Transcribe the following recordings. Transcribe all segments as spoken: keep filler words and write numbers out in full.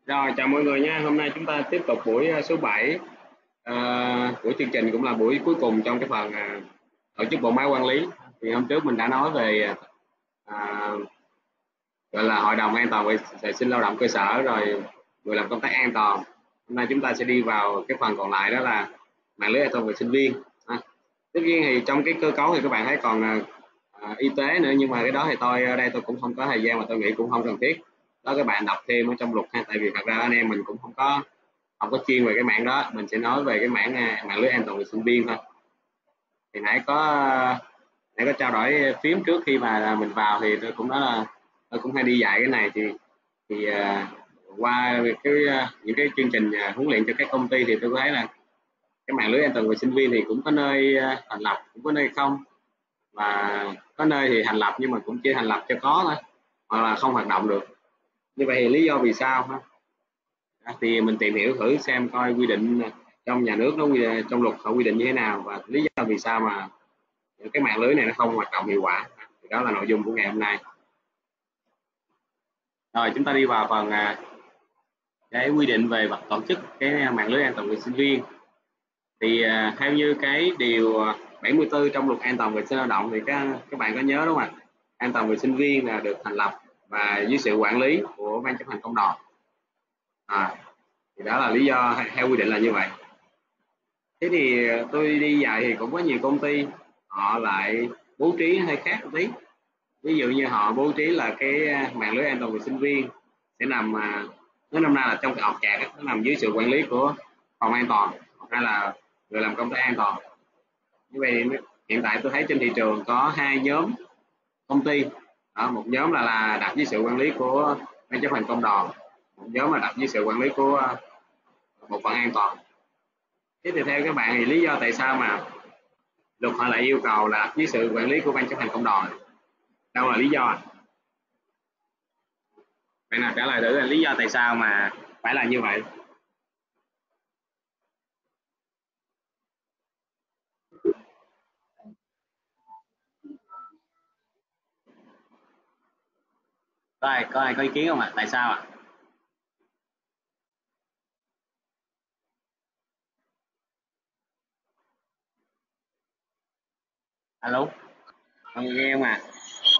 Rồi, chào mọi người nha. Hôm nay chúng ta tiếp tục buổi ờ, số bảy uh, của chương trình, cũng là buổi cuối cùng trong cái phần uh, tổ chức bộ máy quản lý. Thì hôm trước mình đã nói về uh, gọi là hội đồng an toàn vệ sinh lao động cơ sở, rồi người làm công tác an toàn. Hôm nay chúng ta sẽ đi vào cái phần còn lại, đó là mạng lưới an toàn vệ sinh viên. À, tất nhiên thì trong cái cơ cấu thì các bạn thấy còn uh, y tế nữa, nhưng mà cái đó thì tôi ở đây tôi cũng không có thời gian, mà tôi nghĩ cũng không cần thiết. Đó, các bạn đọc thêm ở trong luật ha, tại vì thật ra anh em mình cũng không có không có chuyên về cái mảng đó. Mình sẽ nói về cái mảng mạng lưới an toàn vệ sinh viên thôi. Thì nãy có nãy có trao đổi phím trước khi mà mình vào, thì tôi cũng nói là tôi cũng hay đi dạy cái này. Thì thì uh, qua cái uh, những cái chương trình uh, huấn luyện cho các công ty, thì tôi thấy là cái mạng lưới an toàn vệ sinh viên thì cũng có nơi uh, thành lập, cũng có nơi không, và có nơi thì thành lập nhưng mà cũng chỉ thành lập cho có thôi, hoặc là không hoạt động được. Như vậy thì lý do vì sao ha? À, thì mình tìm hiểu thử xem coi quy định trong nhà nước, nó trong luật họ quy định như thế nào, và lý do vì sao mà cái mạng lưới này nó không hoạt động hiệu quả. Thì đó là nội dung của ngày hôm nay. Rồi chúng ta đi vào phần cái quy định về vật tổ chức cái mạng lưới an toàn vệ sinh viên. Thì theo như cái điều bảy mươi tư trong luật an toàn vệ sinh lao động, thì các các bạn có nhớ đúng không ạ? An toàn vệ sinh viên là được thành lập và dưới sự quản lý của ban chấp hành công đoàn. À, thì đó là lý do theo quy định là như vậy. Thế thì tôi đi dạy thì cũng có nhiều công ty họ lại bố trí hơi khác một tí. Ví dụ như họ bố trí là cái mạng lưới an toàn vệ sinh viên sẽ nằm, nó năm nay là trong cái ọt chạc, nó nằm dưới sự quản lý của phòng an toàn hay là người làm công tác an toàn. Như vậy hiện tại tôi thấy trên thị trường có hai nhóm công ty. Đó, một nhóm là, là đặt dưới sự quản lý của ban chấp hành công đoàn, một nhóm là đặt dưới sự quản lý của bộ phận an toàn. Thế thì theo các bạn thì lý do tại sao mà luật họ lại yêu cầu là dưới sự quản lý của ban chấp hành công đoàn? Đâu là lý do? Bạn nào trả lời thử là lý do tại sao mà phải là như vậy? Có ai, có ai có ý kiến không ạ? Tại sao ạ? Alo, không nghe không ạ?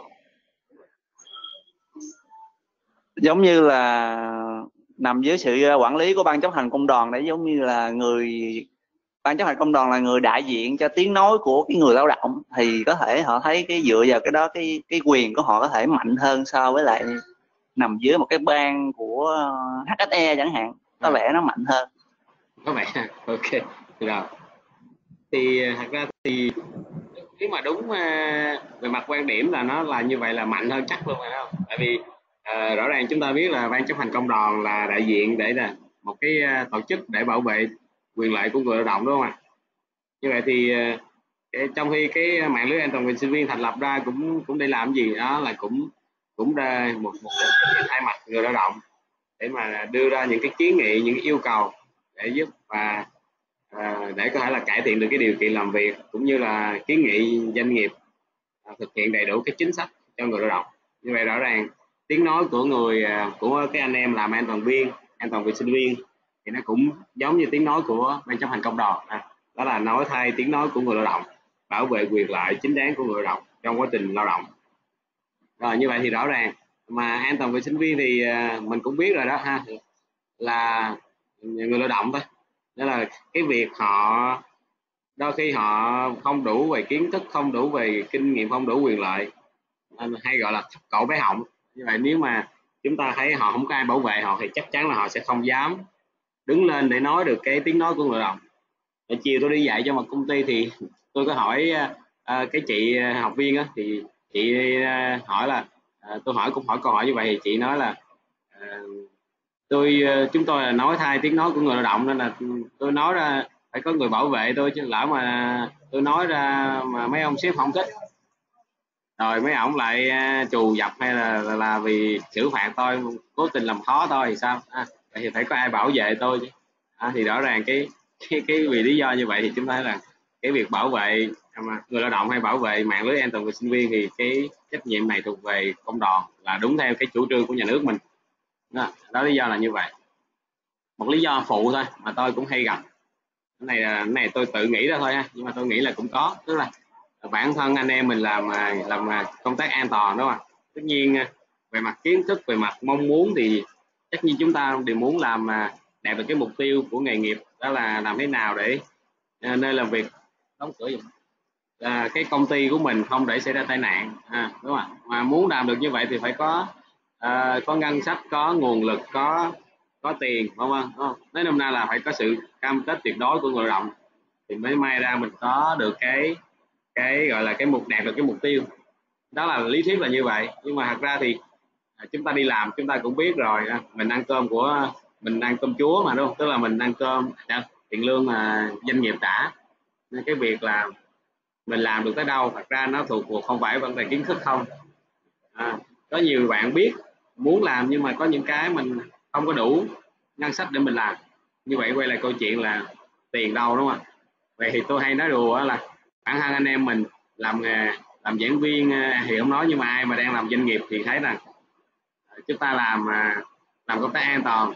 Giống như là nằm dưới sự quản lý của ban chấp hành công đoàn, để giống như là người ban chấp hành công đoàn là người đại diện cho tiếng nói của cái người lao động, thì có thể họ thấy cái dựa vào cái đó cái cái quyền của họ có thể mạnh hơn so với lại nằm dưới một cái ban của hát ét e chẳng hạn, có vẻ nó mạnh hơn. Có vẻ ok rồi. Thì thật ra thì nếu mà đúng về mặt quan điểm là nó là như vậy là mạnh hơn chắc luôn rồi đó. Tại vì uh, rõ ràng chúng ta biết là ban chấp hành công đoàn là đại diện để là một cái uh, tổ chức để bảo vệ quyền lợi của người lao động, đúng không ạ? Như vậy thì uh, cái, trong khi cái mạng lưới an toàn vệ sinh viên thành lập ra cũng cũng để làm gì đó, là cũng cũng ra một, một thay mặt người lao động để mà đưa ra những cái kiến nghị, những cái yêu cầu để giúp và à, để có thể là cải thiện được cái điều kiện làm việc, cũng như là kiến nghị doanh nghiệp à, thực hiện đầy đủ cái chính sách cho người lao động. Như vậy rõ ràng tiếng nói của người à, của cái anh em làm an toàn viên, an toàn vệ sinh viên thì nó cũng giống như tiếng nói của ban chấp hành công đoàn, à, đó là nói thay tiếng nói của người lao động, bảo vệ quyền lợi chính đáng của người lao động trong quá trình lao động. Rồi như vậy thì rõ ràng mà an toàn vệ sinh viên thì à, mình cũng biết rồi đó ha, là người lao động thôi, nên là cái việc họ đôi khi họ không đủ về kiến thức, không đủ về kinh nghiệm, không đủ quyền lợi, hay gọi là thấp cổ bé họng. Như vậy nếu mà chúng ta thấy họ không có ai bảo vệ họ, thì chắc chắn là họ sẽ không dám đứng lên để nói được cái tiếng nói của người lao động. Ở chiều tôi đi dạy cho một công ty thì tôi có hỏi uh, cái chị học viên á, thì chị uh, hỏi là uh, tôi hỏi cũng hỏi câu hỏi như vậy, thì chị nói là uh, tôi chúng tôi là nói thay tiếng nói của người lao động, nên là tôi nói ra phải có người bảo vệ tôi, chứ lỡ mà tôi nói ra mà mấy ông sếp không thích, rồi mấy ông lại trù dập hay là, là là vì xử phạt tôi, cố tình làm khó tôi thì sao? À, thì phải có ai bảo vệ tôi chứ. À, thì rõ ràng cái cái cái vì lý do như vậy thì chúng ta thấy là cái việc bảo vệ người lao động hay bảo vệ mạng lưới an toàn vệ sinh viên thì cái trách nhiệm này thuộc về công đoàn, là đúng theo cái chủ trương của nhà nước mình. Đó, đó lý do là như vậy. một lý do phụ thôi mà tôi cũng hay gặp. Cái này là cái này tôi tự nghĩ ra thôi ha, nhưng mà tôi nghĩ là cũng có, tức là bản thân anh em mình làm làm công tác an toàn đúng không? Tất nhiên về mặt kiến thức, về mặt mong muốn thì tất nhiên chúng ta đều muốn làm mà đạt được cái mục tiêu của nghề nghiệp, đó là làm thế nào để nơi làm việc đóng cửa gì à, cái công ty của mình không để xảy ra tai nạn, à, đúng không? Mà muốn làm được như vậy thì phải có à, có ngân sách, có nguồn lực, có có tiền, đúng không? Đúng không? Nói nôm na là phải có sự cam kết tuyệt đối của người lao động thì mới may ra mình có được cái cái gọi là cái mục đạt được cái mục tiêu. Đó là lý thuyết là như vậy, nhưng mà thật ra thì à, chúng ta đi làm chúng ta cũng biết rồi, mình ăn cơm của mình ăn cơm chúa mà, đúng không? Tức là mình ăn cơm tiền lương mà doanh nghiệp trả, nên cái việc là mình làm được tới đâu thật ra nó thuộc thuộc không phải vấn đề kiến thức không. À, có nhiều bạn biết muốn làm nhưng mà có những cái mình không có đủ ngân sách để mình làm, như vậy quay lại câu chuyện là tiền đâu, đúng không? Vậy thì tôi hay nói đùa là bản thân anh em mình làm nghề làm giảng viên thì không nói, nhưng mà ai mà đang làm doanh nghiệp thì thấy rằng chúng ta làm làm công tác an toàn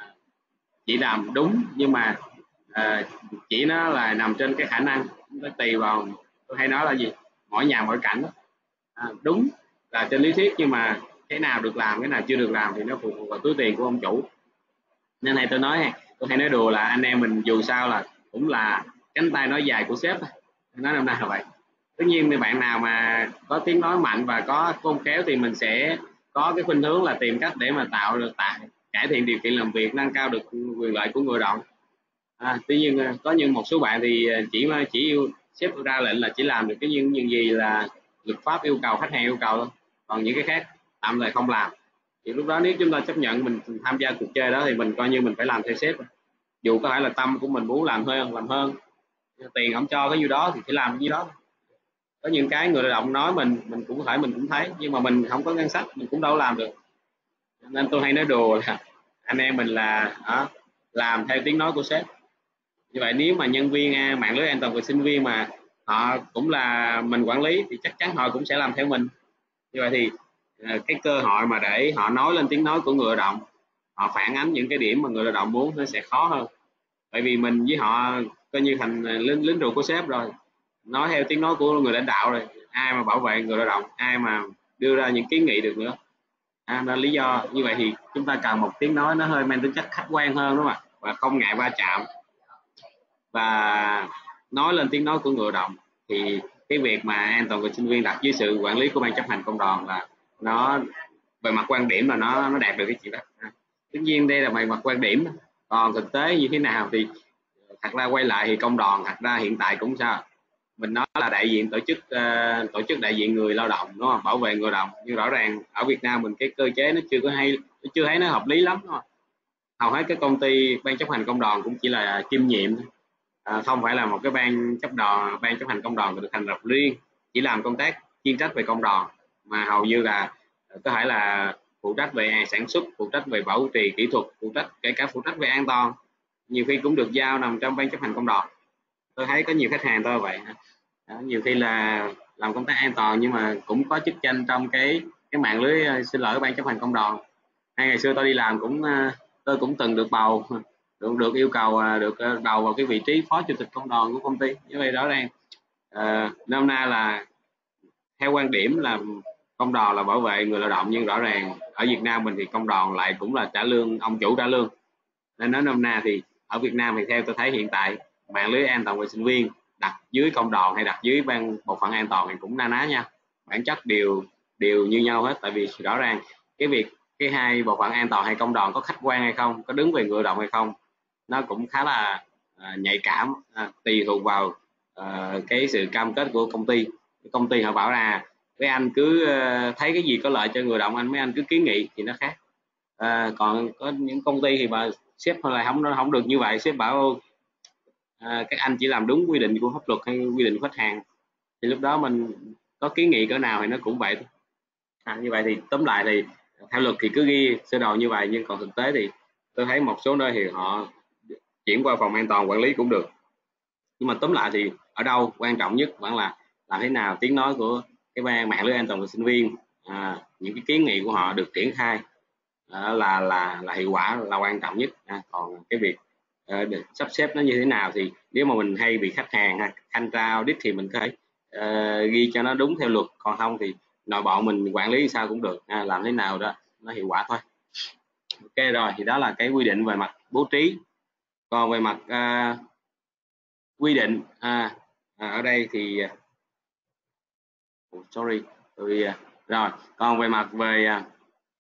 chỉ làm đúng, nhưng mà uh, chỉ nó là nằm trên cái khả năng, nó tùy vào, tôi hay nói là gì, mỗi nhà mỗi cảnh. À, đúng là trên lý thuyết, nhưng mà cái nào được làm, cái nào chưa được làm thì nó phụ thuộc vào túi tiền của ông chủ. Nên này tôi nói, tôi hay nói đùa là anh em mình dù sao là cũng là cánh tay nói dài của sếp, nói năm nay là vậy. Tất nhiên thì bạn nào mà có tiếng nói mạnh và có khôn khéo thì mình sẽ có cái khuynh hướng là tìm cách để mà tạo được tại cải thiện điều kiện làm việc, nâng cao được quyền lợi của người lao động. À, tuy nhiên có những một số bạn thì chỉ chỉ yêu sếp ra lệnh là chỉ làm được cái những những gì là luật pháp yêu cầu, khách hàng yêu cầu thôi, còn những cái khác tạm thời không làm. Thì lúc đó nếu chúng ta chấp nhận mình tham gia cuộc chơi đó thì mình coi như mình phải làm theo sếp, dù có thể là tâm của mình muốn làm hơn làm hơn, tiền không cho cái nhiêu đó thì phải làm cái nhiêu đó. Có những cái người lao động nói mình mình cũng có thể mình cũng thấy, nhưng mà mình không có ngân sách mình cũng đâu làm được. Nên tôi hay nói đùa là anh em mình là đó, làm theo tiếng nói của sếp. Như vậy nếu mà nhân viên mạng lưới an toàn của sinh viên mà họ cũng là mình quản lý thì chắc chắn họ cũng sẽ làm theo mình. Như vậy thì cái cơ hội mà để họ nói lên tiếng nói của người lao động, họ phản ánh những cái điểm mà người lao động muốn, nó sẽ khó hơn. Bởi vì mình với họ coi như thành lính lính ruột của sếp rồi, nói theo tiếng nói của người lãnh đạo rồi, ai mà bảo vệ người lao động, ai mà đưa ra những kiến nghị được nữa. À, nên lý do như vậy thì chúng ta cần một tiếng nói nó hơi mang tính chất khách quan hơn, đúng không ạ? Và không ngại va chạm và nói lên tiếng nói của người lao động, thì cái việc mà an toàn của sinh viên đặt dưới sự quản lý của ban chấp hành công đoàn là nó về mặt quan điểm là nó nó đạt được cái chuyện đó. À, tất nhiên đây là về mặt quan điểm, còn thực tế như thế nào thì thật ra quay lại thì công đoàn thật ra hiện tại cũng sao, mình nói là đại diện tổ chức uh, tổ chức đại diện người lao động, đúng không? Bảo vệ người lao động, nhưng rõ ràng ở Việt Nam mình cái cơ chế nó chưa có hay, nó chưa thấy nó hợp lý lắm, đúng không? Hầu hết các công ty ban chấp hành công đoàn cũng chỉ là kiêm nhiệm, à, không phải là một cái ban chấp đoàn ban chấp hành công đoàn được thành lập riêng chỉ làm công tác chuyên trách về công đoàn, mà hầu như là có thể là phụ trách về sản xuất, phụ trách về bảo trì kỹ thuật, phụ trách kể cả phụ trách về an toàn, nhiều khi cũng được giao nằm trong ban chấp hành công đoàn. Tôi thấy có nhiều khách hàng tôi vậy đó, nhiều khi là làm công tác an toàn nhưng mà cũng có chức danh trong cái cái mạng lưới, xin lỗi, ban chấp hành công đoàn. Hay ngày xưa tôi đi làm cũng tôi cũng từng được bầu được, được yêu cầu được bầu vào cái vị trí phó chủ tịch công đoàn của công ty. Như vậy rõ ràng à, năm nay là theo quan điểm là công đoàn là bảo vệ người lao động, nhưng rõ ràng ở Việt Nam mình thì công đoàn lại cũng là trả lương, ông chủ trả lương. Nên nói năm nay thì ở Việt Nam thì theo tôi thấy hiện tại mạng lưới an toàn về sinh viên đặt dưới công đoàn hay đặt dưới ban bộ phận an toàn thì cũng na ná nha, bản chất đều đều như nhau hết. Tại vì rõ ràng cái việc cái hai bộ phận an toàn hay công đoàn có khách quan hay không, có đứng về người lao động hay không, nó cũng khá là à, nhạy cảm, à, tùy thuộc vào à, cái sự cam kết của công ty. Công ty họ bảo là với anh cứ uh, thấy cái gì có lợi cho người lao động anh mấy anh cứ kiến nghị thì nó khác. À, còn có những công ty thì mà sếp lại không không được như vậy, sếp bảo à, các anh chỉ làm đúng quy định của pháp luật hay quy định của khách hàng, thì lúc đó mình có kiến nghị cỡ nào thì nó cũng vậy thôi. À, như vậy thì tóm lại thì theo luật thì cứ ghi sơ đồ như vậy, nhưng còn thực tế thì tôi thấy một số nơi thì họ chuyển qua phòng an toàn quản lý cũng được. Nhưng mà tóm lại thì ở đâu quan trọng nhất vẫn là làm thế nào tiếng nói của cái ban mạng lưới an toàn của sinh viên, à, những cái kiến nghị của họ được triển khai à, là là là hiệu quả là quan trọng nhất. À, còn cái việc uh, sắp xếp nó như thế nào thì nếu mà mình hay bị khách hàng ha, thanh tra audit thì mình có thể uh, ghi cho nó đúng theo luật, còn không thì nội bộ mình quản lý sao cũng được, à, làm thế nào đó nó hiệu quả thôi. Ok rồi, thì đó là cái quy định về mặt bố trí. Còn về mặt uh, quy định à, à, ở đây thì uh, sorry tôi, uh, rồi còn về mặt về uh,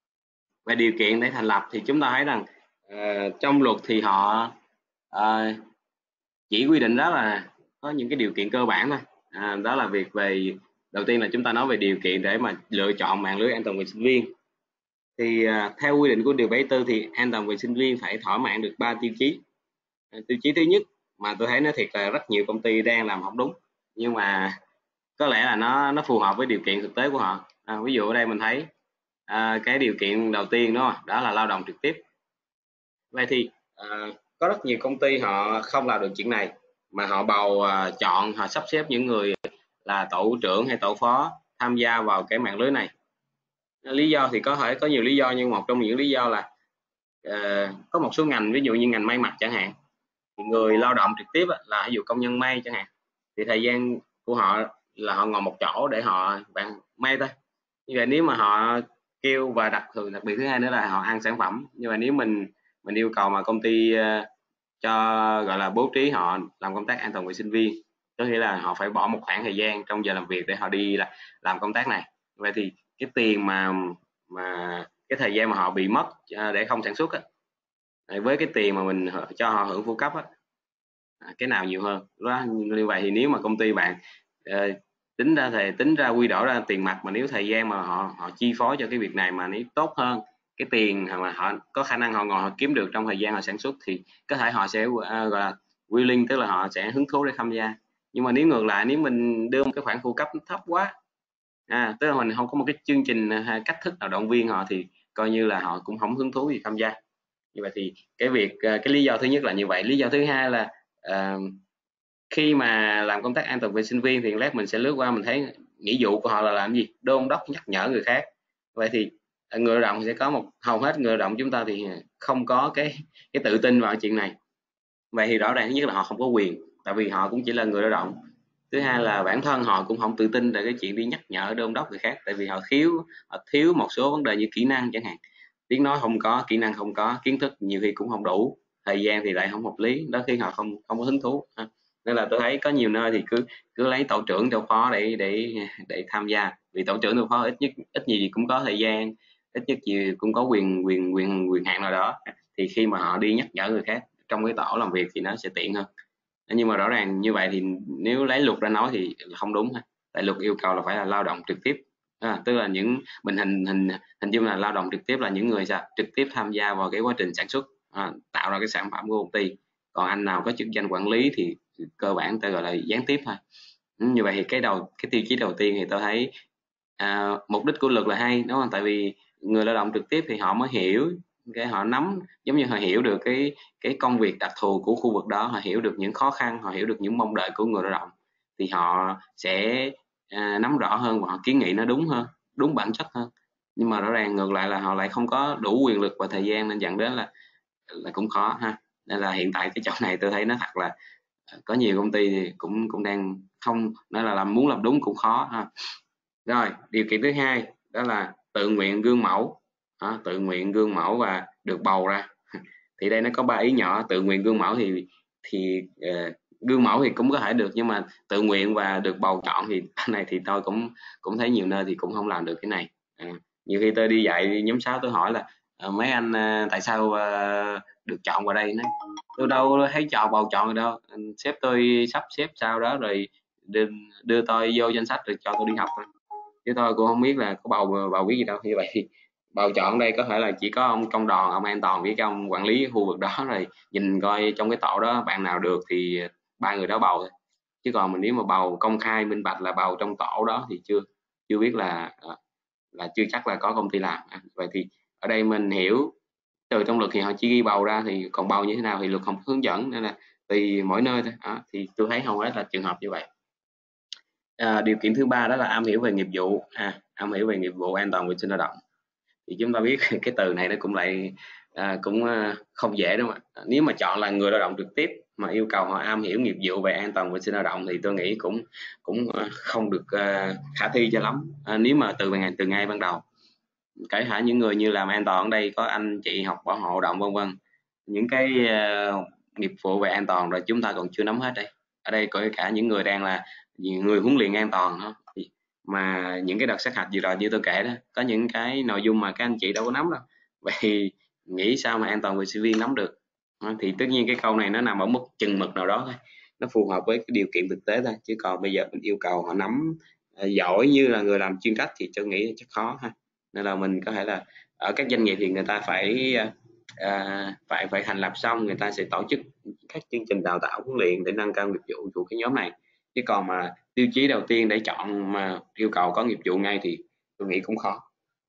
về điều kiện để thành lập thì chúng ta thấy rằng uh, trong luật thì họ uh, chỉ quy định đó là có những cái điều kiện cơ bản thôi. À, đó là việc về đầu tiên là chúng ta nói về điều kiện để mà lựa chọn mạng lưới an toàn vệ sinh viên. Thì à, theo quy định của điều bảy mươi tư thì an toàn vệ sinh viên phải thỏa mãn được ba tiêu chí. À, tiêu chí thứ nhất mà tôi thấy nó thiệt là rất nhiều công ty đang làm không đúng, nhưng mà có lẽ là nó nó phù hợp với điều kiện thực tế của họ. À, ví dụ ở đây mình thấy à, cái điều kiện đầu tiên đó đó là lao động trực tiếp. Vậy thì à, có rất nhiều công ty họ không làm được chuyện này, mà họ bầu à, chọn họ sắp xếp những người là tổ trưởng hay tổ phó tham gia vào cái mạng lưới này. Lý do thì có thể có nhiều lý do, nhưng một trong những lý do là uh, có một số ngành, ví dụ như ngành may mặc chẳng hạn, thì người lao động trực tiếp là ví dụ công nhân may chẳng hạn, thì thời gian của họ là họ ngồi một chỗ để họ bạn may thôi. Như vậy nếu mà họ kêu, và đặc thường đặc biệt thứ hai nữa là họ ăn sản phẩm, nhưng mà nếu mình mình yêu cầu mà công ty uh, cho gọi là bố trí họ làm công tác an toàn vệ sinh viên, có nghĩa là họ phải bỏ một khoảng thời gian trong giờ làm việc để họ đi là, làm công tác này. Vậy thì cái tiền mà mà cái thời gian mà họ bị mất để không sản xuất á, với cái tiền mà mình cho họ hưởng phụ cấp á, cái nào nhiều hơn đó. Như vậy thì nếu mà công ty bạn uh, tính ra thì tính ra quy đổi ra tiền mặt, mà nếu thời gian mà họ họ chi phối cho cái việc này mà nếu tốt hơn cái tiền mà họ có khả năng họ ngồi họ kiếm được trong thời gian họ sản xuất, thì có thể họ sẽ uh, gọi là willing, tức là họ sẽ hứng thú để tham gia. Nhưng mà nếu ngược lại, nếu mình đưa một cái khoản phụ cấp thấp quá, à, tức là mình không có một cái chương trình hay cách thức nào động viên họ, thì coi như là họ cũng không hứng thú gì tham gia. Như vậy thì cái việc cái lý do thứ nhất là như vậy. Lý do thứ hai là uh, khi mà làm công tác an toàn vệ sinh viên thì lát mình sẽ lướt qua, mình thấy nghĩa vụ của họ là làm gì? Đôn đốc nhắc nhở người khác. Vậy thì người lao động sẽ có một, hầu hết người lao động chúng ta thì không có cái cái tự tin vào chuyện này. Vậy thì rõ ràng thứ nhất là họ không có quyền, tại vì họ cũng chỉ là người lao động. Thứ hai là bản thân họ cũng không tự tin về cái chuyện đi nhắc nhở đôn đốc người khác, tại vì họ thiếu họ thiếu một số vấn đề như kỹ năng chẳng hạn, tiếng nói không có, kỹ năng không có, kiến thức nhiều khi cũng không đủ, thời gian thì lại không hợp lý, đó khiến họ không không có hứng thú. Nên là tôi thấy có nhiều nơi thì cứ cứ lấy tổ trưởng tổ phó để để để tham gia, vì tổ trưởng tổ phó ít nhất ít gì cũng có thời gian, ít nhất gì cũng có quyền quyền quyền quyền hạn nào đó, thì khi mà họ đi nhắc nhở người khác trong cái tổ làm việc thì nó sẽ tiện hơn. Nhưng mà rõ ràng như vậy thì nếu lấy luật ra nói thì không đúng, tại luật yêu cầu là phải là lao động trực tiếp. À, tức là những mình hình hình hình dung là lao động trực tiếp là những người sao trực tiếp tham gia vào cái quá trình sản xuất, à, tạo ra cái sản phẩm của công ty. Còn anh nào có chức danh quản lý thì cơ bản ta gọi là gián tiếp thôi. Ừ, như vậy thì cái đầu cái tiêu chí đầu tiên thì tôi thấy à, mục đích của luật là hay, đúng không? Tại vì người lao động trực tiếp thì họ mới hiểu, cái họ nắm, giống như họ hiểu được cái cái công việc đặc thù của khu vực đó, họ hiểu được những khó khăn, họ hiểu được những mong đợi của người lao động, thì họ sẽ à, nắm rõ hơn và họ kiến nghị nó đúng hơn, đúng bản chất hơn. Nhưng mà rõ ràng ngược lại là họ lại không có đủ quyền lực và thời gian, nên dẫn đến là là cũng khó ha. Nên là hiện tại cái chỗ này tôi thấy nó thật là có nhiều công ty thì cũng cũng đang không, nói là làm muốn làm đúng cũng khó ha. Rồi điều kiện thứ hai đó là tự nguyện gương mẫu, đó, tự nguyện gương mẫu và được bầu ra. Thì đây nó có ba ý nhỏ. Tự nguyện gương mẫu thì thì uh, gương mẫu thì cũng có thể được, nhưng mà tự nguyện và được bầu chọn thì này thì tôi cũng cũng thấy nhiều nơi thì cũng không làm được cái này. À, nhiều khi tôi đi dạy nhóm sáu tôi hỏi là à, mấy anh uh, tại sao uh, được chọn vào đây, nó tôi đâu thấy chọn bầu chọn rồi đâu, sếp tôi sắp xếp sao đó rồi đưa, đưa tôi vô danh sách rồi cho tôi đi học thôi, chứ tôi cũng không biết là có bầu bầu biết gì đâu. Như vậy thì bầu chọn đây có thể là chỉ có ông công đoàn, ông an toàn với cái ông quản lý khu vực đó, rồi nhìn coi trong cái tổ đó bạn nào được thì ba người đó bầu thôi. Chứ còn mình nếu mà bầu công khai minh bạch là bầu trong tổ đó thì chưa chưa biết là là chưa chắc là có công ty làm. Vậy thì ở đây mình hiểu từ trong luật thì họ chỉ ghi bầu ra, thì còn bầu như thế nào thì luật không hướng dẫn, nên là tùy mỗi nơi thôi. À, thì tôi thấy hầu hết là trường hợp như vậy. À, điều kiện thứ ba đó là am hiểu về nghiệp vụ, à, am hiểu về nghiệp vụ an toàn vệ sinh lao động. thì chúng ta biết cái từ này nó cũng lại à, cũng à, không dễ đúng không ạ? Nếu mà chọn là người lao động trực tiếp mà yêu cầu họ am hiểu nghiệp vụ về an toàn vệ sinh lao động thì tôi nghĩ cũng cũng à, không được à, khả thi cho lắm. À, nếu mà từ ngày từ ngay ban đầu, kể cả những người như làm an toàn ở đây có anh chị học bảo hộ động vân vân, những cái uh, nghiệp vụ về an toàn rồi chúng ta còn chưa nắm hết đây. Ở đây có cả những người đang là người huấn luyện an toàn đó. Mà những cái đợt sát hạch vừa rồi như tôi kể đó, có những cái nội dung mà các anh chị đâu có nắm đâu, vậy nghĩ sao mà an toàn về sinh viên nắm được? Thì tất nhiên cái câu này nó nằm ở mức chừng mực nào đó thôi, nó phù hợp với cái điều kiện thực tế thôi, chứ còn bây giờ mình yêu cầu họ nắm uh, giỏi như là người làm chuyên trách thì tôi nghĩ chắc khó ha. Nên là mình có thể là ở các doanh nghiệp thì người ta phải à, phải phải thành lập xong, người ta sẽ tổ chức các chương trình đào tạo huấn luyện để nâng cao nghiệp vụ của cái nhóm này. Chứ còn mà tiêu chí đầu tiên để chọn mà yêu cầu có nghiệp vụ ngay thì tôi nghĩ cũng khó.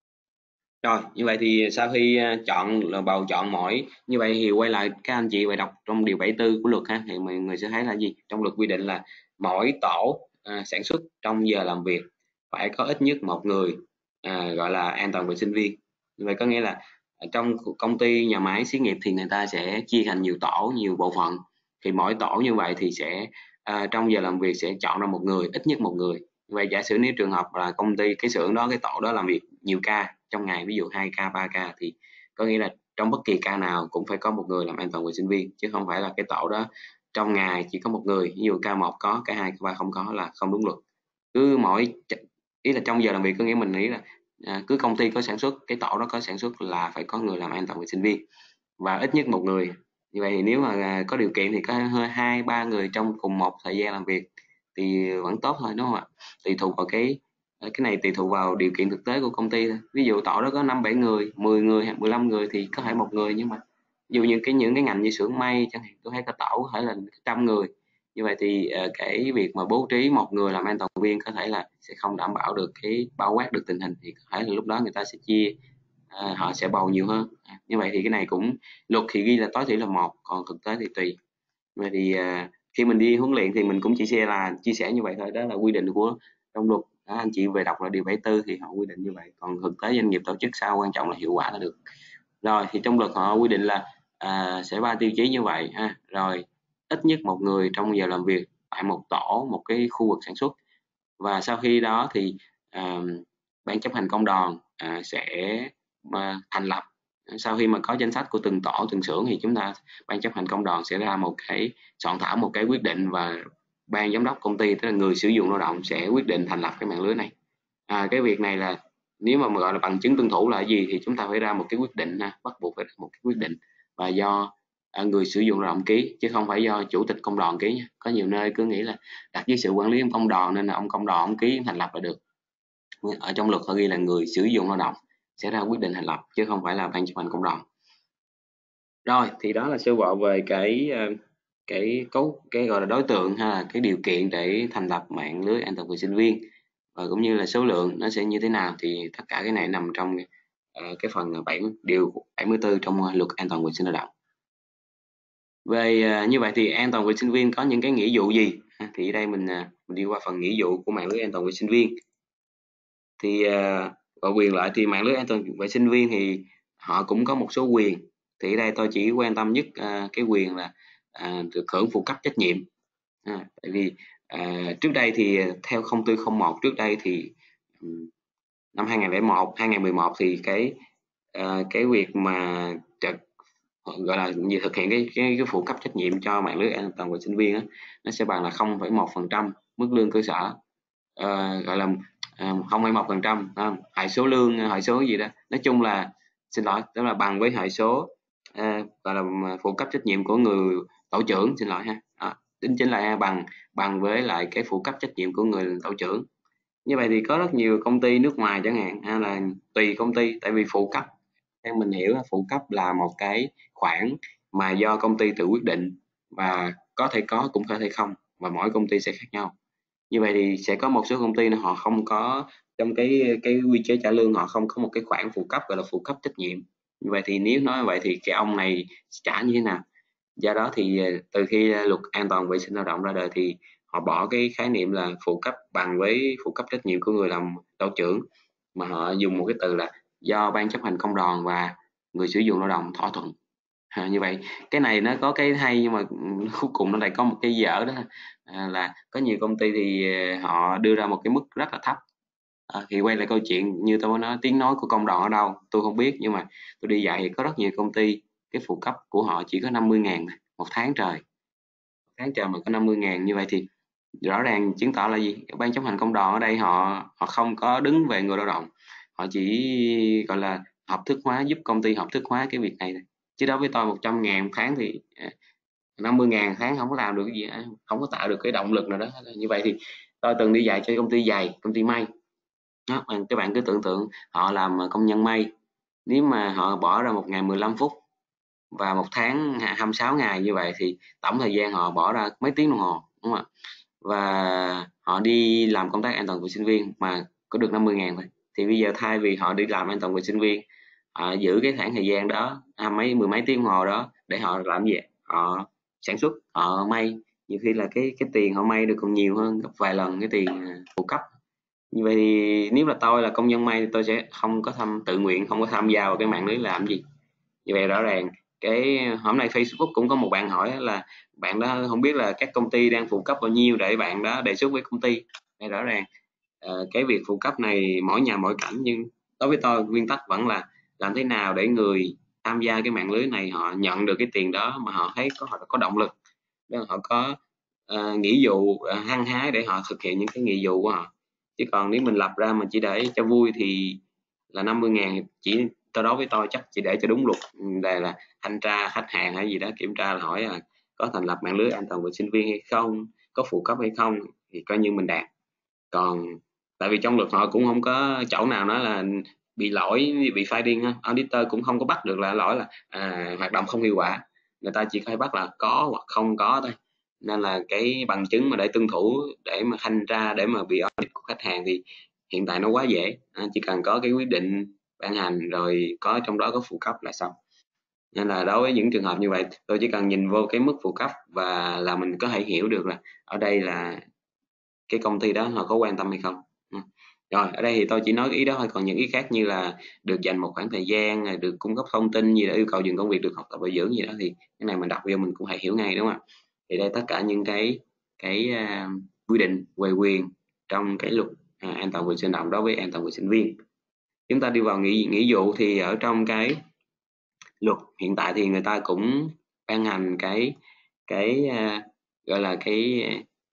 Rồi như vậy thì sau khi chọn là bầu chọn mỗi như vậy thì quay lại các anh chị phải đọc trong điều bảy mươi tư của luật ha, thì mọi người sẽ thấy là gì, trong luật quy định là mỗi tổ à, sản xuất trong giờ làm việc phải có ít nhất một người à, gọi là an toàn vệ sinh viên. Như vậy có nghĩa là trong công ty nhà máy xí nghiệp thì người ta sẽ chia thành nhiều tổ nhiều bộ phận, thì mỗi tổ như vậy thì sẽ à, trong giờ làm việc sẽ chọn ra một người, ít nhất một người. Vậy giả sử nếu trường hợp là công ty cái xưởng đó cái tổ đó làm việc nhiều ca trong ngày, ví dụ hai ca ba ca, thì có nghĩa là trong bất kỳ ca nào cũng phải có một người làm an toàn vệ sinh viên, chứ không phải là cái tổ đó trong ngày chỉ có một người, ví dụ ca một có, ca hai ca ba không có là không đúng luật. Cứ mỗi ý là trong giờ làm việc có nghĩa mình nghĩ là à, cứ công ty có sản xuất, cái tổ đó có sản xuất là phải có người làm an toàn vệ sinh viên và ít nhất một người. Như vậy thì nếu mà có điều kiện thì có hai ba người trong cùng một thời gian làm việc thì vẫn tốt thôi đúng không ạ? Tùy thuộc vào cái cái này tùy thuộc vào điều kiện thực tế của công ty thôi. Ví dụ tổ đó có năm bảy người, mười người hay mười lăm người thì có thể một người, nhưng mà ví dụ như cái những cái ngành như xưởng may chẳng hạn, tôi thấy có tổ có thể là trăm người. Như vậy thì uh, cái việc mà bố trí một người làm an toàn viên có thể là sẽ không đảm bảo được cái bao quát được tình hình, thì có thể là lúc đó người ta sẽ chia uh, họ sẽ bầu nhiều hơn. Như vậy thì cái này cũng luật thì ghi là tối thiểu là một, còn thực tế thì tùy. Vậy thì uh, khi mình đi huấn luyện thì mình cũng chỉ chia là chia sẻ như vậy thôi, đó là quy định của trong luật đó, anh chị về đọc là điều bảy mươi tư thì họ quy định như vậy, còn thực tế doanh nghiệp tổ chức sao quan trọng là hiệu quả là được. Rồi thì trong luật họ quy định là à, sẽ ba tiêu chí như vậy ha. Rồi ít nhất một người trong giờ làm việc tại một tổ, một cái khu vực sản xuất, và sau khi đó thì à, ban chấp hành công đoàn à, sẽ à, thành lập. Sau khi mà có danh sách của từng tổ từng xưởng thì chúng ta ban chấp hành công đoàn sẽ ra một cái soạn thảo một cái quyết định, và ban giám đốc công ty, tức là người sử dụng lao động, sẽ quyết định thành lập cái mạng lưới này. À, cái việc này là nếu mà gọi là bằng chứng tuân thủ là gì thì chúng ta phải ra một cái quyết định ha, bắt buộc phải ra một cái quyết định, và do à, người sử dụng lao động ký chứ không phải do chủ tịch công đoàn ký nha. Có nhiều nơi cứ nghĩ là đặt dưới sự quản lý của công đoàn nên là ông công đoàn ông ký thành lập là được. Ở trong luật họ ghi là người sử dụng lao động sẽ ra quyết định thành lập chứ không phải là ban chấp hành công đoàn. Rồi thì đó là sơ bộ về cái cái cấu cái gọi là đối tượng hay là cái điều kiện để thành lập mạng lưới an toàn vệ sinh viên, và cũng như là số lượng nó sẽ như thế nào, thì tất cả cái này nằm trong uh, cái phần bảy điều bảy mươi tư trong luật an toàn vệ sinh lao động. Về uh, như vậy thì an toàn vệ sinh viên có những cái nghĩa vụ gì? Thì ở đây mình uh, mình đi qua phần nghĩa vụ của mạng lưới an toàn vệ sinh viên. Thì uh, và quyền lợi thì mạng lưới an toàn vệ sinh viên thì họ cũng có một số quyền. Thì ở đây tôi chỉ quan tâm nhất uh, cái quyền là uh, được hưởng phụ cấp trách nhiệm. À, tại vì à, trước đây thì theo thông tư không một trước đây thì năm hai nghìn lẻ một hai nghìn mười một thì cái à, cái việc mà trực, gọi là gì thực hiện cái cái, cái phụ cấp trách nhiệm cho mạng lưới an toàn vệ sinh viên á, nó sẽ bằng là không phẩy một phần trăm mức lương cơ sở, à, gọi là không phẩy một phần trăm hệ số lương, hệ số gì đó, nói chung là xin lỗi, đó là bằng với hệ số à, gọi là phụ cấp trách nhiệm của người tổ trưởng, xin lỗi ha. À, tính chính là bằng bằng với lại cái phụ cấp trách nhiệm của người tổ trưởng. Như vậy thì có rất nhiều công ty nước ngoài chẳng hạn, hay là tùy công ty, tại vì phụ cấp theo mình hiểu là phụ cấp là một cái khoản mà do công ty tự quyết định, và có thể có cũng có thể không, và mỗi công ty sẽ khác nhau. Như vậy thì sẽ có một số công ty họ không có trong cái cái quy chế trả lương, họ không có một cái khoản phụ cấp gọi là phụ cấp trách nhiệm. Như vậy thì nếu nói vậy thì cái ông này trả như thế nào? Do đó thì từ khi luật an toàn vệ sinh lao động ra đời thì họ bỏ cái khái niệm là phụ cấp bằng với phụ cấp trách nhiệm của người làm tổ trưởng, mà họ dùng một cái từ là do ban chấp hành công đoàn và người sử dụng lao động thỏa thuận. À, như vậy cái này nó có cái hay, nhưng mà cuối cùng nó lại có một cái dở đó, à, là có nhiều công ty thì họ đưa ra một cái mức rất là thấp. À, thì quay lại câu chuyện như tôi nói, tiếng nói của công đoàn ở đâu tôi không biết, nhưng mà tôi đi dạy thì có rất nhiều công ty cái phụ cấp của họ chỉ có năm mươi ngàn một tháng trời, một tháng trời mà có năm mươi ngàn. Như vậy thì rõ ràng chứng tỏ là gì? Ban chấp hành công đoàn ở đây họ họ không có đứng về người lao động, họ chỉ gọi là hợp thức hóa, giúp công ty hợp thức hóa cái việc này thôi. Chứ đối với tôi một trăm ngàn một tháng thì năm mươi ngàn tháng không có làm được cái gì, không có tạo được cái động lực nào đó. Như vậy thì tôi từng đi dạy cho công ty giày, công ty may đó, các bạn cứ tưởng tượng họ làm công nhân may, nếu mà họ bỏ ra một ngày mười lăm phút và một tháng hai mươi sáu ngày, như vậy thì tổng thời gian họ bỏ ra mấy tiếng đồng hồ, đúng không ạ? Và họ đi làm công tác an toàn vệ sinh viên mà có được năm mươi ngàn thôi. Thì bây giờ thay vì họ đi làm an toàn vệ sinh viên, họ giữ cái khoảng thời gian đó, à, mấy mười mấy tiếng đồng hồ đó để họ làm gì? Họ sản xuất, họ may. Nhiều khi là cái cái tiền họ may được còn nhiều hơn gấp vài lần cái tiền phụ cấp. Như vậy thì nếu là tôi là công nhân may thì tôi sẽ không có tham tự nguyện, không có tham gia vào cái mạng lưới làm gì. Như vậy rõ ràng cái hôm nay Facebook cũng có một bạn hỏi là bạn đó không biết là các công ty đang phụ cấp bao nhiêu để bạn đó đề xuất với công ty. Đây rõ ràng uh, cái việc phụ cấp này mỗi nhà mỗi cảnh, nhưng đối với tôi nguyên tắc vẫn là làm thế nào để người tham gia cái mạng lưới này họ nhận được cái tiền đó mà họ thấy có họ có động lực, để họ có uh, nghĩa vụ uh, hăng hái để họ thực hiện những cái nghĩa vụ của họ. Chứ còn nếu mình lập ra mà chỉ để cho vui thì là năm mươi ngàn, chỉ tôi đối với tôi chắc chỉ để cho đúng luật, đây là thanh tra khách hàng hay gì đó kiểm tra là hỏi là có thành lập mạng lưới an toàn vệ sinh viên hay không, có phụ cấp hay không, thì coi như mình đạt. Còn tại vì trong luật họ cũng không có chỗ nào nói là bị lỗi, bị finding, auditor cũng không có bắt được là lỗi là à, hoạt động không hiệu quả, người ta chỉ có hay bắt là có hoặc không có thôi. Nên là cái bằng chứng mà để tuân thủ, để mà thanh tra, để mà bị audit của khách hàng thì hiện tại nó quá dễ, à, chỉ cần có cái quyết định ban hành rồi có trong đó có phụ cấp là xong. Nên là đối với những trường hợp như vậy, tôi chỉ cần nhìn vô cái mức phụ cấp và là mình có thể hiểu được là ở đây là cái công ty đó họ có quan tâm hay không. Rồi ở đây thì tôi chỉ nói ý đó thôi, còn những ý khác như là được dành một khoảng thời gian, được cung cấp thông tin gì đó, yêu cầu dừng công việc, được học tập bồi dưỡng gì đó, thì cái này mình đọc vô mình cũng phải hiểu ngay, đúng không ạ? Thì đây tất cả những cái cái uh, quy định về quyền trong cái luật uh, an toàn vệ sinh lao động đối với an toàn vệ sinh viên. Chúng ta đi vào nghĩa nghĩa vụ thì ở trong cái luật hiện tại thì người ta cũng ban hành cái cái uh, gọi là cái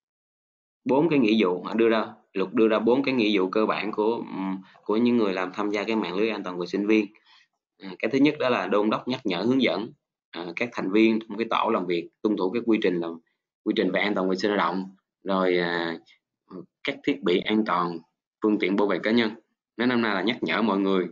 bốn cái nghĩa vụ, họ đưa ra luật đưa ra bốn cái nghĩa vụ cơ bản của của những người làm tham gia cái mạng lưới an toàn vệ sinh viên. À, cái thứ nhất đó là đôn đốc, nhắc nhở, hướng dẫn à, các thành viên trong cái tổ làm việc tuân thủ các quy trình làm quy trình về an toàn vệ sinh lao động, rồi à, các thiết bị an toàn, phương tiện bảo vệ cá nhân. Nói năm nay là nhắc nhở mọi người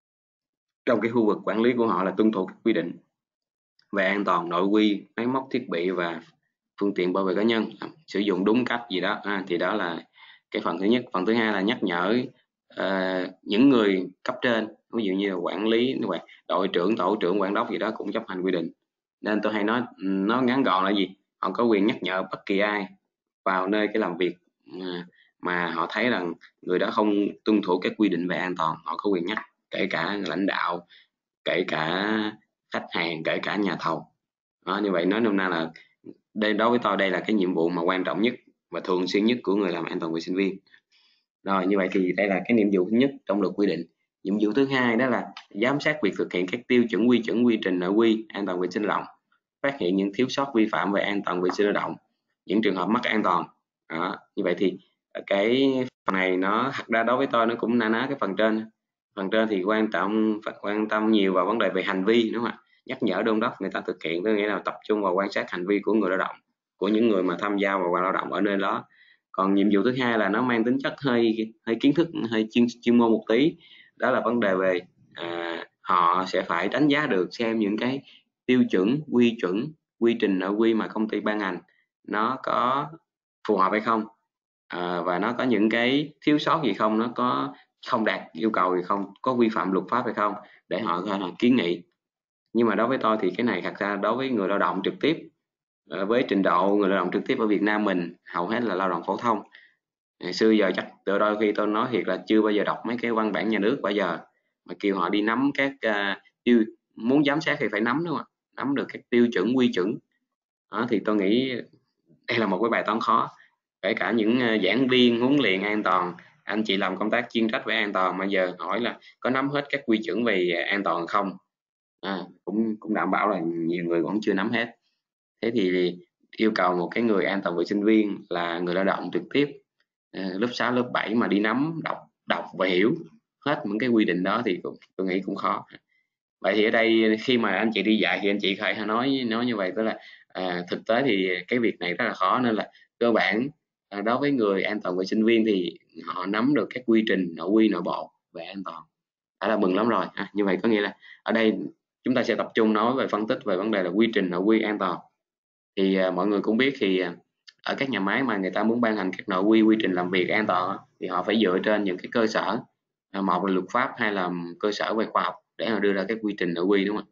trong cái khu vực quản lý của họ là tuân thủ các quy định về an toàn nội quy, máy móc, thiết bị và phương tiện bảo vệ cá nhân, sử dụng đúng cách gì đó. À, thì đó là cái phần thứ nhất. Phần thứ hai là nhắc nhở uh, những người cấp trên, ví dụ như là quản lý, đội trưởng, tổ trưởng, quản đốc gì đó cũng chấp hành quy định. Nên tôi hay nói nó ngắn gọn là gì, họ có quyền nhắc nhở bất kỳ ai vào nơi cái làm việc mà, mà họ thấy rằng người đó không tuân thủ các quy định về an toàn, họ có quyền nhắc, kể cả lãnh đạo, kể cả khách hàng, kể cả nhà thầu. Đó, như vậy nói nôm na là đây, đối với tôi đây là cái nhiệm vụ mà quan trọng nhất và thường xuyên nhất của người làm an toàn vệ sinh viên. Rồi như vậy thì đây là cái nhiệm vụ thứ nhất trong luật quy định. Nhiệm vụ thứ hai đó là giám sát việc thực hiện các tiêu chuẩn, quy chuẩn, quy trình nội quy an toàn vệ sinh lao động, phát hiện những thiếu sót vi phạm về an toàn vệ sinh lao động, những trường hợp mất an toàn. Đó, như vậy thì cái phần này nó thật ra đối với tôi nó cũng na ná cái phần trên. Phần trên thì quan trọng quan tâm nhiều vào vấn đề về hành vi, đúng không ạ? Nhắc nhở, đôn đốc người ta thực hiện, có nghĩa là tập trung vào quan sát hành vi của người lao động, của những người mà tham gia vào lao động ở nơi đó. Còn nhiệm vụ thứ hai là nó mang tính chất hơi hơi kiến thức, hơi chuyên, chuyên môn một tí, đó là vấn đề về à, họ sẽ phải đánh giá được xem những cái tiêu chuẩn, quy chuẩn, quy trình nội quy mà công ty ban hành nó có phù hợp hay không, à, và nó có những cái thiếu sót gì không, nó có không đạt yêu cầu gì không, có vi phạm luật pháp hay không, để họ có thể kiến nghị. Nhưng mà đối với tôi thì cái này thật ra đối với người lao động trực tiếp, với trình độ người lao động trực tiếp ở Việt Nam mình hầu hết là lao động phổ thông. Ngày xưa giờ chắc từ đôi khi tôi nói thiệt là chưa bao giờ đọc mấy cái văn bản nhà nước bao giờ, mà kêu họ đi nắm các uh, tiêu, muốn giám sát thì phải nắm, đúng không ạ, nắm được các tiêu chuẩn quy chuẩn đó, thì tôi nghĩ đây là một cái bài toán khó. Kể cả những uh, giảng viên huấn luyện an toàn, anh chị làm công tác chuyên trách về an toàn mà giờ hỏi là có nắm hết các quy chuẩn về an toàn không, à, cũng cũng đảm bảo là nhiều người vẫn chưa nắm hết. Thế thì yêu cầu một cái người an toàn vệ sinh viên là người lao động trực tiếp uh, lớp sáu lớp bảy mà đi nắm đọc đọc và hiểu hết những cái quy định đó thì cũng, tôi nghĩ cũng khó. Vậy thì ở đây khi mà anh chị đi dạy thì anh chị phải nói nói như vậy, tức là à, thực tế thì cái việc này rất là khó, nên là cơ bản à, đối với người an toàn vệ sinh viên thì họ nắm được các quy trình nội quy nội bộ về an toàn đã là mừng lắm rồi. À, như vậy có nghĩa là ở đây chúng ta sẽ tập trung nói về phân tích về vấn đề là quy trình nội quy an toàn. Thì à, mọi người cũng biết thì à, ở các nhà máy mà người ta muốn ban hành các nội quy quy trình làm việc an toàn thì họ phải dựa trên những cái cơ sở, à, một là luật pháp, hay là cơ sở về khoa học để mà đưa ra các quy trình nội quy, đúng không?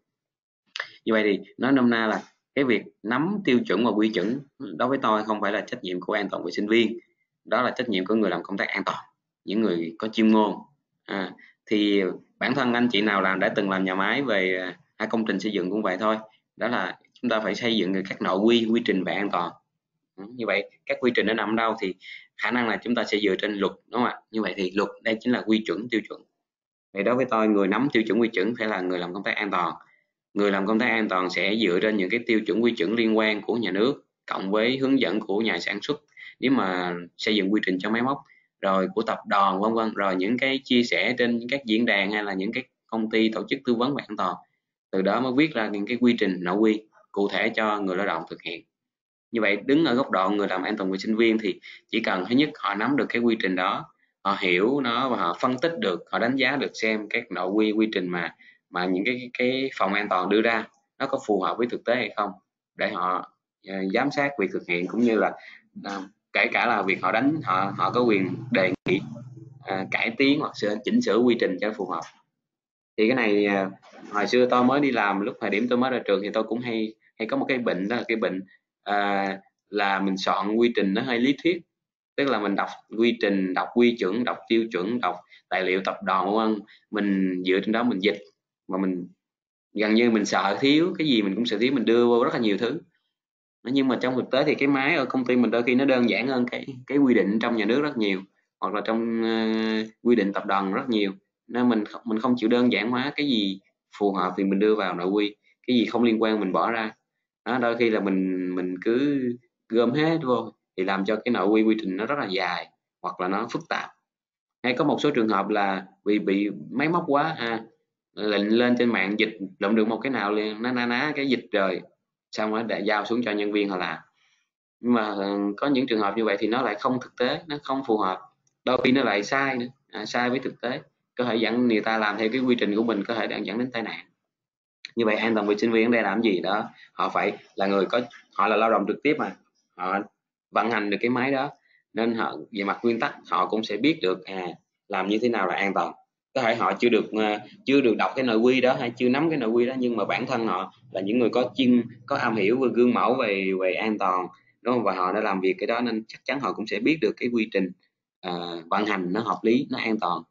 Như vậy thì nói nôm na là cái việc nắm tiêu chuẩn và quy chuẩn đối với tôi không phải là trách nhiệm của an toàn vệ sinh viên, đó là trách nhiệm của người làm công tác an toàn, những người có chuyên môn. À, thì bản thân anh chị nào làm đã từng làm nhà máy về hay công trình xây dựng cũng vậy thôi, đó là chúng ta phải xây dựng các nội quy quy trình về an toàn. Như vậy các quy trình nó nằm đâu thì khả năng là chúng ta sẽ dựa trên luật, đúng không ạ? Như vậy thì luật đây chính là quy chuẩn tiêu chuẩn. Vậy đối với tôi, người nắm tiêu chuẩn quy chuẩn phải là người làm công tác an toàn. Người làm công tác an toàn sẽ dựa trên những cái tiêu chuẩn quy chuẩn liên quan của nhà nước cộng với hướng dẫn của nhà sản xuất nếu mà xây dựng quy trình cho máy móc, rồi của tập đoàn vân vân, rồi những cái chia sẻ trên những các diễn đàn hay là những cái công ty tổ chức tư vấn về an toàn, từ đó mới viết ra những cái quy trình nội quy cụ thể cho người lao động thực hiện. Như vậy đứng ở góc độ người làm an toàn vệ sinh viên thì chỉ cần thứ nhất họ nắm được cái quy trình đó, họ hiểu nó và họ phân tích được, họ đánh giá được xem các nội quy quy trình mà mà những cái cái phòng an toàn đưa ra nó có phù hợp với thực tế hay không, để họ uh, giám sát việc thực hiện, cũng như là uh, kể cả là việc họ đánh họ họ có quyền đề nghị uh, cải tiến hoặc sửa chỉnh sửa quy trình cho phù hợp. Thì cái này uh, hồi xưa tôi mới đi làm, lúc thời điểm tôi mới ra trường thì tôi cũng hay hay có một cái bệnh, đó là cái bệnh uh, là mình soạn quy trình nó hơi lý thuyết, tức là mình đọc quy trình, đọc quy chuẩn, đọc tiêu chuẩn, đọc tài liệu tập đoàn vân, mình dựa trên đó mình dịch, mà mình gần như mình sợ thiếu cái gì mình cũng sợ thiếu, mình đưa vô rất là nhiều thứ. Nhưng mà trong thực tế thì cái máy ở công ty mình đôi khi nó đơn giản hơn cái cái quy định trong nhà nước rất nhiều, hoặc là trong uh, quy định tập đoàn rất nhiều, nên mình mình không chịu đơn giản hóa, cái gì phù hợp thì mình đưa vào nội quy, cái gì không liên quan mình bỏ ra. Đó, đôi khi là mình mình cứ gom hết vô thì làm cho cái nội quy quy trình nó rất là dài hoặc là nó phức tạp. Hay có một số trường hợp là vì bị máy móc quá, à, lệnh lên trên mạng dịch lộn được một cái nào liền nó na ná cái dịch rồi xong rồi để giao xuống cho nhân viên họ làm. Nhưng mà có những trường hợp như vậy thì nó lại không thực tế, nó không phù hợp, đôi khi nó lại sai nữa, à, sai với thực tế, có thể dẫn người ta làm theo cái quy trình của mình, có thể đang dẫn đến tai nạn. Như vậy an toàn vệ sinh viên ở đây làm gì đó, họ phải là người có, họ là lao động trực tiếp mà họ vận hành được cái máy đó, nên họ về mặt nguyên tắc họ cũng sẽ biết được à làm như thế nào là an toàn. Có thể họ chưa được chưa được đọc cái nội quy đó hay chưa nắm cái nội quy đó, nhưng mà bản thân họ là những người có chuyên có am hiểu và gương mẫu về về an toàn, đúng không, và họ đã làm việc cái đó nên chắc chắn họ cũng sẽ biết được cái quy trình à, vận hành nó hợp lý, nó an toàn.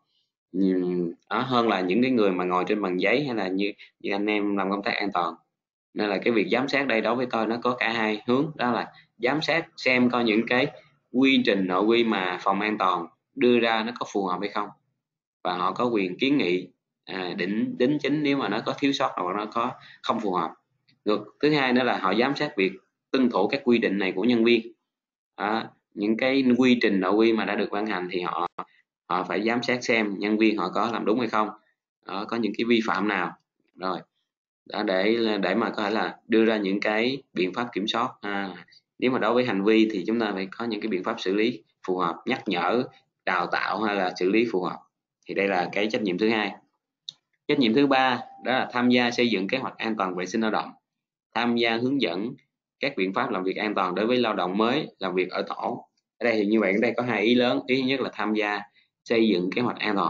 Đó, hơn là những cái người mà ngồi trên bằng giấy hay là như, như anh em làm công tác an toàn. Nên là cái việc giám sát đây đối với tôi nó có cả hai hướng, đó là giám sát xem coi những cái quy trình nội quy mà phòng an toàn đưa ra nó có phù hợp hay không, và họ có quyền kiến nghị à, đính đính chính nếu mà nó có thiếu sót hoặc nó có không phù hợp. Được, thứ hai nữa là họ giám sát việc tuân thủ các quy định này của nhân viên. À, những cái quy trình nội quy mà đã được ban hành thì họ họ phải giám sát xem nhân viên họ có làm đúng hay không, đó, có những cái vi phạm nào rồi đó, để để mà có thể là đưa ra những cái biện pháp kiểm soát. À, nếu mà đối với hành vi thì chúng ta phải có những cái biện pháp xử lý phù hợp, nhắc nhở, đào tạo hay là xử lý phù hợp. Thì đây là cái trách nhiệm thứ hai. Trách nhiệm thứ ba đó là tham gia xây dựng kế hoạch an toàn vệ sinh lao động, tham gia hướng dẫn các biện pháp làm việc an toàn đối với lao động mới làm việc ở tổ. Ở đây thì như vậy, ở đây có hai ý lớn. Ý nhất là tham gia xây dựng kế hoạch an toàn,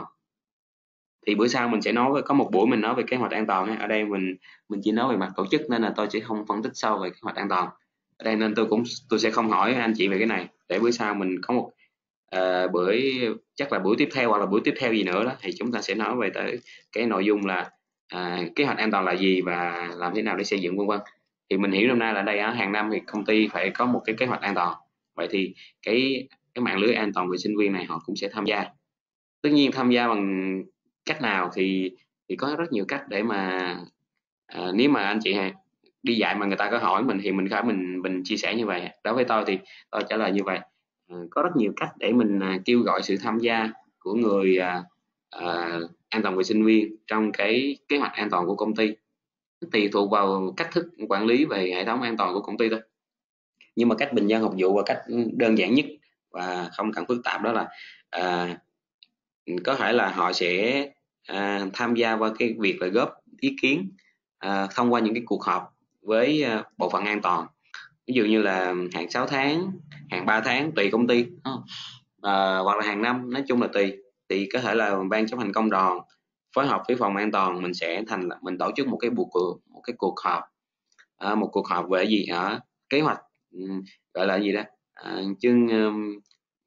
thì bữa sau mình sẽ nói với, có một buổi mình nói về kế hoạch an toàn. Ở đây mình mình chỉ nói về mặt tổ chức nên là tôi sẽ không phân tích sâu về kế hoạch an toàn ở đây, nên tôi cũng tôi sẽ không hỏi anh chị về cái này, để bữa sau mình có một uh, buổi chắc là buổi tiếp theo hoặc là buổi tiếp theo gì nữa đó, thì chúng ta sẽ nói về tới cái nội dung là à, kế hoạch an toàn là gì và làm thế nào để xây dựng vân vân. Thì mình hiểu hôm nay là đây á, hàng năm thì công ty phải có một cái kế hoạch an toàn, vậy thì cái cái mạng lưới an toàn vệ sinh viên này họ cũng sẽ tham gia. Tất nhiên tham gia bằng cách nào thì thì có rất nhiều cách để mà à, nếu mà anh chị đi dạy mà người ta có hỏi mình thì mình phải mình mình chia sẻ như vậy. Đối với tôi thì tôi trả lời như vậy. À, có rất nhiều cách để mình à, kêu gọi sự tham gia của người à, à, an toàn vệ sinh viên trong cái kế hoạch an toàn của công ty, tùy thuộc vào cách thức quản lý về hệ thống an toàn của công ty thôi. Nhưng mà cách bình dân học vụ và cách đơn giản nhất và không cần phức tạp đó là à, có thể là họ sẽ à, tham gia vào cái việc là góp ý kiến à, thông qua những cái cuộc họp với à, bộ phận an toàn, ví dụ như là hạn sáu tháng, hạn ba tháng tùy công ty, à, hoặc là hàng năm, nói chung là tùy. Thì có thể là ban chấp hành công đoàn phối hợp với phòng an toàn, mình sẽ thành mình tổ chức một cái cuộc một cái cuộc họp, à, một cuộc họp về gì ở kế hoạch, um, gọi là gì đó, à, chương um,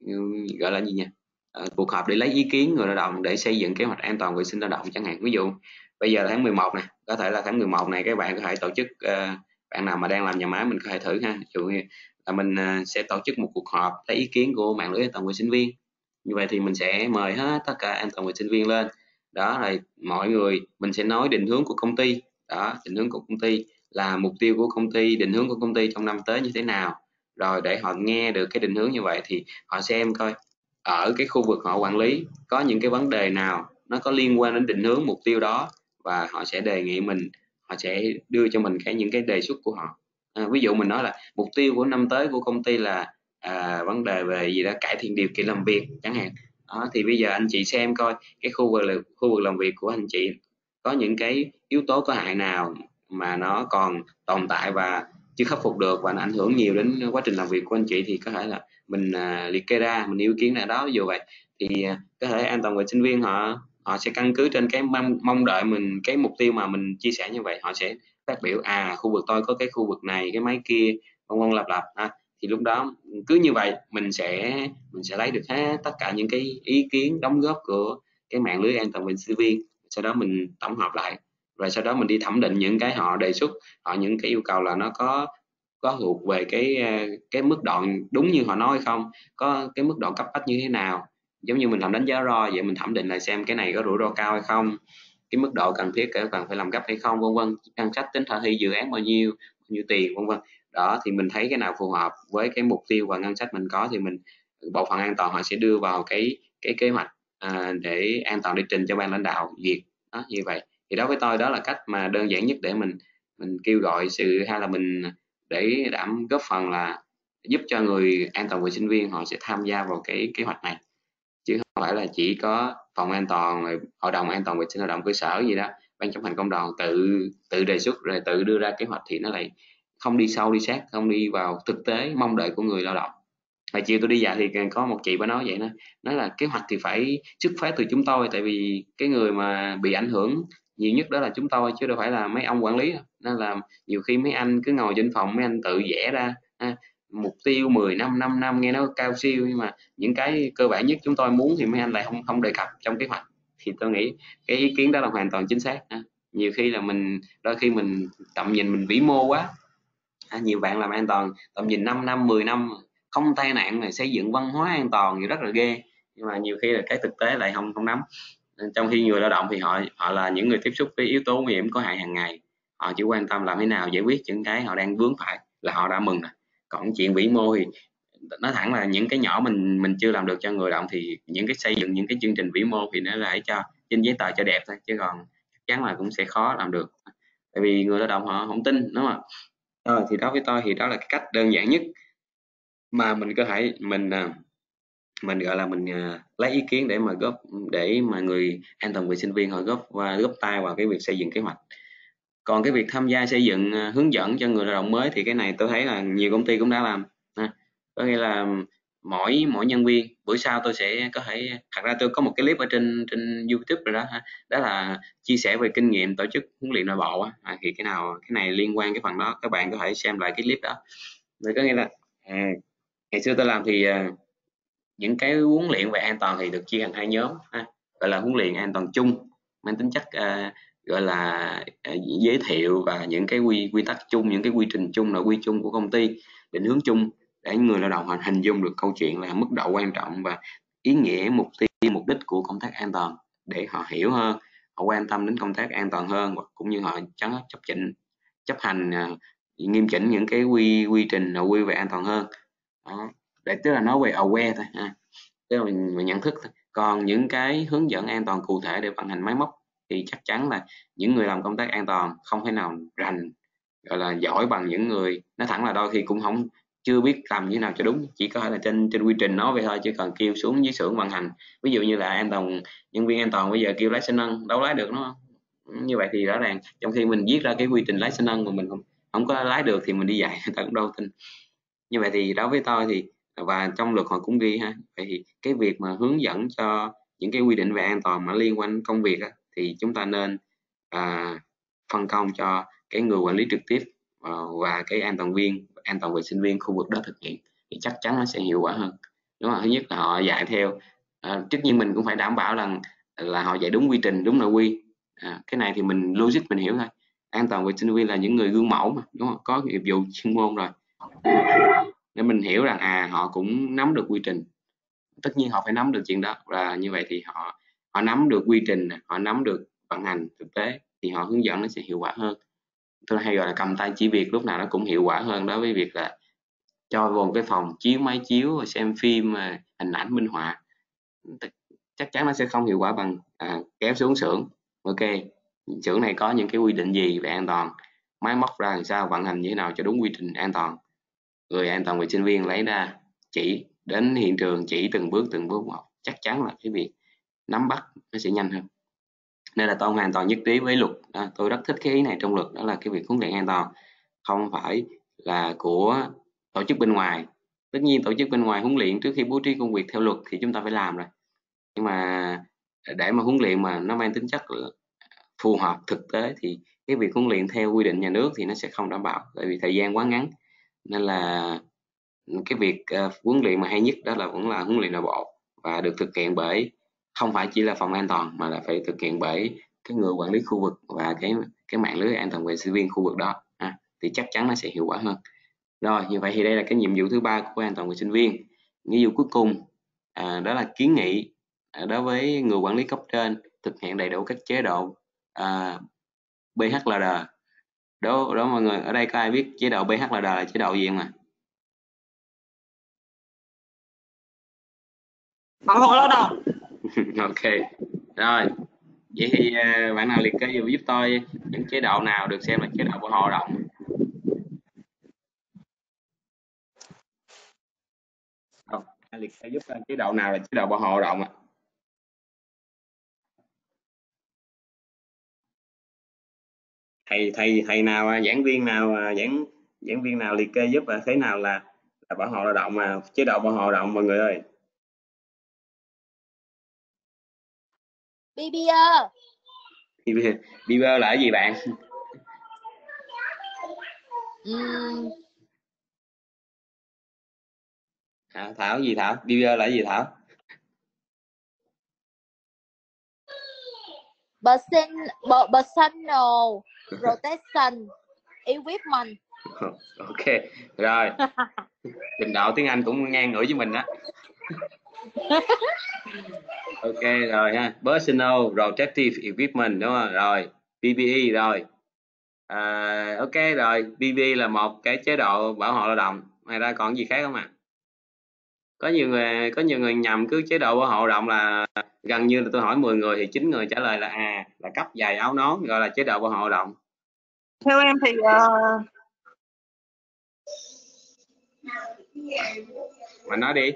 gọi là gì nhỉ, à, cuộc họp để lấy ý kiến người lao động để xây dựng kế hoạch an toàn vệ sinh lao động chẳng hạn. Ví dụ bây giờ là tháng mười một này, có thể là tháng mười một này các bạn có thể tổ chức, uh, bạn nào mà đang làm nhà máy mình có thể thử ha, ví dụ như là mình uh, sẽ tổ chức một cuộc họp lấy ý kiến của mạng lưới an toàn vệ sinh viên. Như vậy thì mình sẽ mời hết tất cả an toàn vệ sinh viên lên đó, rồi mọi người mình sẽ nói định hướng của công ty đó, định hướng của công ty là mục tiêu của công ty, định hướng của công ty trong năm tới như thế nào, rồi để họ nghe được cái định hướng như vậy thì họ xem coi ở cái khu vực họ quản lý có những cái vấn đề nào nó có liên quan đến định hướng mục tiêu đó, và họ sẽ đề nghị mình, họ sẽ đưa cho mình cái những cái đề xuất của họ. À, ví dụ mình nói là mục tiêu của năm tới của công ty là à, vấn đề về gì đó, cải thiện điều kiện làm việc chẳng hạn đó, thì bây giờ anh chị xem coi cái khu vực là khu vực làm việc của anh chị có những cái yếu tố có hại nào mà nó còn tồn tại và chưa khắc phục được và nó ảnh hưởng nhiều đến quá trình làm việc của anh chị, thì có thể là mình à, liệt kê ra, mình yêu kiến ra đó. Ví dụ vậy thì à, có thể an toàn vệ sinh viên họ họ sẽ căn cứ trên cái mong, mong đợi mình, cái mục tiêu mà mình chia sẻ như vậy, họ sẽ phát biểu à khu vực tôi có cái khu vực này, cái máy kia, vân vân lặp lặp ha. Thì lúc đó cứ như vậy mình sẽ mình sẽ lấy được hết tất cả những cái ý kiến đóng góp của cái mạng lưới an toàn vệ sinh viên, sau đó mình tổng hợp lại, rồi sau đó mình đi thẩm định những cái họ đề xuất, họ những cái yêu cầu là nó có có thuộc về cái cái mức độ đúng như họ nói hay không, có cái mức độ cấp bách như thế nào, giống như mình làm đánh giá ro vậy, mình thẩm định lại xem cái này có rủi ro cao hay không, cái mức độ cần thiết cần phải làm gấp hay không, vân vân, ngân sách tính khả thi dự án bao nhiêu, bao nhiêu tiền, vân vân. Đó thì mình thấy cái nào phù hợp với cái mục tiêu và ngân sách mình có thì mình, bộ phận an toàn họ sẽ đưa vào cái cái kế hoạch à, để an toàn để trình cho ban lãnh đạo duyệt đó. Như vậy thì đối với tôi đó là cách mà đơn giản nhất để mình mình kêu gọi sự, hay là mình để đảm góp phần là giúp cho người an toàn vệ sinh viên họ sẽ tham gia vào cái kế hoạch này, chứ không phải là chỉ có phòng an toàn, hội đồng an toàn vệ sinh lao động cơ sở gì đó, ban chấp hành công đoàn tự tự đề xuất rồi tự đưa ra kế hoạch thì nó lại không đi sâu đi sát, không đi vào thực tế mong đợi của người lao động. Hồi chiều tôi đi dạy thì có một chị bà nói vậy đó, nói là kế hoạch thì phải xuất phát từ chúng tôi, tại vì cái người mà bị ảnh hưởng nhiều nhất đó là chúng tôi chứ đâu phải là mấy ông quản lý, nên là nhiều khi mấy anh cứ ngồi trên phòng mấy anh tự vẽ ra ha, mục tiêu mười năm, năm năm nghe nó cao siêu, nhưng mà những cái cơ bản nhất chúng tôi muốn thì mấy anh lại không không đề cập trong kế hoạch. Thì tôi nghĩ cái ý kiến đó là hoàn toàn chính xác ha. Nhiều khi là mình đôi khi mình tầm nhìn mình vĩ mô quá ha, nhiều bạn làm an toàn tầm nhìn năm năm, mười năm không tai nạn này, xây dựng văn hóa an toàn thì rất là ghê, nhưng mà nhiều khi là cái thực tế lại không không nắm. Trong khi người lao động thì họ họ là những người tiếp xúc với yếu tố nguy hiểm có hại hàng ngày, họ chỉ quan tâm làm thế nào giải quyết những cái họ đang vướng phải là họ đã mừng rồi. Còn chuyện vĩ mô thì nói thẳng là những cái nhỏ mình mình chưa làm được cho người lao động, thì những cái xây dựng những cái chương trình vĩ mô thì nó lại cho trên giấy tờ cho đẹp thôi, chứ còn chắc chắn là cũng sẽ khó làm được, tại vì người lao động họ không tin, đúng không? Rồi thì đối với tôi thì đó là cái cách đơn giản nhất mà mình có thể mình à, mình gọi là mình à, lấy ý kiến để mà góp, để mà người an toàn vệ sinh viên họ góp và góp tay vào cái việc xây dựng kế hoạch. Còn cái việc tham gia xây dựng à, hướng dẫn cho người lao động mới thì cái này tôi thấy là nhiều công ty cũng đã làm ha. Có nghĩa là mỗi mỗi nhân viên, bữa sau tôi sẽ có thể, thật ra tôi có một cái clip ở trên trên YouTube rồi đó ha, đó là chia sẻ về kinh nghiệm tổ chức huấn luyện nội bộ á, à, thì cái nào cái này liên quan cái phần đó các bạn có thể xem lại cái clip đó. Vậy có nghĩa là à, ngày xưa tôi làm thì à, những cái huấn luyện về an toàn thì được chia thành hai nhóm ha, gọi là huấn luyện an toàn chung mang tính chất uh, gọi là uh, giới thiệu và những cái quy quy tắc chung, những cái quy trình chung, là quy chung của công ty, định hướng chung để người lao động họ hình dung được câu chuyện là mức độ quan trọng và ý nghĩa, mục tiêu, mục đích của công tác an toàn, để họ hiểu hơn, họ quan tâm đến công tác an toàn hơn, cũng như họ chấp chấp chỉnh chấp hành uh, nghiêm chỉnh những cái quy quy trình nội quy về an toàn hơn. Đó, để tức là nói về aware thôi ha, tức là mình, mình nhận thức thôi. Còn những cái hướng dẫn an toàn cụ thể để vận hành máy móc thì chắc chắn là những người làm công tác an toàn không thể nào rành, gọi là giỏi bằng những người, nói thẳng là đôi khi cũng không chưa biết làm như thế nào cho đúng, chỉ có thể là trên trên quy trình nói vậy thôi, chứ cần kêu xuống dưới xưởng vận hành, ví dụ như là an toàn, nhân viên an toàn bây giờ kêu lái xe nâng đâu lái được, đúng không? Như vậy thì rõ ràng trong khi mình viết ra cái quy trình lái xe nâng mà mình không không có lái được thì mình đi dạy người ta cũng đâu tin. Như vậy thì đối với tôi thì, và trong luật họ cũng ghi ha, vậy thì cái việc mà hướng dẫn cho những cái quy định về an toàn mà liên quan đến công việc á, thì chúng ta nên à, phân công cho cái người quản lý trực tiếp à, và cái an toàn viên, an toàn vệ sinh viên khu vực đó thực hiện, thì chắc chắn nó sẽ hiệu quả hơn, đúng không? Thứ nhất là họ dạy theo, à, tất nhiên mình cũng phải đảm bảo rằng là, là họ dạy đúng quy trình, đúng nội quy, à, cái này thì mình logic mình hiểu thôi. An toàn vệ sinh viên là những người gương mẫu mà, đúng không? Có nghiệp vụ chuyên môn rồi, để mình hiểu rằng à họ cũng nắm được quy trình, tất nhiên họ phải nắm được chuyện đó, và như vậy thì họ họ nắm được quy trình, họ nắm được vận hành thực tế, thì họ hướng dẫn nó sẽ hiệu quả hơn. Tôi hay gọi là cầm tay chỉ việc, lúc nào nó cũng hiệu quả hơn đối với việc là cho vào một cái phòng chiếu máy chiếu xem phim hình ảnh minh họa, chắc chắn nó sẽ không hiệu quả bằng à, kéo xuống xưởng, ok xưởng này có những cái quy định gì về an toàn, máy móc ra làm sao, vận hành như thế nào cho đúng quy trình an toàn, người an toàn vệ sinh viên lấy ra chỉ đến hiện trường, chỉ từng bước từng bước một, chắc chắn là cái việc nắm bắt nó sẽ nhanh hơn. Nên là tôi hoàn toàn nhất trí với luật đó. Tôi rất thích cái ý này trong luật, đó là cái việc huấn luyện an toàn không phải là của tổ chức bên ngoài. Tất nhiên tổ chức bên ngoài huấn luyện trước khi bố trí công việc theo luật thì chúng ta phải làm rồi, nhưng mà để mà huấn luyện mà nó mang tính chất phù hợp thực tế thì cái việc huấn luyện theo quy định nhà nước thì nó sẽ không đảm bảo, tại vì thời gian quá ngắn. Nên là cái việc uh, huấn luyện mà hay nhất đó là vẫn là huấn luyện nội bộ, và được thực hiện bởi không phải chỉ là phòng an toàn, mà là phải thực hiện bởi cái người quản lý khu vực và cái cái mạng lưới an toàn vệ sinh viên khu vực đó, à, thì chắc chắn nó sẽ hiệu quả hơn. Rồi, như vậy thì đây là cái nhiệm vụ thứ ba của an toàn vệ sinh viên. Nhiệm vụ cuối cùng à, đó là kiến nghị à, đối với người quản lý cấp trên thực hiện đầy đủ các chế độ à, bê hát lờ đê. Đó, đó mọi người, ở đây có ai biết chế độ bê hát lờ đê là chế độ gì không ạ? Bảo hộ lao động. Ok, rồi vậy thì uh, bạn nào liệt kê giúp, giúp tôi những chế độ nào được xem là chế độ bảo hộ lao động? Không, liệt kê giúp chế độ nào là chế độ bảo hộ lao động ạ? À? thầy thầy thầy nào, giảng viên nào, giảng giảng viên nào liệt kê giúp là thế nào là, là bảo hộ lao động, mà chế độ bảo hộ lao động mọi người ơi? bê bê e. bê bê e là cái gì bạn? uhm. À, Thảo gì Thảo? bê bê e là cái gì Thảo? Personal Protection Equipment. Ok, rồi. Trình độ tiếng Anh cũng ngang ngửa với mình đó. Ok rồi ha, Personal Protective Equipment đúng không? Rồi, pê pê e rồi. À, ok rồi, pê pê e là một cái chế độ bảo hộ lao động. Ngoài ra còn gì khác không ạ? À? Có nhiều người có nhiều người nhầm cứ chế độ bảo hộ lao động là gần như là tôi hỏi mười người thì chín người trả lời là à là cấp giày áo nón gọi là chế độ bảo hộ lao động. Theo em thì uh... mà nói đi.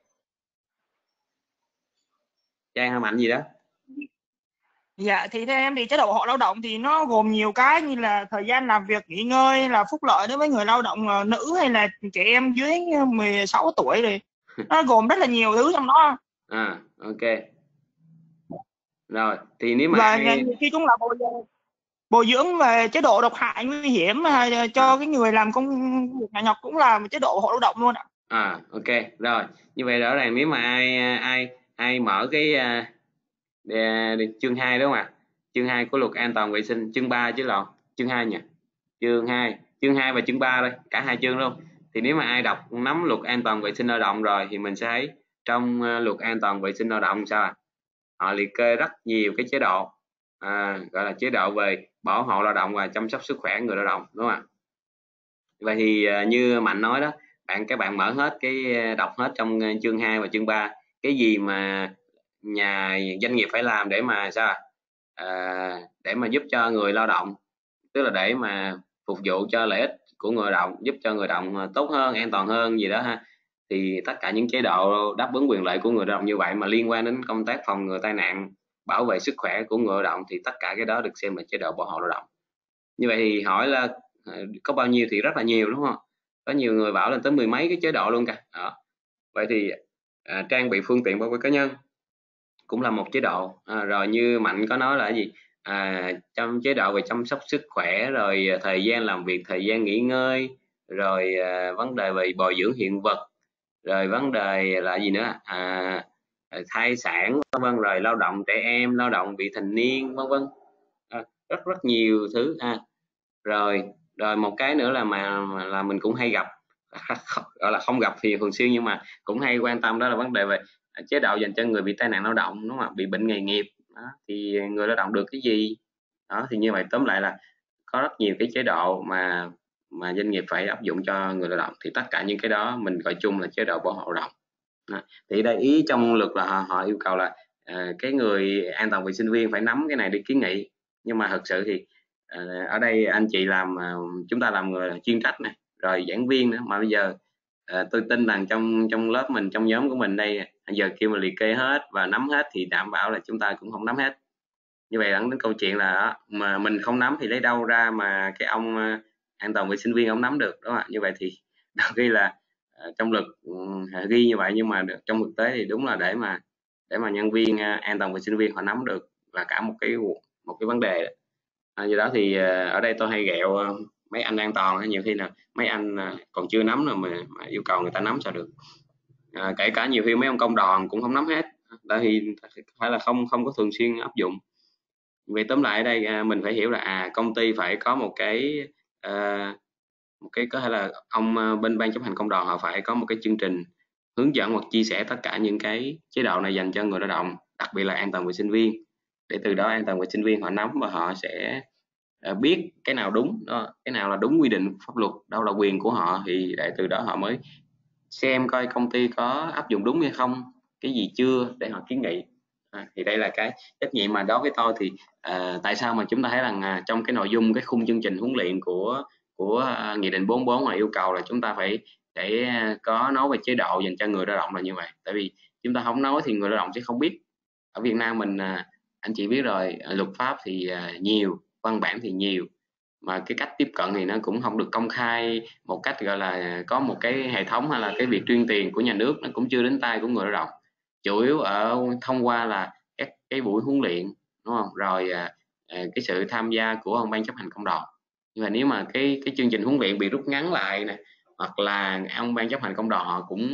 Trang hay Mạnh gì đó. Dạ thì theo em thì chế độ bảo hộ lao động thì nó gồm nhiều cái như là thời gian làm việc, nghỉ ngơi, là phúc lợi đối với người lao động uh, nữ hay là trẻ em dưới mười sáu tuổi, rồi nó gồm rất là nhiều thứ trong đó. À ok. Rồi thì nếu mà và ai... nhiều khi cũng là bồi, bồi dưỡng về chế độ độc hại nguy hiểm cho à. cái người làm công việc nhà nhọc cũng là một chế độ bảo hộ lao động luôn ạ. À, ok rồi, như vậy rõ ràng nếu mà ai ai ai mở cái uh, đề, đề, chương hai đúng không ạ? Chương hai của luật an toàn vệ sinh, chương ba chứ lộn, chương hai nhỉ? Chương hai, chương hai và chương ba đây, cả hai chương luôn. Thì nếu mà ai đọc nắm luật an toàn vệ sinh lao động rồi thì mình sẽ thấy trong uh, luật an toàn vệ sinh lao động sao ạ? Họ liệt kê rất nhiều cái chế độ, à, gọi là chế độ về bảo hộ lao động và chăm sóc sức khỏe người lao động, đúng không ạ? Vậy thì uh, như Mạnh nói đó, bạn các bạn mở hết cái đọc hết trong uh, chương hai và chương ba cái gì mà nhà doanh nghiệp phải làm để mà sao à, để mà giúp cho người lao động, tức là để mà phục vụ cho lợi ích của người lao động, giúp cho người lao động tốt hơn, an toàn hơn gì đó ha. Thì tất cả những chế độ đáp ứng quyền lợi của người lao động như vậy mà liên quan đến công tác phòng ngừa tai nạn, bảo vệ sức khỏe của người lao động thì tất cả cái đó được xem là chế độ bảo hộ lao động. Như vậy thì hỏi là có bao nhiêu thì rất là nhiều, đúng không? Có nhiều người bảo lên tới mười mấy cái chế độ luôn cả đó. Vậy thì à, trang bị phương tiện bảo vệ cá nhân cũng là một chế độ, à, rồi như Mạnh có nói là cái gì à, trong chế độ về chăm sóc sức khỏe, rồi thời gian làm việc, thời gian nghỉ ngơi, rồi à, vấn đề về bồi dưỡng hiện vật, rồi vấn đề là gì nữa à, thai sản vân vân, rồi lao động trẻ em, lao động vị thành niên vân vân, à, rất rất nhiều thứ ha. Rồi rồi một cái nữa là mà là mình cũng hay gặp, gọi là không gặp thì thường xuyên nhưng mà cũng hay quan tâm, đó là vấn đề về chế độ dành cho người bị tai nạn lao động, đúng không? Bị bệnh nghề nghiệp đó, thì người lao động được cái gì đó. Thì như vậy tóm lại là có rất nhiều cái chế độ mà mà doanh nghiệp phải áp dụng cho người lao động, thì tất cả những cái đó mình gọi chung là chế độ bảo hộ lao động đó. Thì đây ý trong luật là họ, họ yêu cầu là à, cái người an toàn vệ sinh viên phải nắm cái này để kiến nghị, nhưng mà thật sự thì à, ở đây anh chị làm à, chúng ta làm người chuyên trách này, rồi giảng viên nữa, mà bây giờ à, tôi tin rằng trong trong lớp mình, trong nhóm của mình đây giờ kêu mà liệt kê hết và nắm hết thì đảm bảo là chúng ta cũng không nắm hết. Như vậy dẫn đến câu chuyện là mà mình không nắm thì lấy đâu ra mà cái ông an toàn vệ sinh viên ông nắm được, đúng không ạ? Như vậy thì đôi khi là uh, trong luật um, ghi như vậy, nhưng mà trong thực tế thì đúng là để mà để mà nhân viên uh, an toàn vệ sinh viên họ nắm được là cả một cái một cái vấn đề. À, do đó thì uh, ở đây tôi hay ghẹo uh, mấy anh an toàn, nhiều khi là mấy anh uh, còn chưa nắm rồi mà, mà yêu cầu người ta nắm sao được. À, kể cả nhiều khi mấy ông công đoàn cũng không nắm hết, tại vì phải là không không có thường xuyên áp dụng. Vì tóm lại ở đây à, mình phải hiểu là à công ty phải có một cái à, một cái có thể là ông à, bên ban chấp hành công đoàn họ phải có một cái chương trình hướng dẫn hoặc chia sẻ tất cả những cái chế độ này dành cho người lao động, đặc biệt là an toàn vệ sinh viên, để từ đó an toàn vệ sinh viên họ nắm và họ sẽ à, biết cái nào đúng đó, cái nào là đúng quy định pháp luật, đâu là quyền của họ, thì để từ đó họ mới xem coi công ty có áp dụng đúng hay không, cái gì chưa để họ kiến nghị. À, thì đây là cái trách nhiệm mà đối với tôi thì à, tại sao mà chúng ta thấy rằng à, trong cái nội dung cái khung chương trình huấn luyện của của à, nghị định bốn mươi bốn là yêu cầu là chúng ta phải để à, có nói về chế độ dành cho người lao động là như vậy. Tại vì chúng ta không nói thì người lao động sẽ không biết. Ở Việt Nam mình à, anh chị biết rồi, à, luật pháp thì à, nhiều, văn bản thì nhiều, mà cái cách tiếp cận thì nó cũng không được công khai một cách gọi là có một cái hệ thống, hay là cái việc tuyên truyền của nhà nước nó cũng chưa đến tay của người lao động, chủ yếu ở thông qua là các cái buổi huấn luyện, đúng không? Rồi à, à, cái sự tham gia của ông ban chấp hành công đoàn. Nhưng mà nếu mà cái cái chương trình huấn luyện bị rút ngắn lại nè, hoặc là ông ban chấp hành công đoàn họ cũng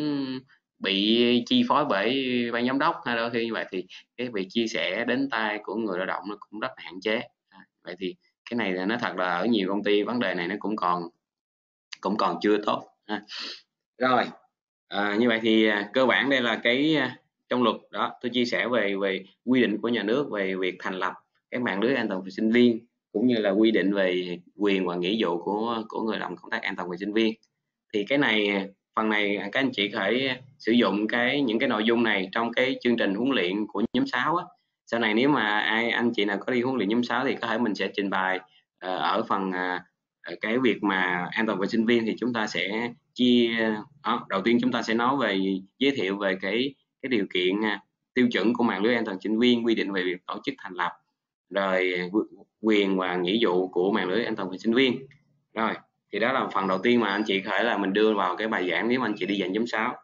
bị chi phối bởi ban giám đốc, hay đôi khi như vậy thì cái việc chia sẻ đến tay của người lao động nó cũng rất là hạn chế. À, vậy thì cái này là nó thật là ở nhiều công ty vấn đề này nó cũng còn cũng còn chưa tốt. À, rồi à, như vậy thì à, cơ bản đây là cái à, trong luật đó tôi chia sẻ về về quy định của nhà nước về việc thành lập cái mạng lưới an toàn vệ sinh viên, cũng như là quy định về quyền và nghĩa vụ của của người làm công tác an toàn vệ sinh viên. Thì cái này phần này các anh chị phải sử dụng cái những cái nội dung này trong cái chương trình huấn luyện của nhóm sáu á. Sau này nếu mà ai anh chị nào có đi huấn luyện nhóm sáu thì có thể mình sẽ trình bày uh, ở phần uh, cái việc mà an toàn vệ sinh viên thì chúng ta sẽ chia đó, đầu tiên chúng ta sẽ nói về giới thiệu về cái cái điều kiện tiêu chuẩn của mạng lưới an toàn vệ sinh viên, quy định về việc tổ chức thành lập, rồi quyền và nghĩa vụ của mạng lưới an toàn vệ sinh viên. Rồi thì đó là phần đầu tiên mà anh chị có thể là mình đưa vào cái bài giảng nếu mà anh chị đi dạy nhóm sáu.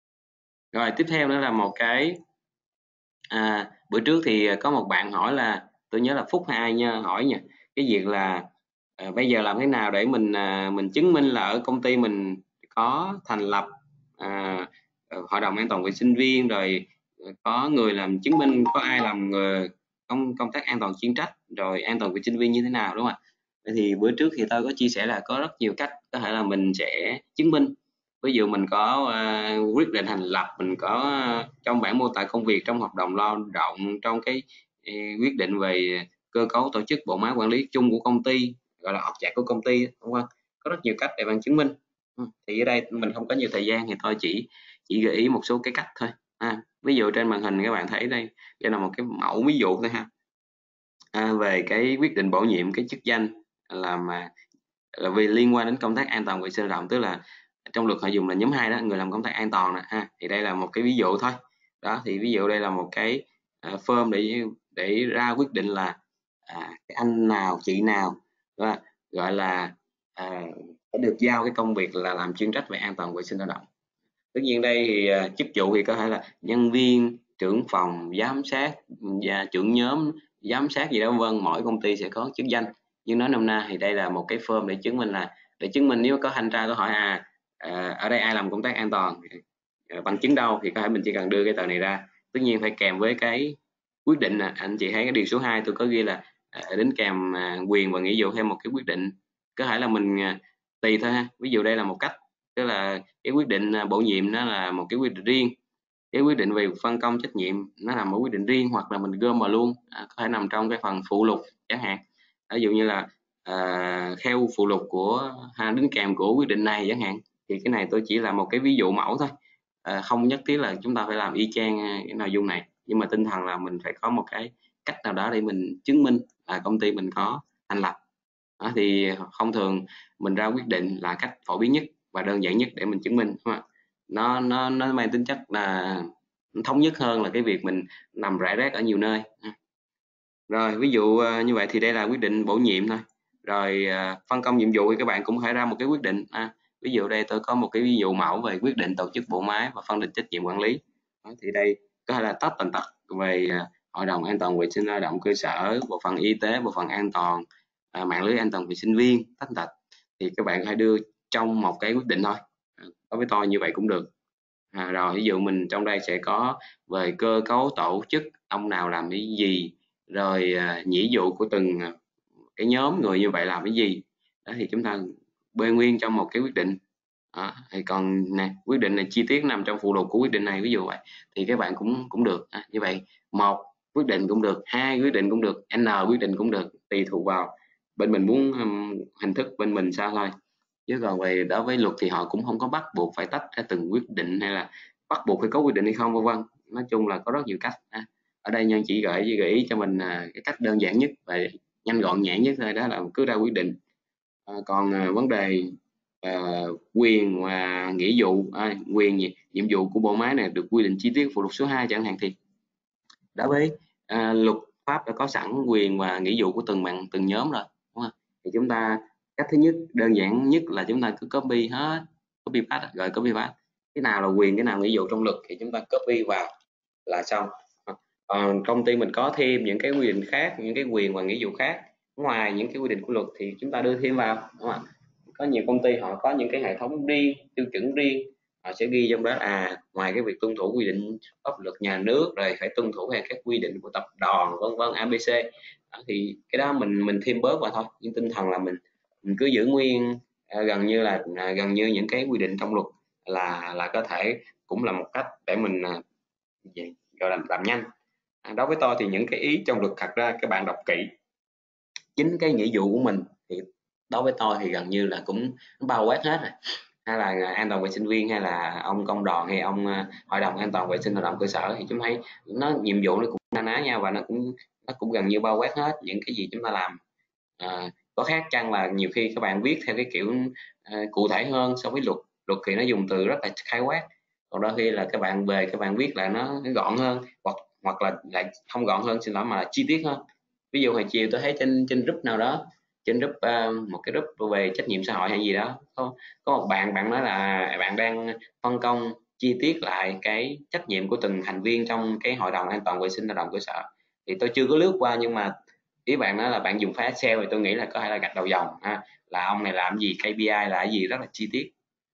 Rồi tiếp theo nữa là một cái à, bữa trước thì có một bạn hỏi là, tôi nhớ là Phúc hai nha, hỏi nha, cái việc là à, bây giờ làm thế nào để mình à, mình chứng minh là ở công ty mình có thành lập à, hội đồng an toàn vệ sinh viên, rồi có người làm chứng minh, có ai làm người công công tác an toàn chuyên trách, rồi an toàn vệ sinh viên như thế nào, đúng không ạ? Thì bữa trước thì tôi có chia sẻ là có rất nhiều cách có thể là mình sẽ chứng minh. Ví dụ mình có uh, quyết định thành lập, mình có uh, trong bản mô tả công việc, trong hợp đồng lao động, trong cái uh, quyết định về cơ cấu tổ chức bộ máy quản lý chung của công ty, gọi là hợp chặt của công ty, đúng không? Có rất nhiều cách để bạn chứng minh. Thì ở đây mình không có nhiều thời gian thì tôi chỉ chỉ gợi ý một số cái cách thôi. À, ví dụ trên màn hình các bạn thấy đây, đây là một cái mẫu ví dụ thôi ha. À, về cái quyết định bổ nhiệm cái chức danh là mà là vì liên quan đến công tác an toàn vệ sinh lao động, tức là trong luật họ dùng là nhóm hai đó, người làm công tác an toàn nè ha. Thì đây là một cái ví dụ thôi. Đó, thì ví dụ đây là một cái uh, form để để ra quyết định là à, cái anh nào chị nào đó, gọi là à, được giao cái công việc là làm chuyên trách về an toàn vệ sinh lao động. Tất nhiên đây thì uh, chức vụ thì có thể là nhân viên, trưởng phòng, giám sát và trưởng nhóm, giám sát gì đó vân, mỗi công ty sẽ có chức danh. Nhưng nói nôm na thì đây là một cái form để chứng minh là để chứng minh nếu có thanh tra có hỏi à, à ở đây ai làm công tác an toàn, à, bằng chứng đâu, thì có thể mình chỉ cần đưa cái tờ này ra. Tất nhiên phải kèm với cái quyết định. À, anh chị thấy cái điều số hai tôi có ghi là à, đến kèm à, quyền và nghĩa vụ thêm một cái quyết định. Có thể là mình à, tùy thôi ha. Ví dụ đây là một cách, tức là cái quyết định bổ nhiệm nó là một cái quyết định riêng, cái quyết định về phân công trách nhiệm nó là một quyết định riêng, hoặc là mình gom vào luôn, à, có thể nằm trong cái phần phụ lục chẳng hạn. Ví dụ như là à, theo phụ lục của ha, đính kèm của quyết định này chẳng hạn. Thì cái này tôi chỉ là một cái ví dụ mẫu thôi, à, không nhất thiết là chúng ta phải làm y chang cái nội dung này, nhưng mà tinh thần là mình phải có một cái cách nào đó để mình chứng minh là công ty mình có thành lập. Đó, thì thông thường mình ra quyết định là cách phổ biến nhất và đơn giản nhất để mình chứng minh, đúng không? nó nó nó mang tính chất là thống nhất hơn là cái việc mình nằm rải rác ở nhiều nơi. Rồi ví dụ như vậy thì đây là quyết định bổ nhiệm thôi. Rồi phân công nhiệm vụ thì các bạn cũng phải ra một cái quyết định. À, ví dụ đây tôi có một cái ví dụ mẫu về quyết định tổ chức bộ máy và phân định trách nhiệm quản lý. Đó, thì đây có thể là tất tần tật về hội đồng an toàn vệ sinh lao động cơ sở, bộ phận y tế, bộ phận an toàn, à, mạng lưới an toàn vệ sinh viên, tất tật. Thì các bạn hãy đưa trong một cái quyết định thôi. Đối với tôi như vậy cũng được. À, rồi ví dụ mình trong đây sẽ có về cơ cấu tổ chức, ông nào làm cái gì, rồi à, nghĩa vụ của từng cái nhóm người như vậy làm cái gì. Đó thì chúng ta bê nguyên trong một cái quyết định. Đó, thì còn nè, quyết định này chi tiết nằm trong phụ lục của quyết định này, ví dụ vậy thì các bạn cũng cũng được. À, như vậy một quyết định cũng được, hai quyết định cũng được, n quyết định cũng được, tùy thuộc vào bên mình muốn um, hình thức bên mình sao thôi. Chứ còn về đối với luật thì họ cũng không có bắt buộc phải tách ra từng quyết định, hay là bắt buộc phải có quyết định hay không, vân vân. Nói chung là có rất nhiều cách. À, ở đây nhân chỉ gợi gợi ý cho mình à, cái cách đơn giản nhất và nhanh gọn nhẹ nhất thôi, đó là cứ ra quyết định. À, còn à, vấn đề à, quyền và nghĩa vụ, à, quyền nhiệm vụ của bộ máy này được quy định chi tiết phụ lục số hai chẳng hạn, thì đối với à, luật pháp đã có sẵn quyền và nghĩa vụ của từng bạn từng nhóm rồi, đúng không? Thì chúng ta cách thứ nhất đơn giản nhất là chúng ta cứ copy hết, copy paste, rồi copy paste cái nào là quyền, cái nào nghĩa vụ trong luật thì chúng ta copy vào là xong. Còn công ty mình có thêm những cái quy định khác, những cái quyền và nghĩa vụ khác ngoài những cái quy định của luật thì chúng ta đưa thêm vào, đúng không? Có nhiều công ty họ có những cái hệ thống riêng, tiêu chuẩn riêng, họ sẽ ghi trong đó à ngoài cái việc tuân thủ quy định pháp luật nhà nước rồi phải tuân thủ theo các quy định của tập đoàn vân vân a bê xê. Đó, thì cái đó mình mình thêm bớt vào thôi, nhưng tinh thần là mình mình cứ giữ nguyên à, gần như là à, gần như những cái quy định trong luật là là có thể cũng là một cách để mình à, gọi là làm nhanh. À, đối với tôi thì những cái ý trong luật thật ra các bạn đọc kỹ chính cái nghĩa vụ của mình thì đối với tôi thì gần như là cũng bao quát hết rồi, hay là an toàn vệ sinh viên, hay là ông công đoàn, hay ông uh, hội đồng an toàn vệ sinh lao động cơ sở, thì chúng thấy nó nhiệm vụ nó cũng na ná nhau và nó cũng nó cũng gần như bao quát hết những cái gì chúng ta làm. À, có khác chăng là nhiều khi các bạn viết theo cái kiểu uh, cụ thể hơn so với luật. Luật thì nó dùng từ rất là khái quát, còn đôi khi là các bạn về các bạn viết lại nó, nó gọn hơn, hoặc hoặc là lại không gọn hơn, xin lỗi, mà là chi tiết hơn. Ví dụ hồi chiều tôi thấy trên trên group nào đó, trên group uh, một cái group về trách nhiệm xã hội hay gì đó, có, có một bạn bạn nói là bạn đang phân công chi tiết lại cái trách nhiệm của từng thành viên trong cái hội đồng an toàn vệ sinh lao động cơ sở. Thì tôi chưa có lướt qua, nhưng mà ý bạn nói là bạn dùng file Excel thì tôi nghĩ là có thể là gạch đầu dòng ha, là ông này làm gì, ca pê i là cái gì rất là chi tiết.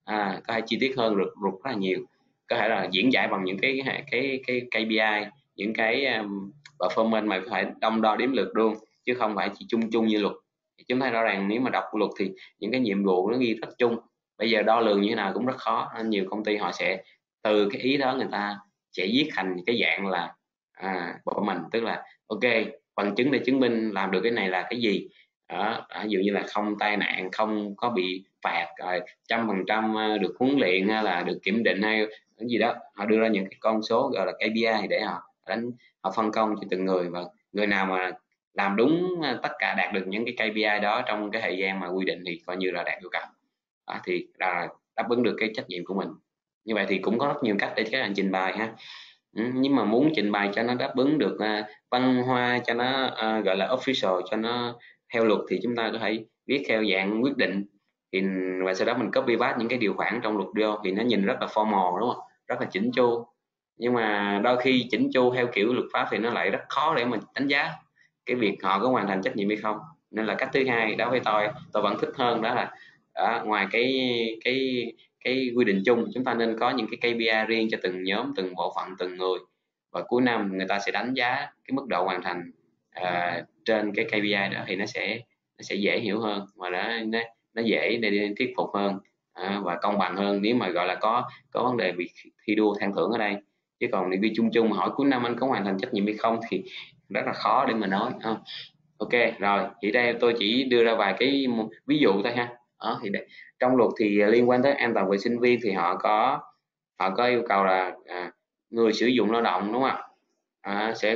à, có thể chi tiết hơn, rụt rụt rất là nhiều, có thể là diễn giải bằng những cái cái cái K P I, những cái um, performance mà có thể đong đo đếm lược luôn, chứ không phải chỉ chung chung như luật. Chúng ta rõ ràng nếu mà đọc luật thì những cái nhiệm vụ nó ghi rất chung, bây giờ đo lường như thế nào cũng rất khó, nên nhiều công ty họ sẽ từ cái ý đó người ta sẽ viết thành cái dạng là à, mình tức là ok, bằng chứng để chứng minh làm được cái này là cái gì đó, ví dụ như là không tai nạn, không có bị phạt, rồi trăm phần trăm được huấn luyện hay là được kiểm định hay cái gì đó, họ đưa ra những cái con số gọi là K P I để họ đánh, họ phân công cho từng người, và người nào mà làm đúng tất cả, đạt được những cái K P I đó trong cái thời gian mà quy định thì coi như là đạt yêu cầu đó, thì là đáp ứng được cái trách nhiệm của mình. Như vậy thì cũng có rất nhiều cách để các bạn trình bày ha. Ừ, nhưng mà muốn trình bày cho nó đáp ứng được uh, văn hoa, cho nó uh, gọi là official, cho nó theo luật, thì chúng ta có thể viết theo dạng quyết định, thì và sau đó mình copy paste những cái điều khoản trong luật vô thì nó nhìn rất là formal, đúng không, rất là chỉnh chu. Nhưng mà đôi khi chỉnh chu theo kiểu luật pháp thì nó lại rất khó để mình đánh giá cái việc họ có hoàn thành trách nhiệm hay không. Nên là cách thứ hai đó với tôi tôi vẫn thích hơn, đó là đó, ngoài cái cái cái quy định chung, chúng ta nên có những cái K P I riêng cho từng nhóm, từng bộ phận, từng người, và cuối năm người ta sẽ đánh giá cái mức độ hoàn thành uh, trên cái K P I đó, thì nó sẽ nó sẽ dễ hiểu hơn, và nó nó, nó dễ để thuyết phục hơn uh, và công bằng hơn, nếu mà gọi là có có vấn đề việc thi đua khen thưởng ở đây. Chứ còn đi chung chung mà hỏi cuối năm anh có hoàn thành trách nhiệm hay không thì rất là khó để mà nói. uh. Ok rồi, thì đây tôi chỉ đưa ra vài cái ví dụ thôi ha. Đó, thì đây, trong luật thì liên quan tới an toàn vệ sinh viên thì họ có họ có yêu cầu là à, người sử dụng lao động, đúng không, à, sẽ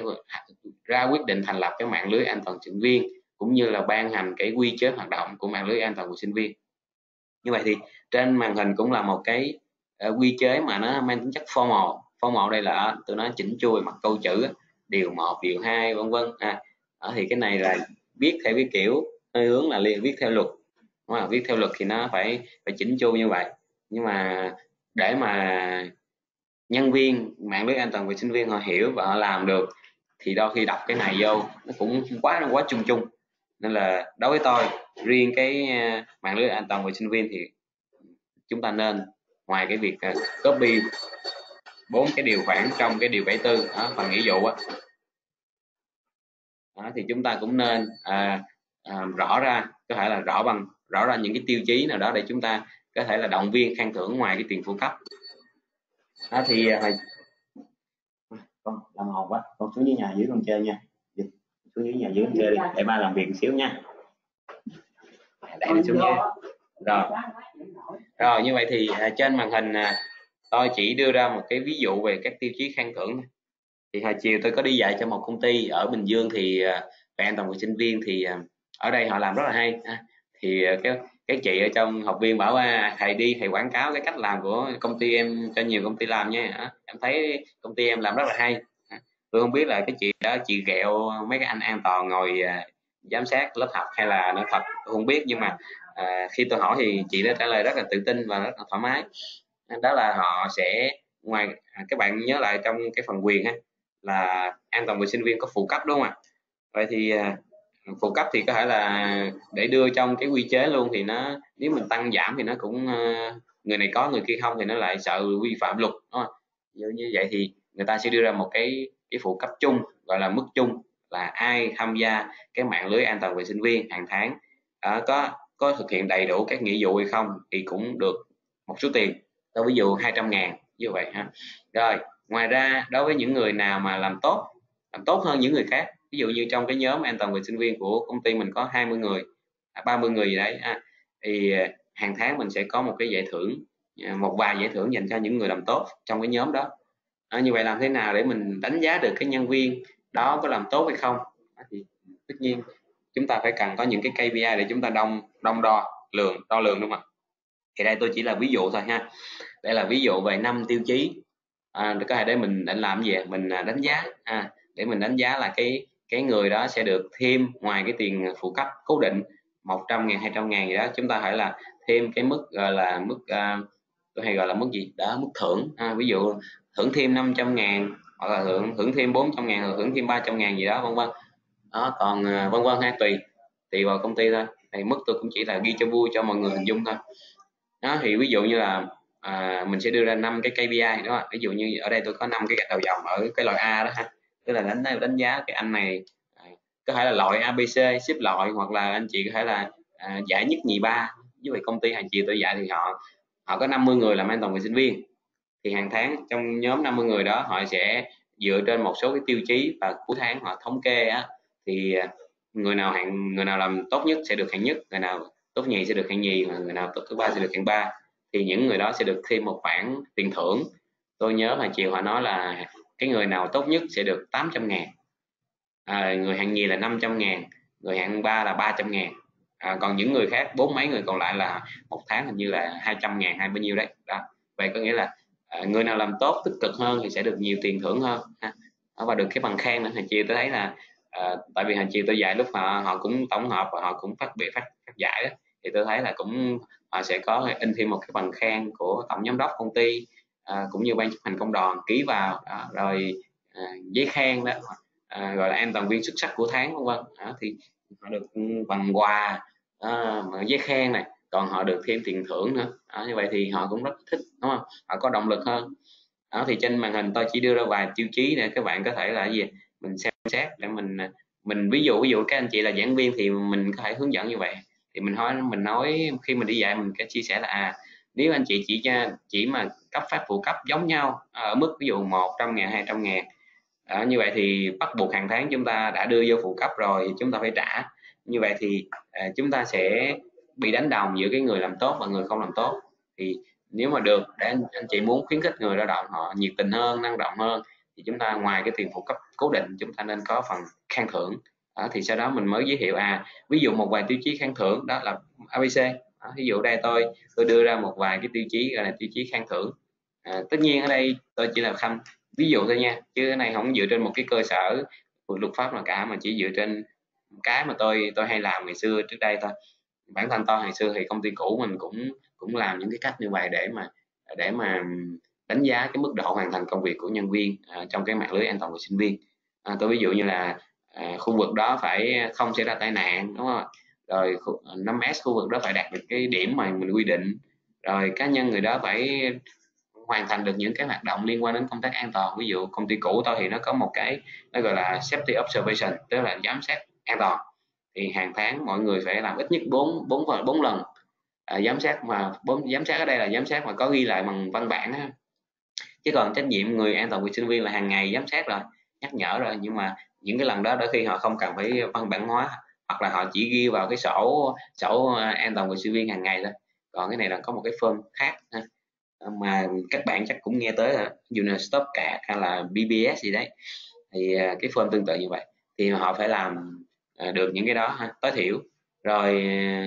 ra quyết định thành lập cái mạng lưới an toàn vệ sinh viên, cũng như là ban hành cái quy chế hoạt động của mạng lưới an toàn vệ sinh viên. Như vậy thì trên màn hình cũng là một cái uh, quy chế mà nó mang tính chất formal. Formal đây là tụi nó chỉnh chu về mặt câu chữ, điều một, điều hai, vân vân. À, thì cái này là viết theo cái kiểu hơi hướng là liền viết theo luật, đúng không? Viết theo luật thì nó phải phải chỉnh chu như vậy. Nhưng mà để mà nhân viên mạng lưới an toàn vệ sinh viên họ hiểu và họ làm được thì đôi khi đọc cái này vô nó cũng quá quá chung chung. Nên là đối với tôi, riêng cái mạng lưới an toàn vệ sinh viên thì chúng ta nên, ngoài cái việc copy bốn cái điều khoản trong cái điều bảy mươi tư đó, phần nghĩa vụ á, đó, thì chúng ta cũng nên à, à, rõ ra, có thể là rõ bằng rõ ra những cái tiêu chí nào đó để chúng ta có thể là động viên khen thưởng ngoài cái tiền phụ cấp đó. Thì hồi con làm hồn quá, con xuống dưới nhà dưới con chơi nha, xuống dưới nhà dưới con chơi đi để ba làm việc một xíu nha, để nó xuống dưới. Rồi rồi như vậy thì à, trên màn hình à, tôi chỉ đưa ra một cái ví dụ về các tiêu chí khen thưởng. Thì hồi chiều tôi có đi dạy cho một công ty ở Bình Dương, thì về an toàn vệ sinh viên thì ở đây họ làm rất là hay. Thì cái cái chị ở trong học viên bảo à, thầy đi thầy quảng cáo cái cách làm của công ty em cho nhiều công ty làm nha, em thấy công ty em làm rất là hay. Tôi không biết là cái chị đó chị ghẹo mấy cái anh an toàn ngồi giám sát lớp học hay là nó thật, tôi không biết, nhưng mà à, khi tôi hỏi thì chị đã trả lời rất là tự tin và rất là thoải mái. Đó là họ sẽ, ngoài các bạn nhớ lại trong cái phần quyền ha, là an toàn vệ sinh viên có phụ cấp, đúng không ạ? Vậy thì phụ cấp thì có thể là để đưa trong cái quy chế luôn, thì nó nếu mình tăng giảm thì nó cũng người này có người kia không thì nó lại sợ vi phạm luật, đúng không? Như, như vậy thì người ta sẽ đưa ra một cái cái phụ cấp chung, gọi là mức chung, là ai tham gia cái mạng lưới an toàn vệ sinh viên hàng tháng à, có có thực hiện đầy đủ các nghĩa vụ hay không thì cũng được một số tiền. Tôi ví dụ hai trăm ngàn như vậy ha. Rồi ngoài ra đối với những người nào mà làm tốt làm tốt hơn những người khác, ví dụ như trong cái nhóm an toàn vệ sinh viên của công ty mình có hai mươi người, ba mươi người gì đấy à, thì hàng tháng mình sẽ có một cái giải thưởng, một vài giải thưởng dành cho những người làm tốt trong cái nhóm đó. À, như vậy làm thế nào để mình đánh giá được cái nhân viên đó có làm tốt hay không? À, thì tất nhiên chúng ta phải cần có những cái K P I để chúng ta đong đong đo lường đo lường, đúng không ạ? Thì đây tôi chỉ là ví dụ thôi ha. Đây là ví dụ về năm tiêu chí à, có thể để mình định làm gì mình đánh giá à, để mình đánh giá là cái cái người đó sẽ được thêm, ngoài cái tiền phụ cấp cố định một trăm ngàn, hai trăm ngàn gì đó, chúng ta phải là thêm cái mức gọi là mức uh, tôi hay gọi là mức gì đó, mức thưởng à, ví dụ thưởng thêm năm trăm ngàn, hoặc là thưởng thưởng thêm bốn trăm ngàn, hoặc thưởng thêm ba trăm ngàn gì đó, vân vân đó. Còn uh, vân vân ha, tùy tùy vào công ty thôi. Thì mức tôi cũng chỉ là ghi cho vui cho mọi người hình dung thôi. đó. Thì ví dụ như là à, mình sẽ đưa ra năm cái K P I đúng không? Ví dụ như ở đây tôi có năm cái gạch đầu dòng ở cái loại A đó ha, tức là đánh đánh giá cái anh này à, có thể là loại A B C xếp loại, hoặc là anh chị có thể là à, giải nhất nhì ba. Như vậy công ty hàng chị tôi dạy thì họ họ có năm mươi người làm an toàn vệ sinh viên, thì hàng tháng trong nhóm năm mươi người đó họ sẽ dựa trên một số cái tiêu chí và cuối tháng họ thống kê á, thì người nào hạng người nào làm tốt nhất sẽ được hạng nhất, người nào tốt nhì sẽ được hạng nhì, người nào tốt thứ ba sẽ được hạng ba. Thì những người đó sẽ được thêm một khoản tiền thưởng. Tôi nhớ hồi chiều họ nói là cái người nào tốt nhất sẽ được tám trăm ngàn, à, người hạng nhì là năm trăm ngàn, người hạng ba là ba trăm ngàn, à, còn những người khác bốn mấy người còn lại là một tháng hình như là hai trăm ngàn hay bao nhiêu đấy đó. Vậy có nghĩa là à, người nào làm tốt tích cực hơn thì sẽ được nhiều tiền thưởng hơn ha. Và được cái bằng khen nữa. Hồi chiều tôi thấy là à, tại vì hồi chiều tôi dạy lúc họ họ cũng tổng hợp và họ cũng phát biểu phát, phát giải đó, thì tôi thấy là cũng họ sẽ có in thêm một cái bằng khen của tổng giám đốc công ty à, cũng như ban chấp hành công đoàn ký vào đó, rồi à, giấy khen đó à, gọi là an toàn viên xuất sắc của tháng vân vân đó, thì họ được bằng quà à, giấy khen này, còn họ được thêm tiền thưởng nữa đó, như vậy thì họ cũng rất thích đúng không, họ có động lực hơn đó. Thì trên màn hình tôi chỉ đưa ra vài tiêu chí để các bạn có thể là gì mình xem xét để mình mình ví dụ ví dụ các anh chị là giảng viên thì mình có thể hướng dẫn như vậy. Thì mình nói mình nói khi mình đi dạy mình có chia sẻ là à nếu anh chị chỉ cho chỉ mà cấp phát phụ cấp giống nhau ở mức ví dụ một trăm ngàn hai trăm ngàn đó, như vậy thì bắt buộc hàng tháng chúng ta đã đưa vô phụ cấp rồi thì chúng ta phải trả. Như vậy thì à, chúng ta sẽ bị đánh đồng giữa cái người làm tốt và người không làm tốt. Thì nếu mà được để anh, anh chị muốn khuyến khích người lao động họ nhiệt tình hơn, năng động hơn, thì chúng ta ngoài cái tiền phụ cấp cố định chúng ta nên có phần khen thưởng đó. Thì sau đó mình mới giới thiệu à ví dụ một vài tiêu chí khen thưởng đó là a bê xê đó. Ví dụ đây tôi tôi đưa ra một vài cái tiêu chí gọi là tiêu chí khen thưởng à, tất nhiên ở đây tôi chỉ là khăm ví dụ thôi nha, chứ cái này không dựa trên một cái cơ sở của luật pháp nào cả, mà chỉ dựa trên cái mà tôi tôi hay làm ngày xưa trước đây thôi. Bản thân tôi ngày xưa thì công ty cũ mình cũng cũng làm những cái cách như vậy để mà để mà đánh giá cái mức độ hoàn thành công việc của nhân viên à, trong cái mạng lưới an toàn vệ sinh viên. À, tôi ví dụ như là à, khu vực đó phải không xảy ra tai nạn đúng không, rồi năm S khu vực đó phải đạt được cái điểm mà mình quy định, rồi cá nhân người đó phải hoàn thành được những cái hoạt động liên quan đến công tác an toàn. Ví dụ công ty cũ tôi thì nó có một cái nó gọi là safety observation, tức là giám sát an toàn, thì hàng tháng mọi người phải làm ít nhất bốn bốn và bốn lần à, giám sát, mà bốn giám sát ở đây là giám sát mà có ghi lại bằng văn bản á. Chứ còn trách nhiệm người an toàn vệ sinh viên là hàng ngày giám sát rồi nhắc nhở rồi, nhưng mà những cái lần đó đôi khi họ không cần phải văn bản hóa, hoặc là họ chỉ ghi vào cái sổ sổ an toàn vệ sinh viên hàng ngày thôi. Còn cái này là có một cái form khác mà các bạn chắc cũng nghe tới là Unit Stop Card hay là B B S gì đấy, thì cái form tương tự như vậy thì họ phải làm được những cái đó ha, tối thiểu. Rồi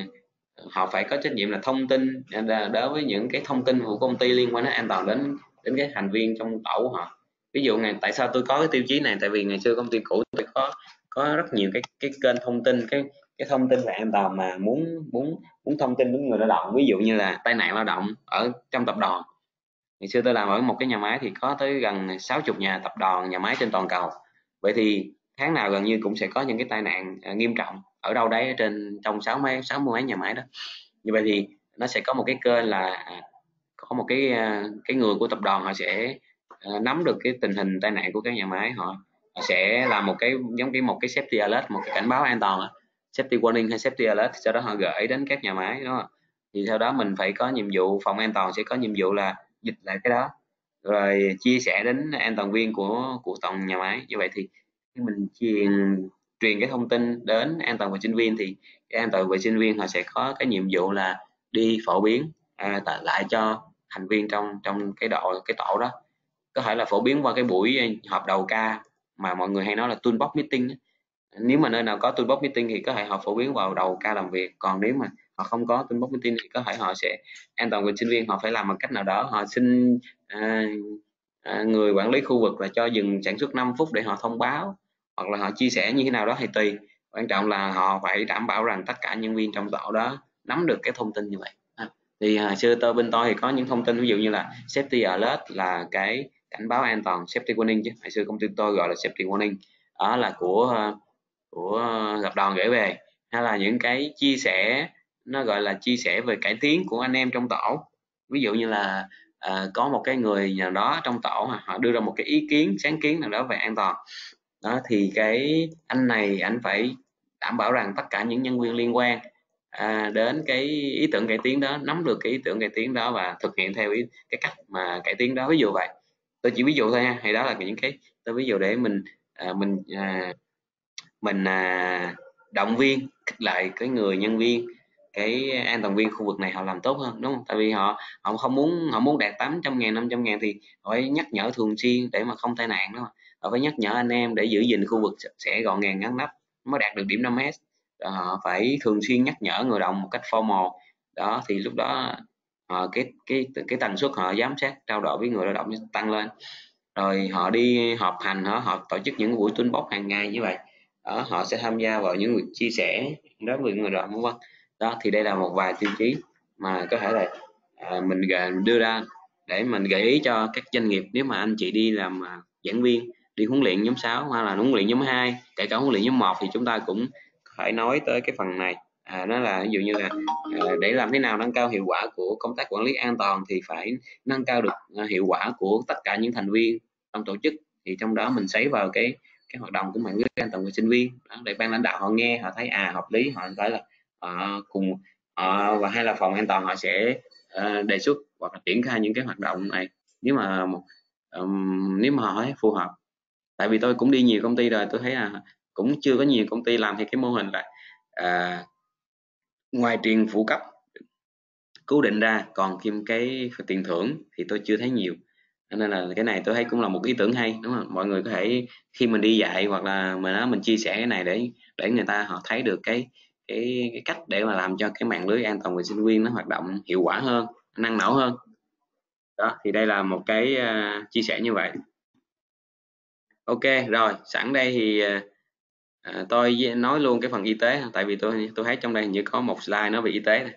họ phải có trách nhiệm là thông tin đối với những cái thông tin của công ty liên quan đến an toàn đến đến cái thành viên trong tổ của họ. Ví dụ ngày tại sao tôi có cái tiêu chí này, tại vì ngày xưa công ty cũ tôi có có rất nhiều cái cái kênh thông tin, cái cái thông tin về an toàn mà muốn muốn muốn thông tin đến người lao động. Ví dụ như là tai nạn lao động ở trong tập đoàn, ngày xưa tôi làm ở một cái nhà máy thì có tới gần sáu mươi nhà tập đoàn nhà máy trên toàn cầu. Vậy thì tháng nào gần như cũng sẽ có những cái tai nạn uh, nghiêm trọng ở đâu đấy ở trên trong sáu mấy sáu mươi mấy nhà máy đó. Như vậy thì nó sẽ có một cái kênh là có một cái uh, cái người của tập đoàn họ sẽ uh, nắm được cái tình hình tai nạn của các nhà máy, họ, họ sẽ làm một cái giống cái một cái safety alert, một cái cảnh báo an toàn, safety warning hay safety alert, sau đó họ gửi đến các nhà máy đó. Thì sau đó mình phải có nhiệm vụ, phòng an toàn sẽ có nhiệm vụ là dịch lại cái đó rồi chia sẻ đến an toàn viên của của toàn nhà máy. Như vậy thì khi mình truyền truyền cái thông tin đến an toàn vệ sinh viên thì cái an toàn vệ sinh viên họ sẽ có cái nhiệm vụ là đi phổ biến à, lại cho thành viên trong trong cái đội cái tổ đó. Có thể là phổ biến qua cái buổi họp đầu ca mà mọi người hay nói là toolbox meeting. Nếu mà nơi nào có toolbox meeting thì có thể họ phổ biến vào đầu ca làm việc, còn nếu mà họ không có toolbox meeting thì có thể họ sẽ an toàn vệ sinh viên họ phải làm một cách nào đó, họ xin à, à, người quản lý khu vực là cho dừng sản xuất năm phút để họ thông báo, hoặc là họ chia sẻ như thế nào đó thì tùy. Quan trọng là họ phải đảm bảo rằng tất cả nhân viên trong tổ đó nắm được cái thông tin như vậy. Thì hồi xưa tôi bên tôi thì có những thông tin ví dụ như là safety alert là cái cảnh báo an toàn, safety warning chứ hồi xưa công ty tôi gọi là safety warning, đó là của của tập đoàn gửi về, hay là những cái chia sẻ nó gọi là chia sẻ về cải tiến của anh em trong tổ. Ví dụ như là à, có một cái người nào đó trong tổ họ đưa ra một cái ý kiến sáng kiến nào đó về an toàn đó, thì cái anh này anh phải đảm bảo rằng tất cả những nhân viên liên quan à, đến cái ý tưởng cải tiến đó nắm được cái ý tưởng cải tiến đó và thực hiện theo ý, cái cách mà cải tiến đó. Ví dụ vậy, tôi chỉ ví dụ thôi ha, hay đó là những cái tôi ví dụ để mình à, mình à, mình à, động viên khích lệ cái người nhân viên, cái an toàn viên khu vực này họ làm tốt hơn, đúng không? Tại vì họ họ không muốn họ muốn đạt tám trăm ngàn năm trăm ngàn thì họ phải nhắc nhở thường xuyên để mà không tai nạn, đúng không? Họ phải nhắc nhở anh em để giữ gìn khu vực sẽ gọn gàng ngăn nắp mới đạt được điểm năm S. Họ phải thường xuyên nhắc nhở người động một cách formal đó, thì lúc đó họ cái cái cái tần suất họ giám sát trao đổi với người lao động tăng lên. Rồi họ đi họp hành, họ họ tổ chức những buổi toolbox hàng ngày như vậy đó, họ sẽ tham gia vào những việc chia sẻ đối với người lao động, vân vân. Đó thì đây là một vài tiêu chí mà có thể là à, mình đưa ra để mình gợi ý cho các doanh nghiệp. Nếu mà anh chị đi làm à, giảng viên, đi huấn luyện nhóm sáu hoặc là huấn luyện nhóm hai, kể cả huấn luyện nhóm một thì chúng ta cũng phải nói tới cái phần này. À, nó là ví dụ như là à, để làm thế nào nâng cao hiệu quả của công tác quản lý an toàn thì phải nâng cao được à, hiệu quả của tất cả những thành viên trong tổ chức. Thì trong đó mình xoáy vào cái cái hoạt động của mạng lưới an toàn về sinh viên đó, để ban lãnh đạo họ nghe, họ thấy à hợp lý, họ phải là họ cùng họ và hay là phòng an toàn họ sẽ uh, đề xuất hoặc là triển khai những cái hoạt động này nếu mà um, nếu mà họ thấy phù hợp. Tại vì tôi cũng đi nhiều công ty rồi, tôi thấy là cũng chưa có nhiều công ty làm thì cái mô hình là uh, ngoài tiền phụ cấp cố định ra còn thêm cái tiền thưởng thì tôi chưa thấy nhiều. Nên là cái này tôi thấy cũng là một ý tưởng hay, đúng không? Mọi người có thể khi mình đi dạy hoặc là mình nói mình chia sẻ cái này để để người ta họ thấy được cái cái, cái cách để mà làm cho cái mạng lưới an toàn về sinh viên nó hoạt động hiệu quả hơn, năng nổ hơn. Đó thì đây là một cái uh, chia sẻ như vậy. Ok rồi, sẵn đây thì uh, tôi nói luôn cái phần y tế, tại vì tôi tôi thấy trong đây như có một slide nói về y tế này.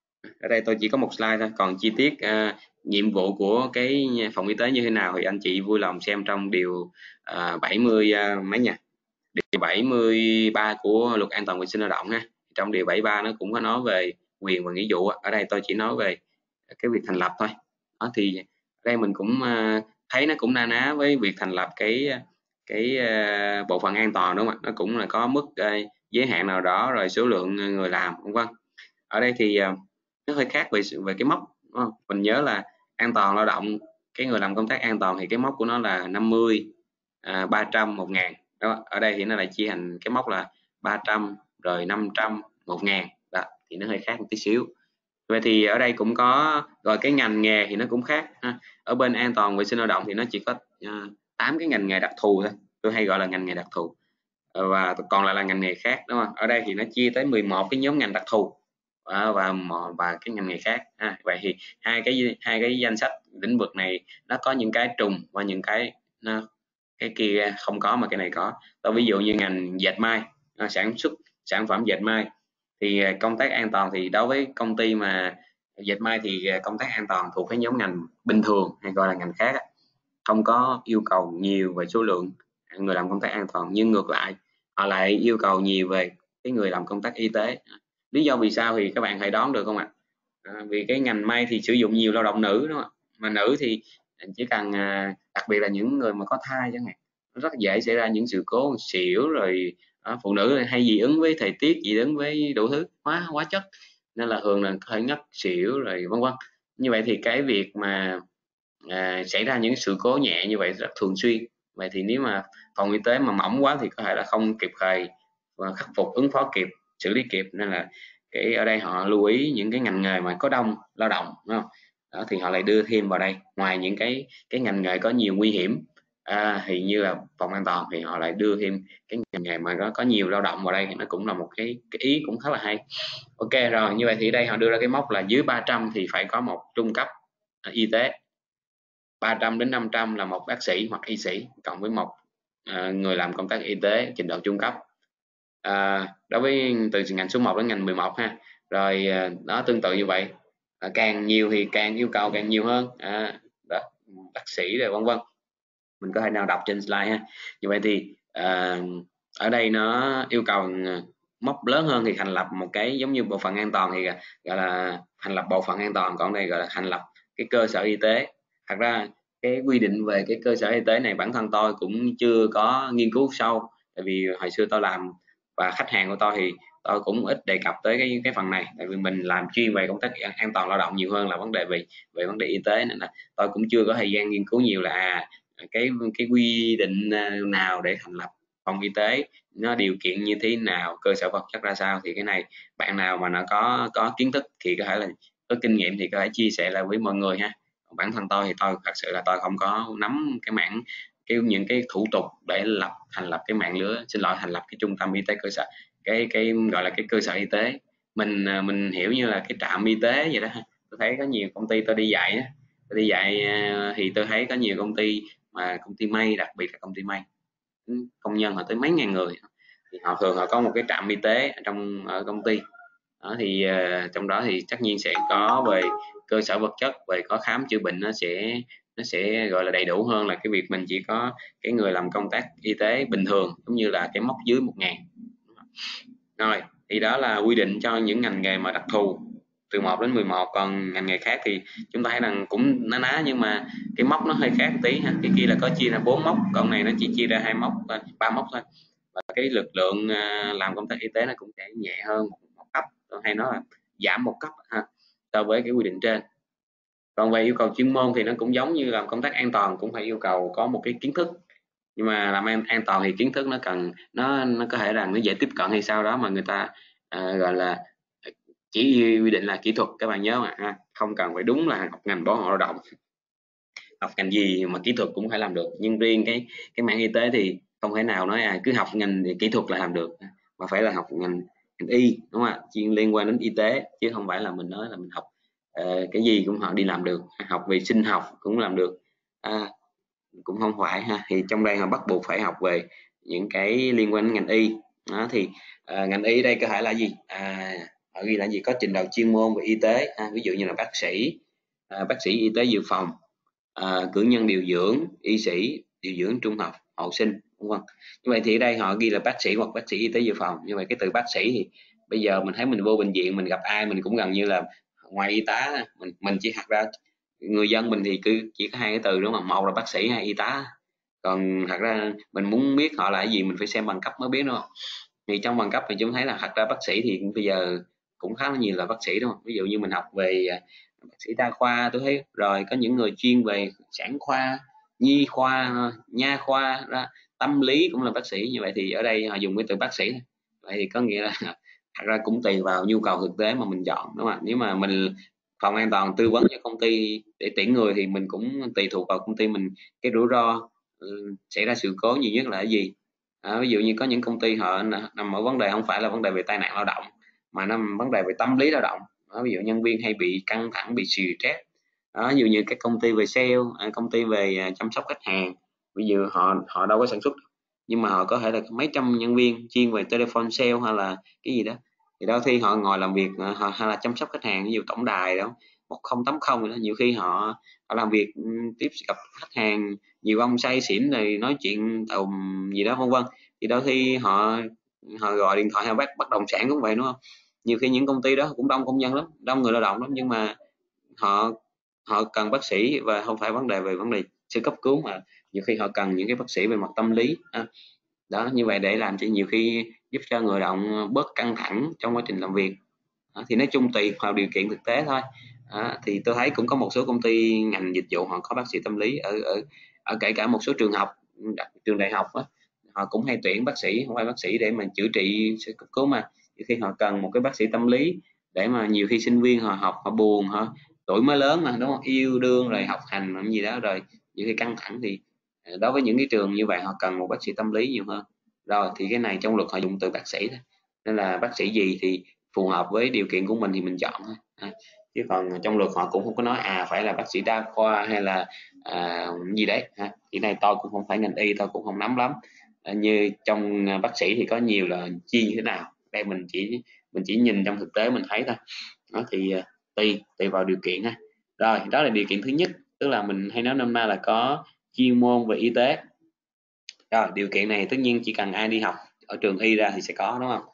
Ở đây tôi chỉ có một slide thôi, còn chi tiết uh, nhiệm vụ của cái phòng y tế như thế nào thì anh chị vui lòng xem trong điều uh, bảy mươi uh, mấy nhỉ, điều bảy mươi ba của luật an toàn vệ sinh lao động ha. Trong điều bảy mươi ba nó cũng có nói về quyền và nghĩa vụ, ở đây tôi chỉ nói về cái việc thành lập thôi. Đó thì ở đây mình cũng uh, thấy nó cũng na ná với việc thành lập cái cái uh, bộ phận an toàn, đúng không ạ? Nó cũng là có mức uh, giới hạn nào đó, rồi số lượng người làm, vân vân. Ở đây thì uh, nó hơi khác về về cái mốc, đúng không? Mình nhớ là an toàn lao động, cái người làm công tác an toàn thì cái mốc của nó là năm mươi, à, ba trăm, một ngàn đó. Ở đây thì nó lại chia thành cái mốc là ba trăm, rồi năm trăm, một ngàn đó, thì nó hơi khác một tí xíu. Vậy thì ở đây cũng có rồi cái ngành nghề thì nó cũng khác ha. Ở bên an toàn vệ sinh lao động thì nó chỉ có uh, tám cái ngành nghề đặc thù thôi, tôi hay gọi là ngành nghề đặc thù, và còn lại là ngành nghề khác, đúng không? Ở đây thì nó chia tới mười một cái nhóm ngành đặc thù và và, và cái ngành nghề khác. À, vậy thì hai cái hai cái danh sách lĩnh vực này nó có những cái trùng và những cái nó cái kia không có mà cái này có. Tôi ví dụ như ngành dệt may, sản xuất sản phẩm dệt may thì công tác an toàn thì đối với công ty mà dệt may thì công tác an toàn thuộc cái nhóm ngành bình thường hay gọi là ngành khác, không có yêu cầu nhiều về số lượng người làm công tác an toàn, nhưng ngược lại họ lại yêu cầu nhiều về cái người làm công tác y tế. Lý do vì sao thì các bạn hãy đoán được không ạ? À, vì cái ngành may thì sử dụng nhiều lao động nữ, đúng không? Mà nữ thì chỉ cần đặc biệt là những người mà có thai chẳng hạn, rất dễ xảy ra những sự cố xỉu, rồi à, phụ nữ hay dị ứng với thời tiết, dị ứng với đủ thứ hóa hóa chất, nên là thường là có thể ngất xỉu rồi vân vân. Như vậy thì cái việc mà à, xảy ra những sự cố nhẹ như vậy rất thường xuyên. Vậy thì nếu mà phòng y tế mà mỏng quá thì có thể là không kịp thời và khắc phục ứng phó kịp, xử lý kịp, nên là cái ở đây họ lưu ý những cái ngành nghề mà có đông lao động, đúng không? Đó, thì họ lại đưa thêm vào đây, ngoài những cái cái ngành nghề có nhiều nguy hiểm à, thì như là phòng an toàn thì họ lại đưa thêm cái ngành nghề mà nó có nhiều lao động vào đây, thì nó cũng là một cái, cái ý cũng khá là hay. Ok rồi, như vậy thì đây họ đưa ra cái mốc là dưới ba trăm thì phải có một trung cấp à, y tế, ba trăm đến năm trăm là một bác sĩ hoặc y sĩ cộng với một à, người làm công tác y tế trình độ trung cấp. À, đối với từ ngành số một đến ngành mười một ha. Rồi đó, tương tự như vậy, à, càng nhiều thì càng yêu cầu càng nhiều hơn, à, đó, bác sĩ rồi vân vân. Mình có thể nào đọc trên slide ha. Như vậy thì à, ở đây nó yêu cầu mốc lớn hơn thì thành lập một cái giống như bộ phận an toàn thì gọi là thành lập bộ phận an toàn, còn đây gọi là thành lập cái cơ sở y tế. Thật ra cái quy định về cái cơ sở y tế này bản thân tôi cũng chưa có nghiên cứu sâu, tại vì hồi xưa tôi làm và khách hàng của tôi thì tôi cũng ít đề cập tới cái cái phần này, tại vì mình làm chuyên về công tác an toàn lao động nhiều hơn là vấn đề về về vấn đề y tế, nên là tôi cũng chưa có thời gian nghiên cứu nhiều là à, cái cái quy định nào để thành lập phòng y tế, nó điều kiện như thế nào, cơ sở vật chất ra sao. Thì cái này bạn nào mà nó có có kiến thức thì có thể là có kinh nghiệm thì có thể chia sẻ lại với mọi người ha. Bản thân tôi thì tôi thật sự là tôi không có nắm cái mảng cái những cái thủ tục để lập thành lập cái mạng lưới, xin lỗi, thành lập cái trung tâm y tế cơ sở, cái cái gọi là cái cơ sở y tế. Mình mình hiểu như là cái trạm y tế vậy đó. Tôi thấy có nhiều công ty tôi đi dạy á, tôi đi dạy thì tôi thấy có nhiều công ty mà công ty may, đặc biệt là công ty may, công nhân họ tới mấy ngàn người, thì họ thường họ có một cái trạm y tế ở trong ở công ty đó, thì uh, trong đó thì tất nhiên sẽ có về cơ sở vật chất, về có khám chữa bệnh, nó sẽ nó sẽ gọi là đầy đủ hơn là cái việc mình chỉ có cái người làm công tác y tế bình thường, giống như là cái mốc dưới một ngàn. Rồi thì đó là quy định cho những ngành nghề mà đặc thù từ một đến mười một, còn ngành nghề khác thì chúng ta thấy rằng cũng ná ná, nhưng mà cái mốc nó hơi khác tí ha. Cái kia là có chia ra bốn mốc, còn này nó chỉ chia ra hai mốc, ba mốc thôi, và cái lực lượng làm công tác y tế nó cũng sẽ nhẹ hơn một cấp, hay nói là giảm một cấp ha, so với cái quy định trên. Còn về yêu cầu chuyên môn thì nó cũng giống như làm công tác an toàn, cũng phải yêu cầu có một cái kiến thức, nhưng mà làm an, an toàn thì kiến thức nó cần nó nó có thể là nó dễ tiếp cận hay sao đó, mà người ta à, gọi là chỉ quy định là kỹ thuật, các bạn nhớ mà ha, không cần phải đúng là học ngành bảo hộ lao động, học ngành gì mà kỹ thuật cũng phải làm được. Nhưng riêng cái cái mảng y tế thì không thể nào nói à cứ học ngành thì kỹ thuật là làm được, mà phải là học ngành, ngành y, đúng không ạ, chuyên liên quan đến y tế, chứ không phải là mình nói là mình học uh, cái gì cũng họ đi làm được, học về sinh học cũng làm được, à, cũng không phải ha. Thì trong đây họ bắt buộc phải học về những cái liên quan đến ngành y đó. Thì uh, ngành y đây có thể là gì, à, họ ghi là gì, có trình độ chuyên môn về y tế, à, ví dụ như là bác sĩ, à, bác sĩ y tế dự phòng, à, cử nhân điều dưỡng, y sĩ điều dưỡng trung học, hậu sinh, đúng không? Như vậy thì ở đây họ ghi là bác sĩ hoặc bác sĩ y tế dự phòng. Như vậy cái từ bác sĩ thì bây giờ mình thấy mình vô bệnh viện mình gặp ai mình cũng gần như là ngoài y tá, mình mình chỉ thật ra người dân mình thì cứ chỉ có hai cái từ, đúng không? Một là bác sĩ hay y tá, còn thật ra mình muốn biết họ là cái gì mình phải xem bằng cấp mới biết, đúng không? Thì trong bằng cấp thì chúng thấy là thật ra bác sĩ thì bây giờ cũng khá là nhiều là bác sĩ, đúng không? Ví dụ như mình học về bác sĩ đa khoa, tôi thấy rồi có những người chuyên về sản khoa, nhi khoa, nha khoa, ra tâm lý cũng là bác sĩ. Như vậy thì ở đây họ dùng cái từ bác sĩ, vậy thì có nghĩa là thật ra cũng tùy vào nhu cầu thực tế mà mình chọn, đúng không? Nếu mà mình phòng an toàn tư vấn cho công ty để tuyển người thì mình cũng tùy thuộc vào công ty mình, cái rủi ro ừ, xảy ra sự cố nhiều nhất là cái gì. À, ví dụ như có những công ty họ nằm ở vấn đề không phải là vấn đề về tai nạn lao động, mà nó vấn đề về tâm lý lao động. Đó, ví dụ nhân viên hay bị căng thẳng, bị stress đó. Ví dụ như các công ty về sale, công ty về chăm sóc khách hàng, ví dụ họ họ đâu có sản xuất, nhưng mà họ có thể là mấy trăm nhân viên chuyên về telephone sale hay là cái gì đó, thì đôi khi họ ngồi làm việc họ, hay là chăm sóc khách hàng, ví dụ tổng đài đó một không tám không đó, nhiều khi họ, họ làm việc tiếp gặp khách hàng nhiều ông say xỉn rồi nói chuyện tầm gì đó vân vân, thì đôi khi họ họ gọi điện thoại hay bắt bất động sản cũng vậy, đúng không? Nhiều khi những công ty đó cũng đông công nhân lắm, đông người lao động lắm, nhưng mà họ họ cần bác sĩ, và không phải vấn đề về vấn đề sơ cấp cứu, mà nhiều khi họ cần những cái bác sĩ về mặt tâm lý à, đó. Như vậy để làm cho nhiều khi giúp cho người lao động bớt căng thẳng trong quá trình làm việc à, thì nói chung tùy vào điều kiện thực tế thôi à. Thì tôi thấy cũng có một số công ty ngành dịch vụ họ có bác sĩ tâm lý ở ở, ở kể cả một số trường học, trường đại học á, họ cũng hay tuyển bác sĩ, không phải bác sĩ để mà chữa trị sơ cấp cứu, mà khi họ cần một cái bác sĩ tâm lý để mà nhiều khi sinh viên họ học họ buồn, họ tuổi mới lớn mà, đúng không, yêu đương rồi học hành làm gì đó, rồi nhiều khi căng thẳng, thì đối với những cái trường như vậy họ cần một bác sĩ tâm lý nhiều hơn. Rồi thì cái này trong luật họ dùng từ bác sĩ thôi, nên là bác sĩ gì thì phù hợp với điều kiện của mình thì mình chọn thôi à. Chứ còn trong luật họ cũng không có nói à phải là bác sĩ đa khoa hay là à, gì đấy ha. Thì này tôi cũng không phải ngành y, tôi cũng không nắm lắm à, như trong bác sĩ thì có nhiều là chia như thế nào, đây mình chỉ mình chỉ nhìn trong thực tế mình thấy thôi đó. Thì tùy tùy vào điều kiện ha. Rồi đó là điều kiện thứ nhất, tức là mình hay nói năm nay là có chuyên môn về y tế. Rồi điều kiện này tất nhiên chỉ cần ai đi học ở trường y ra thì sẽ có, đúng không?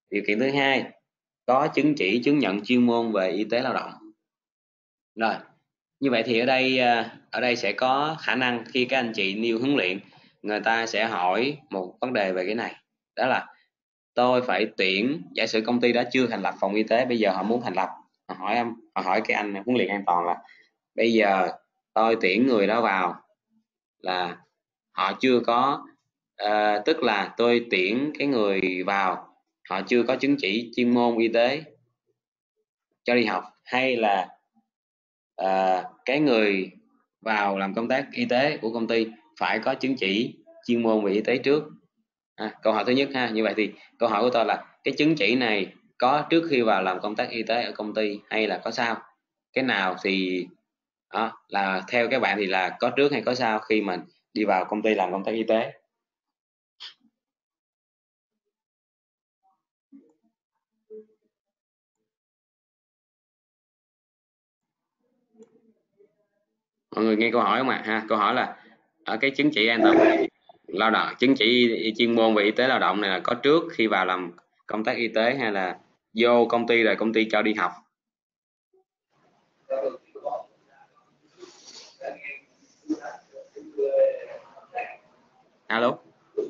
Điều kiện thứ hai, có chứng chỉ chứng nhận chuyên môn về y tế lao động. Rồi, như vậy thì ở đây ở đây sẽ có khả năng khi các anh chị nêu huấn luyện, người ta sẽ hỏi một vấn đề về cái này, đó là tôi phải tuyển, giả sử công ty đó chưa thành lập phòng y tế, bây giờ họ muốn thành lập, họ hỏi em, họ hỏi cái anh huấn luyện an toàn là bây giờ tôi tuyển người đó vào là họ chưa có uh, tức là tôi tuyển cái người vào họ chưa có chứng chỉ chuyên môn y tế cho đi học, hay là uh, cái người vào làm công tác y tế của công ty phải có chứng chỉ chuyên môn về y tế trước. À, câu hỏi thứ nhất ha. Như vậy thì câu hỏi của tôi là cái chứng chỉ này có trước khi vào làm công tác y tế ở công ty hay là có sau? Cái nào thì đó, là theo các bạn thì là có trước hay có sau khi mình đi vào công ty làm công tác y tế? Mọi người nghe câu hỏi không ạ? Ha, câu hỏi là ở cái chứng chỉ an toàn lao động, chứng chỉ chuyên môn về y tế lao động này là có trước khi vào làm công tác y tế hay là vô công ty rồi công ty cho đi học? Alo.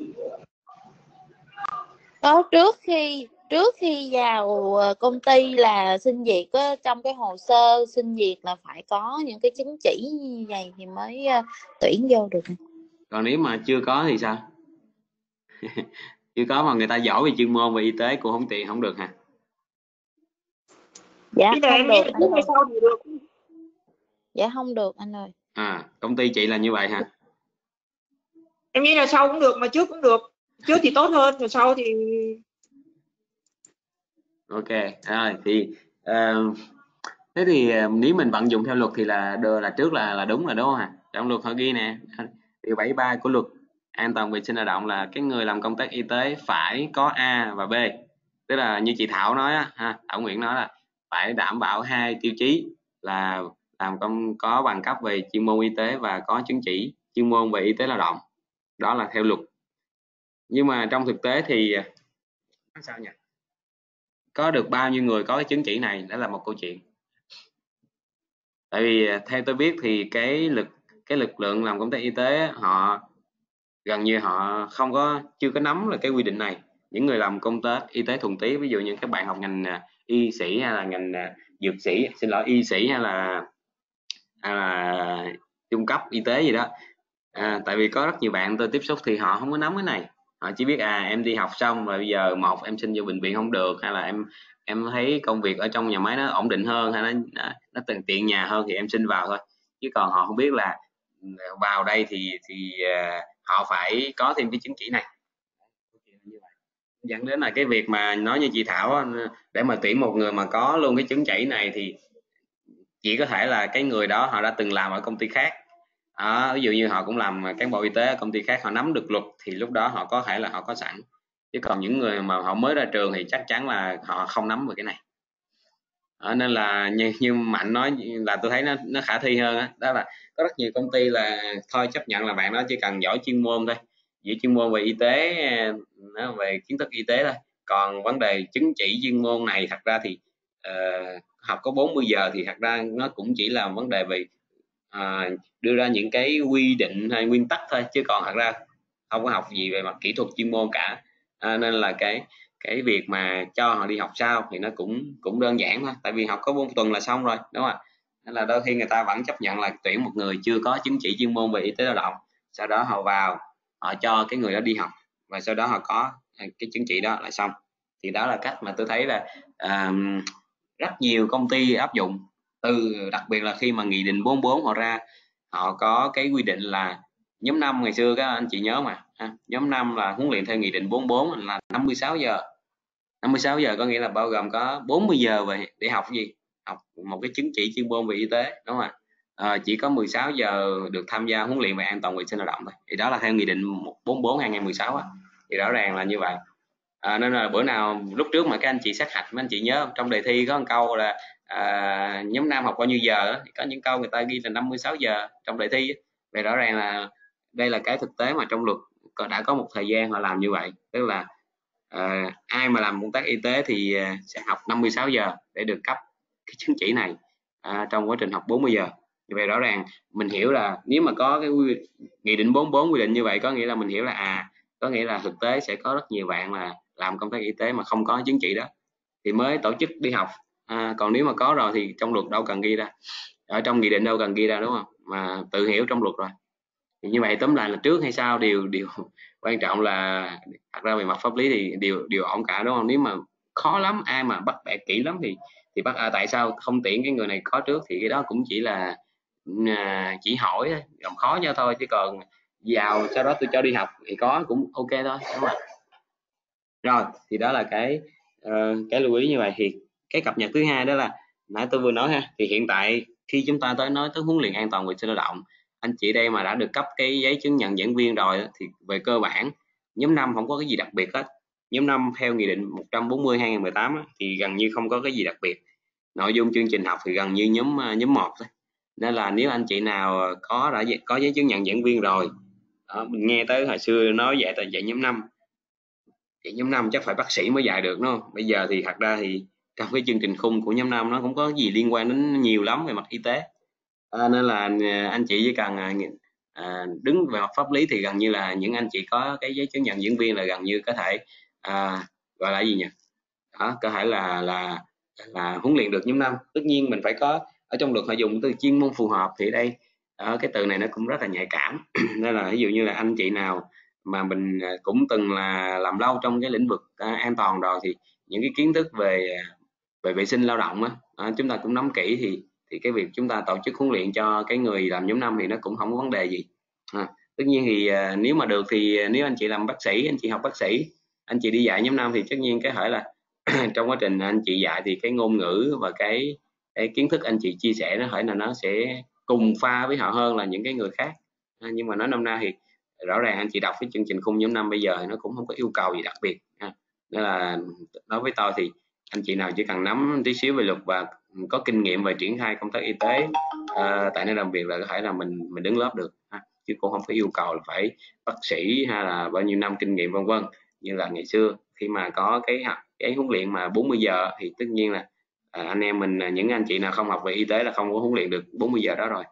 Có trước khi trước khi vào công ty là xin việc á, trong cái hồ sơ xin việc là phải có những cái chứng chỉ như vậy thì mới uh, tuyển vô được. Còn nếu mà chưa có thì sao? Chưa có mà người ta giỏi về chuyên môn về y tế cũng không tiền không được hả? Dạ Cái này không em được nghĩ là anh trước hay ơi. sau thì được. Dạ không được anh ơi. À, công ty chị là như vậy hả? Em nghĩ là sau cũng được mà trước cũng được. Trước thì tốt hơn, rồi sau thì Ok, rồi thì uh, thế thì uh, nếu mình vận dụng theo luật thì là đưa là trước là là đúng là đúng không hả? Trong luật họ ghi nè, điều bảy mươi ba của luật an toàn vệ sinh lao động là cái người làm công tác y tế phải có A và B, tức là như chị Thảo nói á, ha, Thảo Nguyễn nói là phải đảm bảo hai tiêu chí là làm công có bằng cấp về chuyên môn y tế và có chứng chỉ chuyên môn về y tế lao động, đó là theo luật. Nhưng mà trong thực tế thì sao nhỉ, có được bao nhiêu người có cái chứng chỉ này đó là một câu chuyện. Tại vì theo tôi biết thì cái lực cái lực lượng làm công tác y tế họ gần như họ không có chưa có nắm là cái quy định này. Những người làm công tác y tế thuần túy, ví dụ như các bạn học ngành y sĩ hay là ngành dược sĩ, xin lỗi y sĩ hay là, hay là trung cấp y tế gì đó, à, tại vì có rất nhiều bạn tôi tiếp xúc thì họ không có nắm cái này, họ chỉ biết à em đi học xong rồi bây giờ một em xin vô bệnh viện không được, hay là em em thấy công việc ở trong nhà máy nó ổn định hơn, hay nó nó, nó tiện tiện nhà hơn thì em xin vào thôi, chứ còn họ không biết là vào đây thì thì uh, họ phải có thêm cái chứng chỉ này, dẫn đến là cái việc mà nói như chị Thảo để mà tuyển một người mà có luôn cái chứng chỉ này thì chỉ có thể là cái người đó họ đã từng làm ở công ty khác. À, ví dụ như họ cũng làm cán bộ y tế ở công ty khác, họ nắm được luật thì lúc đó họ có thể là họ có sẵn, chứ còn những người mà họ mới ra trường thì chắc chắn là họ không nắm được cái này. À, nên là như, như Mạnh nói là tôi thấy nó nó khả thi hơn đó, đó là có rất nhiều công ty là thôi chấp nhận là bạn đó chỉ cần giỏi chuyên môn thôi, chỉ chuyên môn về y tế, nó về kiến thức y tế thôi, còn vấn đề chứng chỉ chuyên môn này thật ra thì uh, học có bốn mươi giờ thì thật ra nó cũng chỉ là vấn đề về à, đưa ra những cái quy định hay nguyên tắc thôi, chứ còn thật ra không có học gì về mặt kỹ thuật chuyên môn cả. À, nên là cái cái việc mà cho họ đi học sau thì nó cũng cũng đơn giản thôi, tại vì học có bốn tuần là xong rồi, đúng không ạ? Nên là đôi khi người ta vẫn chấp nhận là tuyển một người chưa có chứng chỉ chuyên môn về y tế lao động, sau đó họ vào họ cho cái người đó đi học và sau đó họ có cái chứng chỉ đó là xong. Thì đó là cách mà tôi thấy là à, rất nhiều công ty áp dụng, từ đặc biệt là khi mà nghị định bốn mươi bốn họ ra, họ có cái quy định là nhóm năm ngày xưa các anh chị nhớ mà ha, nhóm năm là huấn luyện theo nghị định bốn mươi bốn là năm mươi sáu giờ. năm mươi sáu giờ có nghĩa là bao gồm có bốn mươi giờ về để học gì, học một cái chứng chỉ chuyên môn về y tế, đúng không ạ? À, chỉ có mười sáu giờ được tham gia huấn luyện về an toàn vệ sinh lao động thôi, thì đó là theo nghị định một trăm bốn mươi bốn hai nghìn không trăm mười sáu á, thì rõ ràng là như vậy. À, nên là bữa nào lúc trước mà các anh chị sát hạch, mấy anh chị nhớ trong đề thi có một câu là à, nhóm nam học bao nhiêu giờ đó, có những câu người ta ghi là năm mươi sáu giờ trong đề thi. Vậy rõ ràng là đây là cái thực tế mà trong luật đã có một thời gian họ làm như vậy, tức là à, ai mà làm công tác y tế thì sẽ học năm mươi sáu giờ để được cấp cái chứng chỉ này à, trong quá trình học bốn mươi giờ. Như vậy rõ ràng mình hiểu là nếu mà có cái quy, nghị định bốn mươi bốn quy định như vậy, có nghĩa là mình hiểu là à có nghĩa là thực tế sẽ có rất nhiều bạn là làm công tác y tế mà không có chứng chỉ đó thì mới tổ chức đi học. À, còn nếu mà có rồi thì trong luật đâu cần ghi ra, ở trong nghị định đâu cần ghi ra, đúng không, mà tự hiểu trong luật rồi. Thì như vậy tóm lại là trước hay sau đều đều quan trọng là thật ra về mặt pháp lý thì đều đều ổn cả, đúng không? Nếu mà khó lắm, ai mà bắt bẻ kỹ lắm thì thì bắt à, tại sao không tuyển cái người này có trước, thì cái đó cũng chỉ là à, chỉ hỏi làm khó cho thôi, chứ còn vào sau đó tôi cho đi học thì có cũng ok thôi, đúng không? Rồi thì đó là cái uh, cái lưu ý như vậy. Thì cái cập nhật thứ hai đó là nãy tôi vừa nói ha, thì hiện tại khi chúng ta tới nói tới huấn luyện an toàn vệ sinh lao động, anh chị đây mà đã được cấp cái giấy chứng nhận giảng viên rồi thì về cơ bản nhóm năm không có cái gì đặc biệt hết. Nhóm năm theo nghị định một trăm bốn mươi hai nghìn không trăm mười tám thì gần như không có cái gì đặc biệt, nội dung chương trình học thì gần như nhóm nhóm một thôi. Nên là nếu anh chị nào có đã có giấy chứng nhận giảng viên rồi đó, mình nghe tới hồi xưa nói dạy tại dạy nhóm năm thì nhóm năm chắc phải bác sĩ mới dạy được, đúng không? Bây giờ thì thật ra thì trong cái chương trình khung của nhóm năm nó cũng có gì liên quan đến nhiều lắm về mặt y tế, à, nên là anh chị chỉ cần à, đứng về mặt pháp lý thì gần như là những anh chị có cái giấy chứng nhận giảng viên là gần như có thể à, gọi là gì nhỉ, đó, có thể là là là huấn luyện được nhóm năm. Tất nhiên mình phải có, ở trong luật họ dùng từ chuyên môn phù hợp, thì đây ở cái từ này nó cũng rất là nhạy cảm nên là ví dụ như là anh chị nào mà mình cũng từng là làm lâu trong cái lĩnh vực à, an toàn rồi thì những cái kiến thức về về vệ sinh lao động á, à, chúng ta cũng nắm kỹ thì thì cái việc chúng ta tổ chức huấn luyện cho cái người làm nhóm năm thì nó cũng không có vấn đề gì. À, tất nhiên thì à, nếu mà được thì nếu anh chị làm bác sĩ, anh chị học bác sĩ, anh chị đi dạy nhóm năm thì tất nhiên cái hỏi là trong quá trình anh chị dạy thì cái ngôn ngữ và cái cái kiến thức anh chị chia sẻ nó hỏi là nó sẽ cùng pha với họ hơn là những cái người khác. À, nhưng mà nói năm nay thì rõ ràng anh chị đọc cái chương trình khung nhóm năm bây giờ thì nó cũng không có yêu cầu gì đặc biệt. À, nên là đối với tôi thì anh chị nào chỉ cần nắm tí xíu về luật và có kinh nghiệm về triển khai công tác y tế uh, tại nơi làm việc là có thể là mình mình đứng lớp được, ha. Chứ cũng không có yêu cầu là phải bác sĩ hay là bao nhiêu năm kinh nghiệm vân vân như là ngày xưa. Khi mà có cái cái huấn luyện mà bốn mươi giờ thì tất nhiên là à, anh em mình những anh chị nào không học về y tế là không có huấn luyện được bốn mươi giờ đó rồi.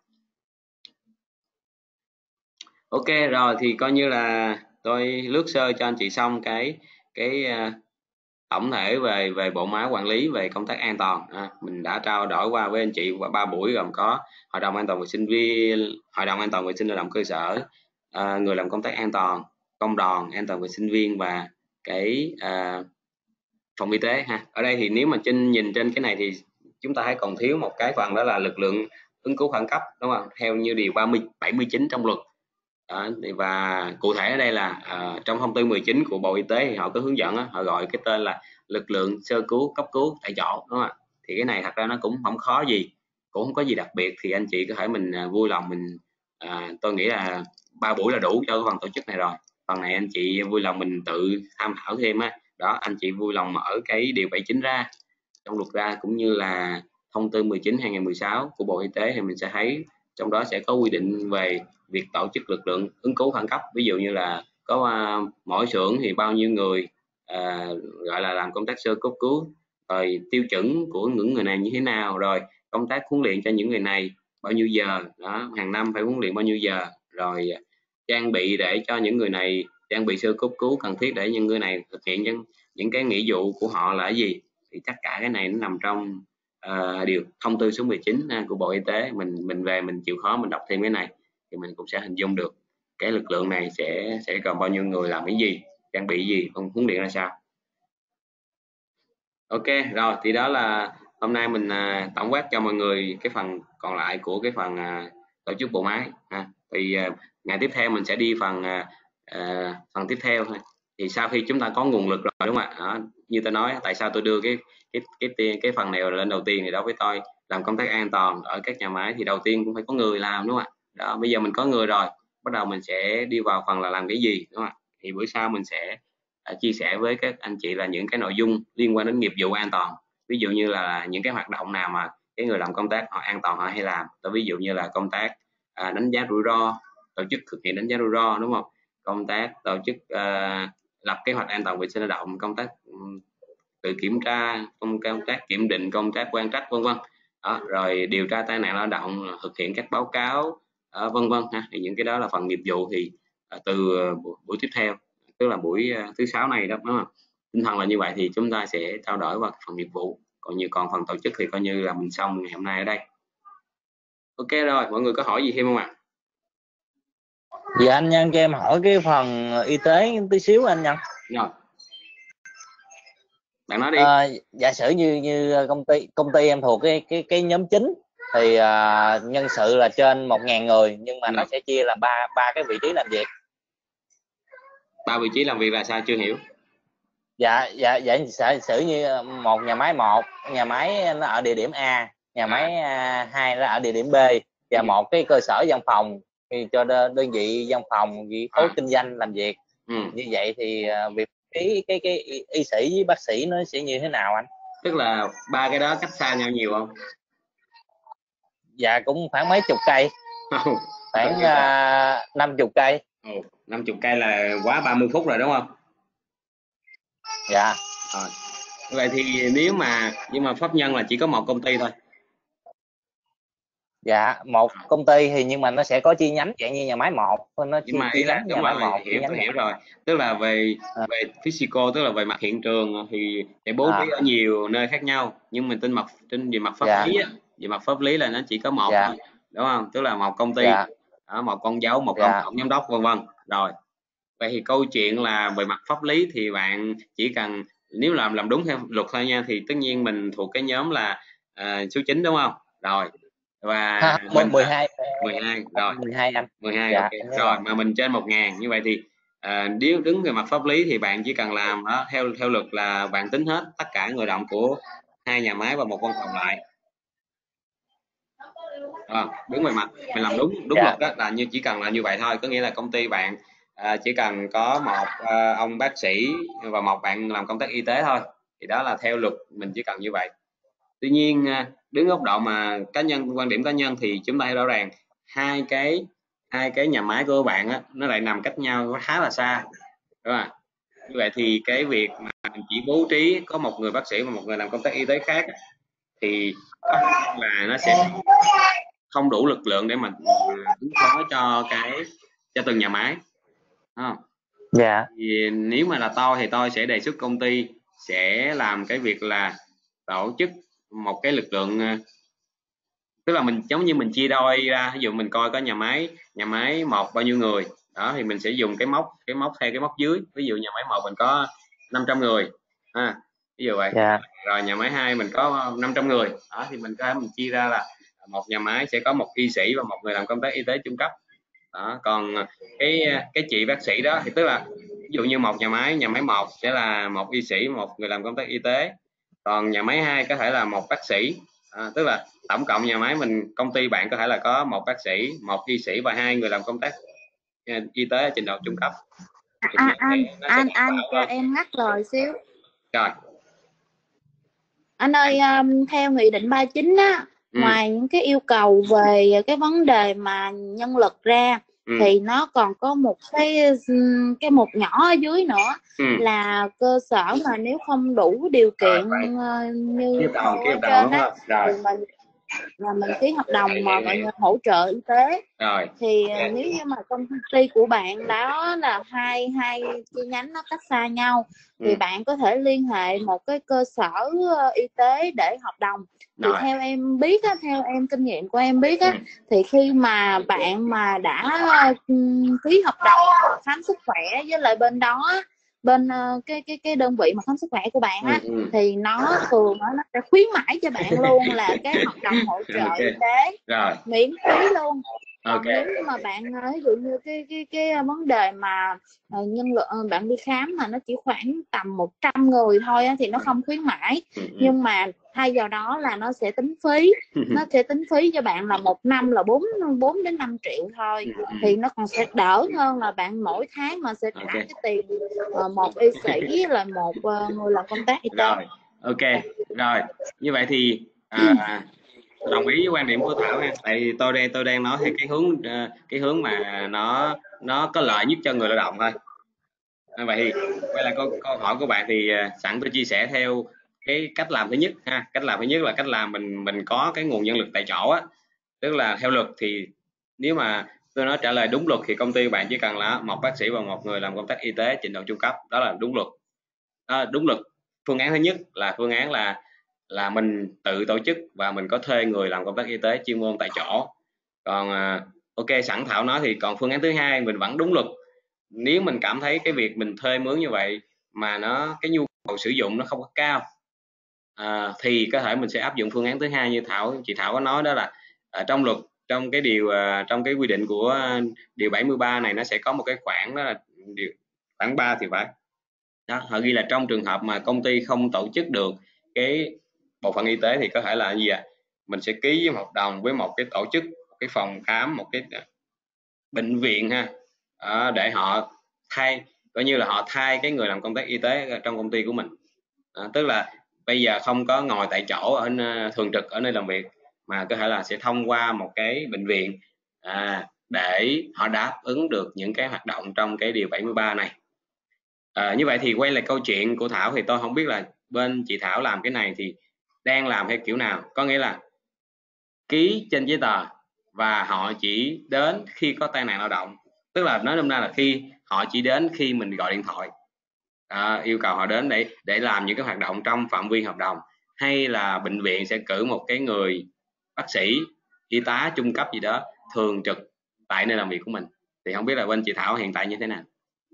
Ok rồi, thì coi như là tôi lướt sơ cho anh chị xong cái cái uh, tổng thể về về bộ máy quản lý về công tác an toàn. À, mình đã trao đổi qua với anh chị qua ba buổi, gồm có hội đồng an toàn vệ sinh viên, hội đồng an toàn vệ sinh lao động cơ sở, à, người làm công tác an toàn, công đoàn an toàn vệ sinh viên và cái à, phòng y tế ha. Ở đây thì nếu mà trên nhìn trên cái này thì chúng ta thấy còn thiếu một cái phần, đó là lực lượng ứng cứu khẩn cấp, đúng không, theo như điều ba mươi bảy mươi chín trong luật. Đó, và cụ thể ở đây là uh, trong thông tư mười chín của Bộ Y tế thì họ có hướng dẫn, họ gọi cái tên là lực lượng sơ cứu cấp cứu tại chỗ, đúng không ạ? Thì cái này thật ra nó cũng không khó gì, cũng không có gì đặc biệt, thì anh chị có thể mình uh, vui lòng mình uh, tôi nghĩ là ba buổi là đủ cho cái phần tổ chức này rồi. Phần này anh chị vui lòng mình tự tham khảo thêm á. Đó, anh chị vui lòng mở cái điều bảy mươi chín ra, trong luật ra, cũng như là thông tư mười chín hai nghìn không trăm mười sáu của Bộ Y tế, thì mình sẽ thấy trong đó sẽ có quy định về việc tổ chức lực lượng ứng cứu khẩn cấp. Ví dụ như là có uh, mỗi xưởng thì bao nhiêu người uh, gọi là làm công tác sơ cấp cứu, rồi tiêu chuẩn của những người này như thế nào, rồi công tác huấn luyện cho những người này bao nhiêu giờ đó, hàng năm phải huấn luyện bao nhiêu giờ, rồi trang bị để cho những người này, trang bị sơ cấp cứu cần thiết để những người này thực hiện những, những cái nghĩa vụ của họ là cái gì. Thì tất cả cái này nó nằm trong uh, điều thông tư số mười chín uh, của Bộ Y tế. Mình mình về mình chịu khó mình đọc thêm cái này thì mình cũng sẽ hình dung được cái lực lượng này sẽ sẽ gồm bao nhiêu người, làm cái gì, trang bị gì, huấn luyện ra sao. Ok rồi, thì đó là hôm nay mình uh, tổng quát cho mọi người cái phần còn lại của cái phần uh, tổ chức bộ máy. À, thì uh, ngày tiếp theo mình sẽ đi phần uh, uh, phần tiếp theo thôi. Thì sau khi chúng ta có nguồn lực rồi, đúng không ạ? Đó, như tôi nói, tại sao tôi đưa cái cái cái cái, cái phần này lên đầu tiên, thì đối với tôi làm công tác an toàn ở các nhà máy thì đầu tiên cũng phải có người làm, đúng không ạ? Đó, bây giờ mình có người rồi, bắt đầu mình sẽ đi vào phần là làm cái gì, đúng không ạ? Thì bữa sau mình sẽ uh, chia sẻ với các anh chị là những cái nội dung liên quan đến nghiệp vụ an toàn. Ví dụ như là những cái hoạt động nào mà cái người làm công tác họ an toàn họ hay làm. Tôi ví dụ như là công tác uh, đánh giá rủi ro, tổ chức thực hiện đánh giá rủi ro, đúng không? Công tác tổ chức uh, lập kế hoạch an toàn vệ sinh lao động, công tác tự kiểm tra, công tác kiểm định, công tác quan trắc vân vân, đó, rồi điều tra tai nạn lao động, thực hiện các báo cáo uh, vân vân ha. Thì những cái đó là phần nghiệp vụ thì uh, từ uh, buổi tiếp theo, tức là buổi uh, thứ sáu này đó, đúng không? Tinh thần là như vậy thì chúng ta sẽ trao đổi vào phần nghiệp vụ, còn như còn phần tổ chức thì coi như là mình xong ngày hôm nay ở đây. Ok rồi, mọi người có hỏi gì thêm không ạ? Dạ anh Nhân cho em hỏi cái phần y tế tí xíu anh Nhân. Rồi, bạn nói đi. À, giả sử như như công ty công ty em thuộc cái cái cái nhóm chính thì à, nhân sự là trên một ngàn người, nhưng mà Rồi. nó sẽ chia là ba ba cái vị trí làm việc. Ba vị trí làm việc là sao, chưa hiểu? Dạ dạ dạ giả sử như một nhà máy một nhà máy nó ở địa điểm A, nhà máy à, hai nó ở địa điểm B, và Ừ. một cái cơ sở văn phòng thì cho đơn, đơn vị văn phòng vị khối À. kinh doanh làm việc. Ừ. Như vậy thì à, việc cái cái cái y, y sĩ với bác sĩ nó sẽ như thế nào anh? Tức là ba cái đó cách xa nhau nhiều không? Dạ cũng khoảng mấy chục cây, Không. khoảng Okay, uh, năm chục cây. Ồ, năm chục cây là quá ba mươi phút rồi đúng không? Dạ. Rồi. Vậy thì nếu mà nhưng mà pháp nhân là chỉ có một công ty thôi. Dạ, một công ty thì nhưng mà nó sẽ có chi nhánh dạng như nhà máy một, nó Nhưng chi, mà chi ý là nhánh đúng nhà máy rồi, một, chi hiểu nhánh tôi hiểu nhà rồi. Tức là về à. về physical, tức là về mặt hiện trường thì sẽ bố À. trí ở nhiều nơi khác nhau, nhưng mà trên mặt trên về mặt pháp Dạ. lý á, về mặt pháp lý là nó chỉ có một Dạ. thôi, đúng không? Tức là một công ty, Dạ. đó, một con dấu, một Dạ. ông tổng giám đốc vân vân. Rồi. Vậy thì câu chuyện là về mặt pháp lý thì bạn chỉ cần nếu làm làm đúng theo luật thôi nha, thì tất nhiên mình thuộc cái nhóm là uh, số chín đúng không? Rồi. Và Ha, mình mười hai mười hai rồi. mười hai anh. mười hai Dạ, ok. Rồi, rồi. mà mình trên một ngàn như vậy thì à, nếu đứng về mặt pháp lý thì bạn chỉ cần làm đó, theo theo luật là bạn tính hết tất cả người lao động của hai nhà máy và một văn phòng lại. À, đứng về mặt mình làm đúng đúng Dạ. luật đó là như chỉ cần là như vậy thôi, có nghĩa là công ty bạn à, chỉ cần có một à, ông bác sĩ và một bạn làm công tác y tế thôi, thì đó là theo luật mình chỉ cần như vậy. Tuy nhiên à, đứng góc độ mà cá nhân, quan điểm cá nhân thì chúng ta rõ ràng hai cái hai cái nhà máy của bạn á, nó lại nằm cách nhau khá là xa, đúng không? Như vậy thì cái việc mà mình chỉ bố trí có một người bác sĩ và một người làm công tác y tế khác thì có là nó sẽ không đủ lực lượng để mà ứng phó cho cái cho từng nhà máy, đúng không? Dạ. Thì nếu mà là tôi thì tôi sẽ đề xuất công ty sẽ làm cái việc là tổ chức một cái lực lượng, tức là mình giống như mình chia đôi ra, ví dụ mình coi có nhà máy nhà máy một bao nhiêu người đó thì mình sẽ dùng cái mốc cái mốc theo cái mốc dưới, ví dụ nhà máy một mình có năm trăm người ha, ví dụ vậy. Dạ. Rồi nhà máy hai mình có năm trăm người đó, thì mình có thể mình chia ra là một nhà máy sẽ có một y sĩ và một người làm công tác y tế trung cấp đó. Còn cái cái chị bác sĩ đó thì tức là ví dụ như một nhà máy nhà máy một sẽ là một y sĩ, một người làm công tác y tế, còn nhà máy hai có thể là một bác sĩ. À, tức là tổng cộng nhà máy mình, công ty bạn có thể là có một bác sĩ, một y sĩ và hai người làm công tác uh, y tế ở trình độ trung cấp. À, anh anh anh cho em ngắt lời xíu. Rồi. Anh ơi, um, theo nghị định ba mươi chín á, ừ. ngoài những cái yêu cầu về cái vấn đề mà nhân lực ra, ừ. thì nó còn có một cái cái một nhỏ ở dưới nữa, ừ. là cơ sở mà nếu không đủ điều kiện rồi, như ở trên á, thì mình là mình ký hợp đồng mà gọi như hỗ trợ y tế. Rồi. Thì okay. Nếu như mà công ty của bạn đó là hai hai chi nhánh nó cách xa nhau, thì ừ. bạn có thể liên hệ một cái cơ sở y tế để hợp đồng. Thì rồi. Theo em biết á, theo em kinh nghiệm của em biết á, ừ. thì khi mà bạn mà đã um, ký hợp đồng khám sức khỏe với lại bên đó, bên uh, cái cái cái đơn vị mà khám sức khỏe của bạn á, ừ, ừ. thì nó thường nó sẽ khuyến mãi cho bạn luôn là cái hợp đồng hỗ trợ okay. y tế rồi. Miễn phí luôn. Còn okay. Nếu mà bạn ví dụ như cái cái cái vấn đề mà uh, nhân lực uh, bạn đi khám mà nó chỉ khoảng tầm một trăm người thôi á, thì nó không khuyến mãi, ừ, ừ. nhưng mà thay vào đó là nó sẽ tính phí, nó sẽ tính phí cho bạn là một năm là bốn bốn đến năm triệu thôi, ừ, ừ. thì nó còn sẽ đỡ hơn là bạn mỗi tháng mà sẽ trả okay. cái tiền uh, một y sĩ là một uh, người làm công tác y tế. Rồi, ok, rồi như vậy thì à, đồng ý với quan điểm của Thảo ha, tại vì tôi đang tôi đang nói theo cái hướng cái hướng mà nó nó có lợi nhất cho người lao động thôi. À, vậy thì quay lại câu, câu hỏi của bạn thì uh, sẵn tôi chia sẻ theo cái cách làm thứ nhất ha. Cách làm thứ nhất là cách làm mình mình có cái nguồn nhân lực tại chỗ á, tức là theo luật thì nếu mà tôi nói trả lời đúng luật thì công ty của bạn chỉ cần là một bác sĩ và một người làm công tác y tế trình độ trung cấp, đó là đúng luật. À, đúng luật. Phương án thứ nhất là phương án là là mình tự tổ chức và mình có thuê người làm công tác y tế chuyên môn tại chỗ. Còn uh, ok, sẵn Thảo nói thì còn phương án thứ hai mình vẫn đúng luật. Nếu mình cảm thấy cái việc mình thuê mướn như vậy mà nó cái nhu cầu sử dụng nó không có cao, à, thì có thể mình sẽ áp dụng phương án thứ hai như Thảo chị Thảo có nói, đó là ở trong luật, trong cái điều uh, trong cái quy định của uh, điều bảy mươi ba này nó sẽ có một cái khoản, đó là điều khoản ba thì phải đó, họ ghi là trong trường hợp mà công ty không tổ chức được cái bộ phận y tế thì có thể là gì ạ? À? Mình sẽ ký với hợp đồng với một cái tổ chức, một cái phòng khám, một cái bệnh viện ha, à, để họ thay, coi như là họ thay cái người làm công tác y tế trong công ty của mình. À, tức là bây giờ không có ngồi tại chỗ ở thường trực ở nơi làm việc, mà có thể là sẽ thông qua một cái bệnh viện à, để họ đáp ứng được những cái hoạt động trong cái điều bảy mươi ba này. À, như vậy thì quay lại câu chuyện của Thảo thì tôi không biết là bên chị Thảo làm cái này thì đang làm theo kiểu nào, có nghĩa là ký trên giấy tờ và họ chỉ đến khi có tai nạn lao động, tức là nói nôm na là khi họ chỉ đến khi mình gọi điện thoại à, yêu cầu họ đến để để làm những cái hoạt động trong phạm vi hợp đồng, hay là bệnh viện sẽ cử một cái người bác sĩ, y tá trung cấp gì đó thường trực tại nơi làm việc của mình. Thì không biết là bên chị Thảo hiện tại như thế nào?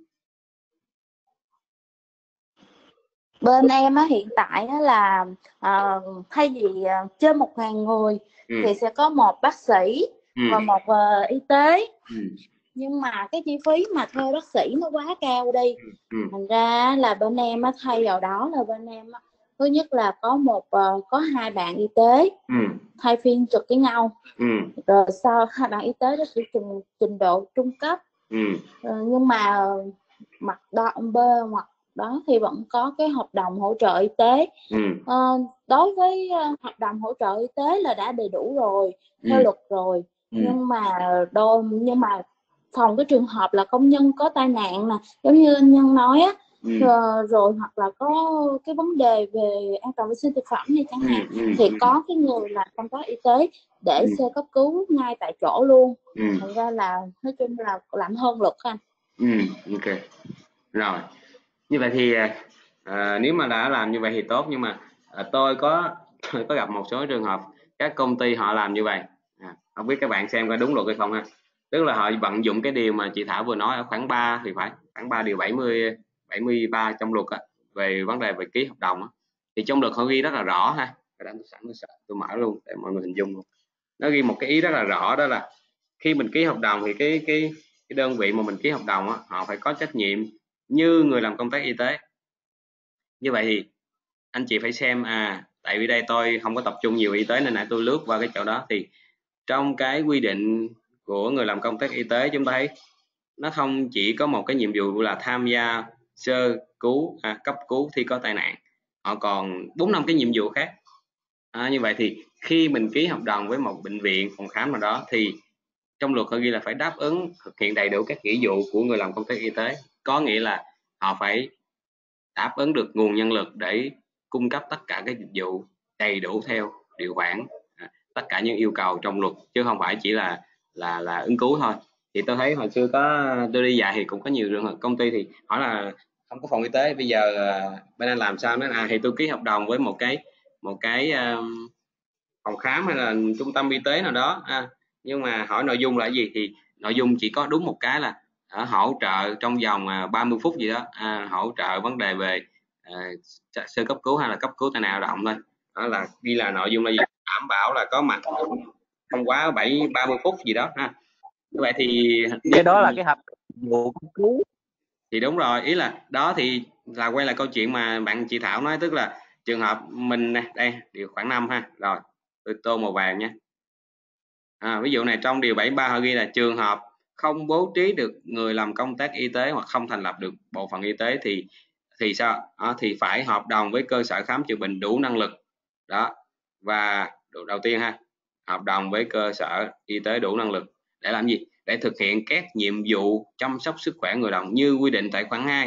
Bên em á, hiện tại á, là uh, thay vì uh, trên một ngàn người ừ. thì sẽ có một bác sĩ ừ. và một uh, y tế ừ. nhưng mà cái chi phí mà thuê bác sĩ nó quá cao đi ừ. thành ra là bên em á, thay vào đó là bên em á, thứ nhất là có một uh, có hai bạn y tế ừ. thay phiên trực với nhau ừ. rồi sau hai bạn y tế đó chỉ trình, trình độ trung cấp ừ. uh, nhưng mà mặt đó bơ mặt đó thì vẫn có cái hợp đồng hỗ trợ y tế. Ừ. Ờ, đối với uh, hợp đồng hỗ trợ y tế là đã đầy đủ rồi theo ừ. luật rồi. Ừ. Nhưng mà đôi nhưng mà phòng cái trường hợp là công nhân có tai nạn nè, giống như anh Nhân nói á, ừ. rồi, rồi hoặc là có cái vấn đề về an toàn vệ sinh thực phẩm này chẳng hạn, ừ. thì ừ. có cái người làm công tác y tế để ừ. sơ cấp cứu ngay tại chỗ luôn. Ừ. Thành ra là nói chung là làm hơn luật anh. Ừ. Ok. Rồi. Như vậy thì à, nếu mà đã làm như vậy thì tốt, nhưng mà à, tôi có tôi có gặp một số trường hợp các công ty họ làm như vậy, à, không biết các bạn xem có đúng luật hay không ha. Tức là họ vận dụng cái điều mà chị Thảo vừa nói ở khoảng ba thì phải, khoảng ba điều bảy mươi, bảy mươi ba trong luật á, về vấn đề về ký hợp đồng á. Thì trong luật họ ghi rất là rõ ha, tôi sẵn tôi, tôi mở luôn để mọi người hình dung luôn. Nó ghi một cái ý rất là rõ, đó là khi mình ký hợp đồng thì cái cái cái đơn vị mà mình ký hợp đồng á, họ phải có trách nhiệm như người làm công tác y tế. Như vậy thì anh chị phải xem, à tại vì đây tôi không có tập trung nhiều y tế nên nãy tôi lướt qua cái chỗ đó, thì trong cái quy định của người làm công tác y tế chúng ta thấy nó không chỉ có một cái nhiệm vụ là tham gia sơ cứu, à, cấp cứu khi có tai nạn, họ còn bốn năm cái nhiệm vụ khác. À, như vậy thì khi mình ký hợp đồng với một bệnh viện, phòng khám nào đó thì trong luật họ ghi là phải đáp ứng thực hiện đầy đủ các nghĩa vụ của người làm công tác y tế, có nghĩa là họ phải đáp ứng được nguồn nhân lực để cung cấp tất cả các dịch vụ đầy đủ theo điều khoản, à, tất cả những yêu cầu trong luật, chứ không phải chỉ là là là ứng cứu thôi. Thì tôi thấy hồi xưa có tôi đi dạy thì cũng có nhiều trường hợp công ty thì hỏi là không có phòng y tế, bây giờ bên anh làm sao? Nói à thì tôi ký hợp đồng với một cái một cái um, phòng khám hay là trung tâm y tế nào đó, à, nhưng mà hỏi nội dung là cái gì thì nội dung chỉ có đúng một cái là à, hỗ trợ trong vòng à, ba mươi phút gì đó, à, hỗ trợ vấn đề về à, sơ cấp cứu hay là cấp cứu tai nạn lao động thôi. Đó là ghi là nội dung là gì, đảm bảo là có mặt không quá bảy ba mươi phút gì đó ha. Như vậy thì cái đó là cái hợp vụ cấp cứu thì đúng rồi, ý là đó thì là quay lại câu chuyện mà bạn chị Thảo nói, tức là trường hợp mình nè, đây điều khoảng năm ha, rồi tôi tô màu vàng nhé. À, ví dụ này trong điều bảy mươi ba họ ghi là trường hợp không bố trí được người làm công tác y tế hoặc không thành lập được bộ phận y tế thì thì sao? À, thì phải hợp đồng với cơ sở khám chữa bệnh đủ năng lực đó. Và đầu tiên ha, hợp đồng với cơ sở y tế đủ năng lực để làm gì? Để thực hiện các nhiệm vụ chăm sóc sức khỏe người lao động như quy định tại khoản hai.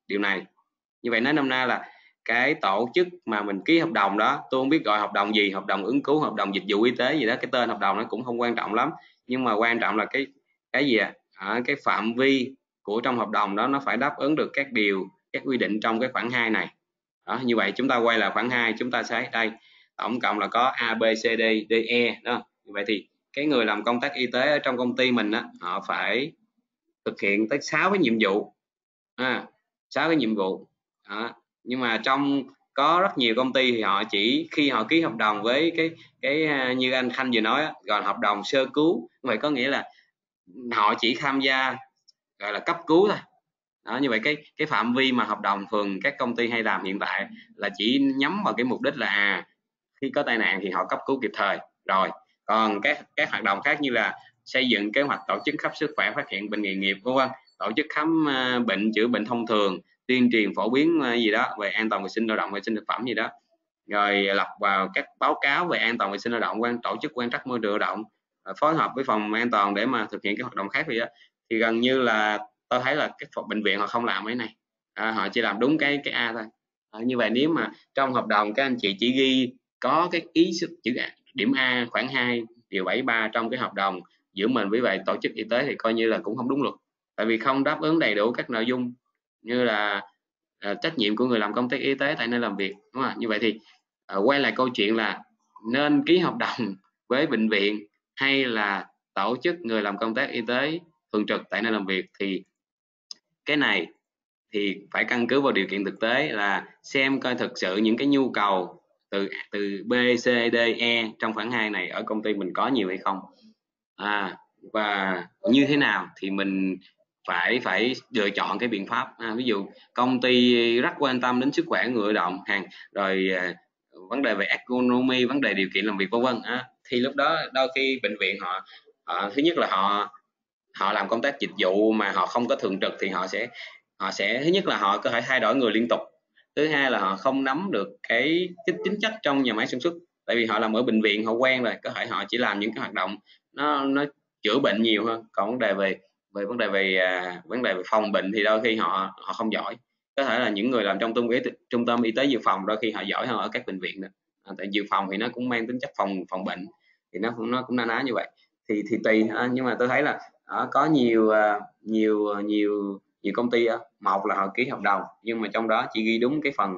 điều này. Như vậy nói nôm na là cái tổ chức mà mình ký hợp đồng đó, tôi không biết gọi hợp đồng gì, hợp đồng ứng cứu, hợp đồng dịch vụ y tế gì đó, cái tên hợp đồng nó cũng không quan trọng lắm, nhưng mà quan trọng là cái cái gì à? Ở cái phạm vi của trong hợp đồng đó nó phải đáp ứng được các điều, các quy định trong cái khoản hai này đó. Như vậy chúng ta quay lại khoản hai, chúng ta sẽ đây tổng cộng là có A, B, C, D, D, E đó. Như vậy thì cái người làm công tác y tế ở trong công ty mình á, họ phải thực hiện tới sáu cái nhiệm vụ, à, sáu cái nhiệm vụ đó. Nhưng mà trong có rất nhiều công ty thì họ chỉ khi họ ký hợp đồng với cái cái như anh Khanh vừa nói á, gọi là hợp đồng sơ cứu, vậy có nghĩa là họ chỉ tham gia gọi là cấp cứu thôi đó. Như vậy cái cái phạm vi mà hợp đồng thường các công ty hay làm hiện tại là chỉ nhắm vào cái mục đích là à, khi có tai nạn thì họ cấp cứu kịp thời rồi. Còn các các hoạt động khác như là xây dựng kế hoạch tổ chức khám sức khỏe, phát hiện bệnh nghề nghiệp, vân vân, tổ chức khám uh, bệnh, chữa bệnh thông thường, tuyên truyền phổ biến uh, gì đó về an toàn vệ sinh lao động, vệ sinh thực phẩm gì đó, rồi lập vào các báo cáo về an toàn vệ sinh lao động, quan tổ chức quan trắc môi trường lao động, uh, phối hợp với phòng an toàn để mà thực hiện các hoạt động khác gì đó. Thì gần như là tôi thấy là các bệnh viện họ không làm cái này, à, họ chỉ làm đúng cái cái A thôi. À, như vậy nếu mà trong hợp đồng các anh chị chỉ ghi có cái ý chữ A, điểm A khoảng hai điều bảy mươi ba trong cái hợp đồng giữa mình với vậy tổ chức y tế thì coi như là cũng không đúng luật, tại vì không đáp ứng đầy đủ các nội dung như là uh, trách nhiệm của người làm công tác y tế tại nơi làm việc, đúng không? Như vậy thì uh, quay lại câu chuyện là nên ký hợp đồng với bệnh viện hay là tổ chức người làm công tác y tế thường trực tại nơi làm việc, thì cái này thì phải căn cứ vào điều kiện thực tế là xem coi thực sự những cái nhu cầu từ từ B, C, D, E trong khoản hai này ở công ty mình có nhiều hay không, à, và như thế nào thì mình phải phải lựa chọn cái biện pháp. À, ví dụ công ty rất quan tâm đến sức khỏe người lao động hàng rồi à, vấn đề về economy, vấn đề điều kiện làm việc vân vân, à, thì lúc đó đôi khi bệnh viện họ, họ thứ nhất là họ họ làm công tác dịch vụ mà họ không có thường trực thì họ sẽ họ sẽ thứ nhất là họ có thể thay đổi người liên tục, thứ hai là họ không nắm được cái cái tính chất trong nhà máy sản xuất, tại vì họ làm ở bệnh viện họ quen rồi, có thể họ chỉ làm những cái hoạt động nó nó chữa bệnh nhiều hơn, còn vấn đề về về vấn đề về à, vấn đề về phòng bệnh thì đôi khi họ họ không giỏi. Có thể là những người làm trong trung tâm trung tâm y tế dự phòng đôi khi họ giỏi hơn ở các bệnh viện nữa, à, tại dự phòng thì nó cũng mang tính chất phòng phòng bệnh thì nó cũng nó cũng na ná như vậy, thì thì tùy. À, nhưng mà tôi thấy là à, có nhiều nhiều nhiều nhiều công ty, một là họ ký hợp đồng nhưng mà trong đó chỉ ghi đúng cái phần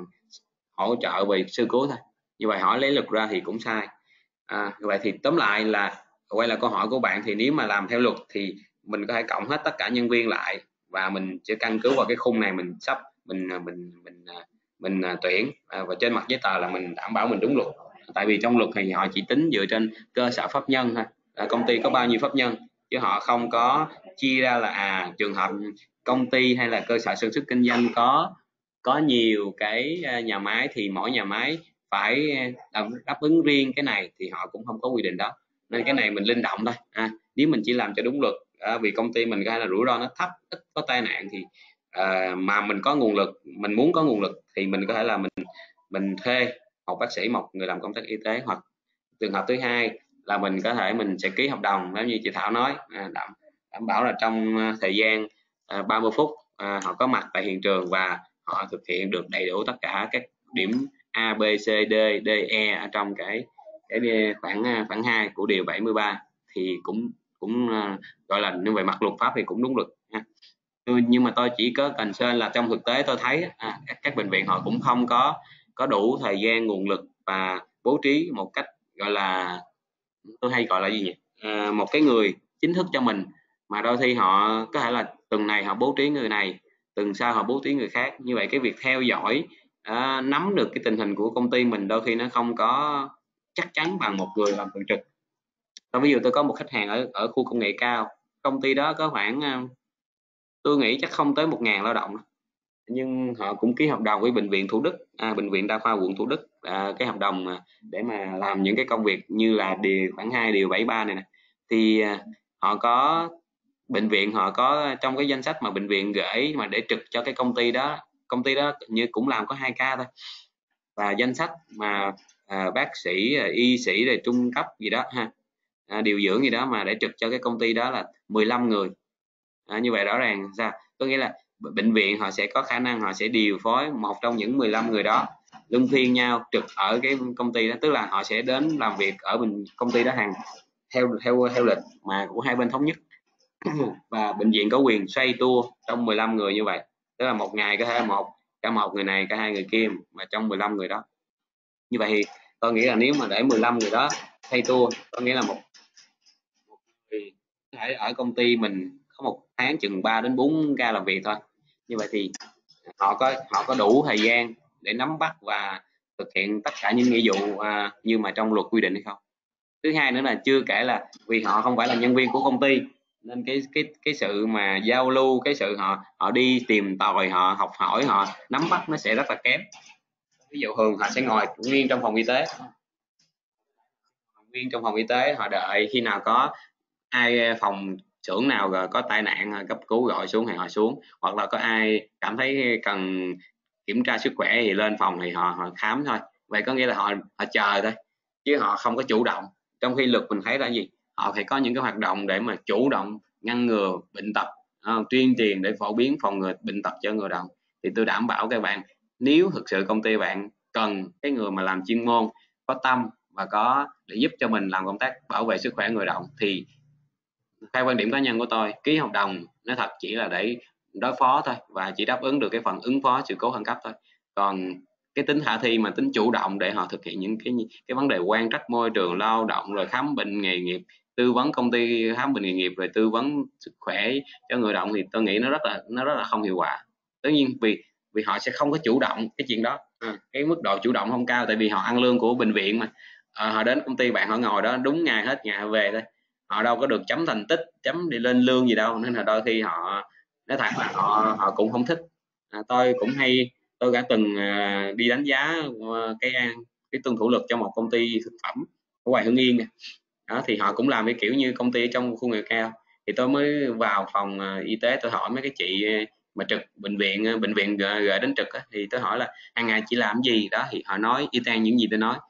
hỗ trợ về sơ cứu thôi, như vậy hỏi lấy luật ra thì cũng sai. À, vậy thì tóm lại là quay lại câu hỏi của bạn, thì nếu mà làm theo luật thì mình có thể cộng hết tất cả nhân viên lại và mình sẽ căn cứ vào cái khung này mình sắp mình mình mình mình, mình tuyển, và trên mặt giấy tờ là mình đảm bảo mình đúng luật, tại vì trong luật thì họ chỉ tính dựa trên cơ sở pháp nhân thôi, à, công ty có bao nhiêu pháp nhân chứ họ không có chia ra là à trường hợp công ty hay là cơ sở sản xuất kinh doanh có có nhiều cái nhà máy thì mỗi nhà máy phải đáp ứng riêng cái này, thì họ cũng không có quy định đó, nên cái này mình linh động thôi. À, nếu mình chỉ làm cho đúng luật, à, vì công ty mình cái là rủi ro nó thấp, ít có tai nạn thì à, mà mình có nguồn lực, mình muốn có nguồn lực thì mình có thể là mình mình thuê một bác sĩ, một người làm công tác y tế, hoặc trường hợp thứ hai là mình có thể mình sẽ ký hợp đồng giống như chị Thảo nói, à, đảm, đảm bảo là trong thời gian à, ba mươi phút à, họ có mặt tại hiện trường và họ thực hiện được đầy đủ tất cả các điểm A, B, C, D, D, E ở trong cái cái khoản khoản hai của điều bảy mươi ba thì cũng cũng uh, gọi là như vậy, mặt luật pháp thì cũng đúng luật ha. Nhưng mà tôi chỉ có concern là trong thực tế tôi thấy à, các, các bệnh viện họ cũng không có có đủ thời gian, nguồn lực và bố trí một cách gọi là tôi hay gọi là gì nhỉ, à, một cái người chính thức cho mình, mà đôi khi họ có thể là tuần này họ bố trí người này, tuần sau họ bố trí người khác. Như vậy cái việc theo dõi à, nắm được cái tình hình của công ty mình đôi khi nó không có chắc chắn bằng một người làm thường trực. Tôi ví dụ tôi có một khách hàng ở ở khu công nghệ cao, công ty đó có khoảng tôi nghĩ chắc không tới một ngàn lao động, nhưng họ cũng ký hợp đồng với bệnh viện Thủ Đức, à, bệnh viện đa khoa quận Thủ Đức, à, cái hợp đồng để mà làm những cái công việc như là điều khoảng hai điều bảy mươi ba này nè, thì à, họ có bệnh viện họ có trong cái danh sách mà bệnh viện gửi mà để trực cho cái công ty đó, công ty đó như cũng làm có hai ca thôi, và danh sách mà à, bác sĩ, y sĩ rồi trung cấp gì đó ha, à, điều dưỡng gì đó mà để trực cho cái công ty đó là mười lăm người. À, như vậy rõ ràng sao có nghĩa là bệnh viện họ sẽ có khả năng họ sẽ điều phối một trong những mười lăm người đó luân phiên nhau trực ở cái công ty đó, tức là họ sẽ đến làm việc ở bên công ty đó hàng theo theo theo lịch mà của hai bên thống nhất. Và bệnh viện có quyền xoay tour trong mười lăm người như vậy, tức là một ngày có thể một cả một người này cả hai người kia mà trong mười lăm người đó. Như vậy thì tôi nghĩ là nếu mà để mười lăm người đó xoay tour, có nghĩa là một, một người có thể ở công ty mình có một tháng chừng ba đến bốn ca làm việc thôi. Như vậy thì họ có họ có đủ thời gian để nắm bắt và thực hiện tất cả những nghĩa vụ à, như mà trong luật quy định hay không. Thứ hai nữa là chưa kể là vì họ không phải là nhân viên của công ty nên cái cái cái sự mà giao lưu, cái sự họ họ đi tìm tòi, họ học hỏi, họ nắm bắt nó sẽ rất là kém. Ví dụ thường họ sẽ ngồi nguyên trong phòng y tế, nguyên trong phòng y tế họ đợi khi nào có ai phòng xưởng nào có tai nạn cấp cứu gọi xuống thì họ xuống, hoặc là có ai cảm thấy cần kiểm tra sức khỏe thì lên phòng thì họ họ khám thôi. Vậy có nghĩa là họ họ chờ thôi chứ họ không có chủ động. Trong khi luật mình thấy là gì, họ phải có những cái hoạt động để mà chủ động ngăn ngừa bệnh tật, uh, tuyên truyền để phổ biến phòng ngừa bệnh tật cho người đồng. Thì tôi đảm bảo các bạn, nếu thực sự công ty bạn cần cái người mà làm chuyên môn có tâm và có để giúp cho mình làm công tác bảo vệ sức khỏe người động, thì theo quan điểm cá nhân của tôi, ký hợp đồng nó thật chỉ là để đối phó thôi và chỉ đáp ứng được cái phần ứng phó sự cố khẩn cấp thôi. Còn cái tính khả thi mà tính chủ động để họ thực hiện những cái cái vấn đề quan trắc môi trường lao động, rồi khám bệnh nghề nghiệp, tư vấn công ty khám bệnh nghề nghiệp, rồi tư vấn sức khỏe cho người động, thì tôi nghĩ nó rất là nó rất là không hiệu quả. Tất nhiên vì vì họ sẽ không có chủ động cái chuyện đó, à, cái mức độ chủ động không cao, tại vì họ ăn lương của bệnh viện mà. À, họ đến công ty bạn họ ngồi đó đúng ngày hết ngày về thôi, họ đâu có được chấm thành tích, chấm đi lên lương gì đâu, nên là đôi khi họ nói thật là họ họ cũng không thích. À, tôi cũng hay tôi đã từng uh, đi đánh giá uh, cái cái tuân thủ luật cho một công ty thực phẩm ở ngoài Hưng Yên. Đó thì họ cũng làm cái kiểu như công ty trong khu công nghiệp cao, thì tôi mới vào phòng uh, y tế, tôi hỏi mấy cái chị mà trực bệnh viện bệnh viện gửi đến trực á, thì tôi hỏi là hàng ngày chị làm gì đó, thì họ nói y chang những gì tôi nói.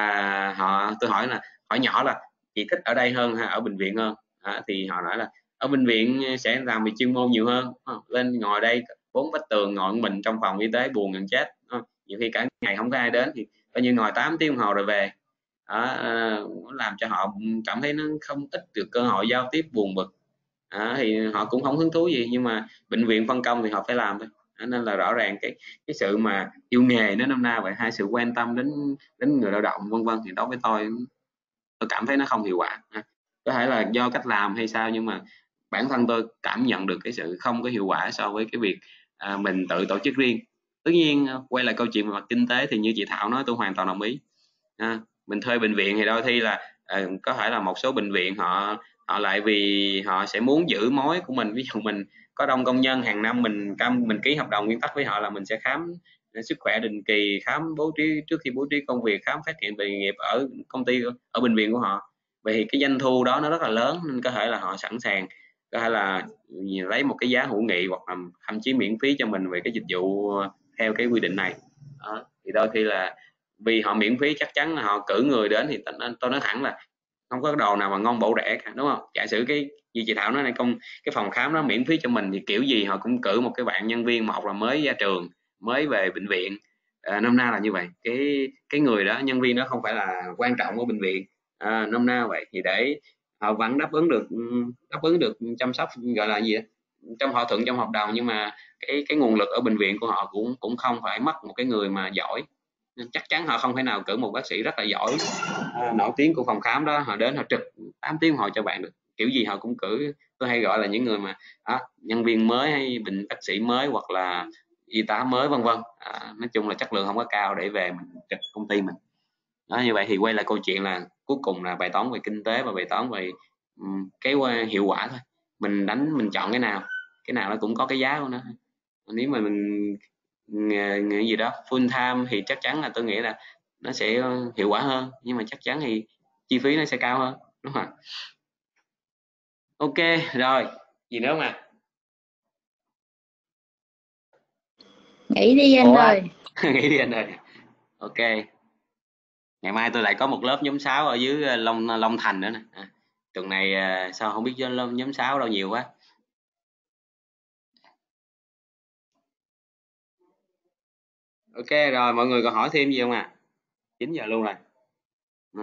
Và họ tôi hỏi là hỏi nhỏ là chị thích ở đây hơn hay ở bệnh viện hơn, à, thì họ nói là ở bệnh viện sẽ làm về chuyên môn nhiều hơn, lên ngồi đây bốn vách tường ngồi mình trong phòng y tế buồn gần chết, nhiều khi cả ngày không có ai đến thì coi như ngồi tám tiếng đồng hồ rồi về. Đó, làm cho họ cảm thấy nó không ít được cơ hội giao tiếp, buồn bực. À, thì họ cũng không hứng thú gì, nhưng mà bệnh viện phân công thì họ phải làm thôi. À, nên là rõ ràng cái cái sự mà yêu nghề nó năm nay vậy, hai sự quan tâm đến đến người lao động vân vân, thì đối với tôi tôi cảm thấy nó không hiệu quả. À, có thể là do cách làm hay sao, nhưng mà bản thân tôi cảm nhận được cái sự không có hiệu quả so với cái việc à, mình tự tổ chức riêng. Tất nhiên quay lại câu chuyện về mặt kinh tế thì như chị Thảo nói tôi hoàn toàn đồng ý. À, mình thuê bệnh viện thì đôi khi là à, có thể là một số bệnh viện họ họ lại vì họ sẽ muốn giữ mối của mình. Ví dụ mình có đông công nhân, hàng năm mình cam mình ký hợp đồng nguyên tắc với họ là mình sẽ khám sức khỏe định kỳ, khám bố trí trước khi bố trí công việc, khám phát hiện bệnh nghiệp ở công ty, ở bệnh viện của họ. Vậy thì cái doanh thu đó nó rất là lớn, nên có thể là họ sẵn sàng có thể là lấy một cái giá hữu nghị hoặc là thậm chí miễn phí cho mình về cái dịch vụ theo cái quy định này. Đó. Thì đôi khi là vì họ miễn phí chắc chắn là họ cử người đến, thì tôi nói thẳng là không có đồ nào mà ngon bổ rẻ cả, đúng không? Giả sử cái như chị Thảo nói này, công cái phòng khám đó miễn phí cho mình thì kiểu gì họ cũng cử một cái bạn nhân viên, một là mới ra trường, mới về bệnh viện, à, nôm na là như vậy. Cái cái người đó, nhân viên đó không phải là quan trọng của bệnh viện, à, nôm na vậy, thì để họ vẫn đáp ứng được đáp ứng được chăm sóc, gọi là gì đó, trong thỏa thuận trong hợp đồng, nhưng mà cái cái nguồn lực ở bệnh viện của họ cũng cũng không phải mất một cái người mà giỏi. Nên chắc chắn họ không thể nào cử một bác sĩ rất là giỏi, à, nổi tiếng của phòng khám đó, họ đến họ trực tám tiếng họ cho bạn được. Kiểu gì họ cũng cử, tôi hay gọi là những người mà à, nhân viên mới hay bệnh bác sĩ mới hoặc là y tá mới vân vân. À, nói chung là chất lượng không có cao để về mình trực công ty mình. Đó, như vậy thì quay lại câu chuyện là cuối cùng là bài toán về kinh tế và bài toán về um, cái hiệu quả thôi. Mình đánh mình chọn cái nào, cái nào nó cũng có cái giá của nó. Nếu mà mình nghề, nghề gì đó full time thì chắc chắn là tôi nghĩ là nó sẽ hiệu quả hơn, nhưng mà chắc chắn thì chi phí nó sẽ cao hơn, đúng không? Ok rồi, gì nữa mà nghỉ đi anh Ủa, ơi. Nghĩ đi anh ơi. Ok, ngày mai tôi lại có một lớp nhóm sáu ở dưới Long Long Thành nữa nè. À, tuần này sao không biết nhóm sáu đâu nhiều quá. Ok rồi, mọi người còn hỏi thêm gì không ạ? À? chín giờ luôn rồi. Ừ.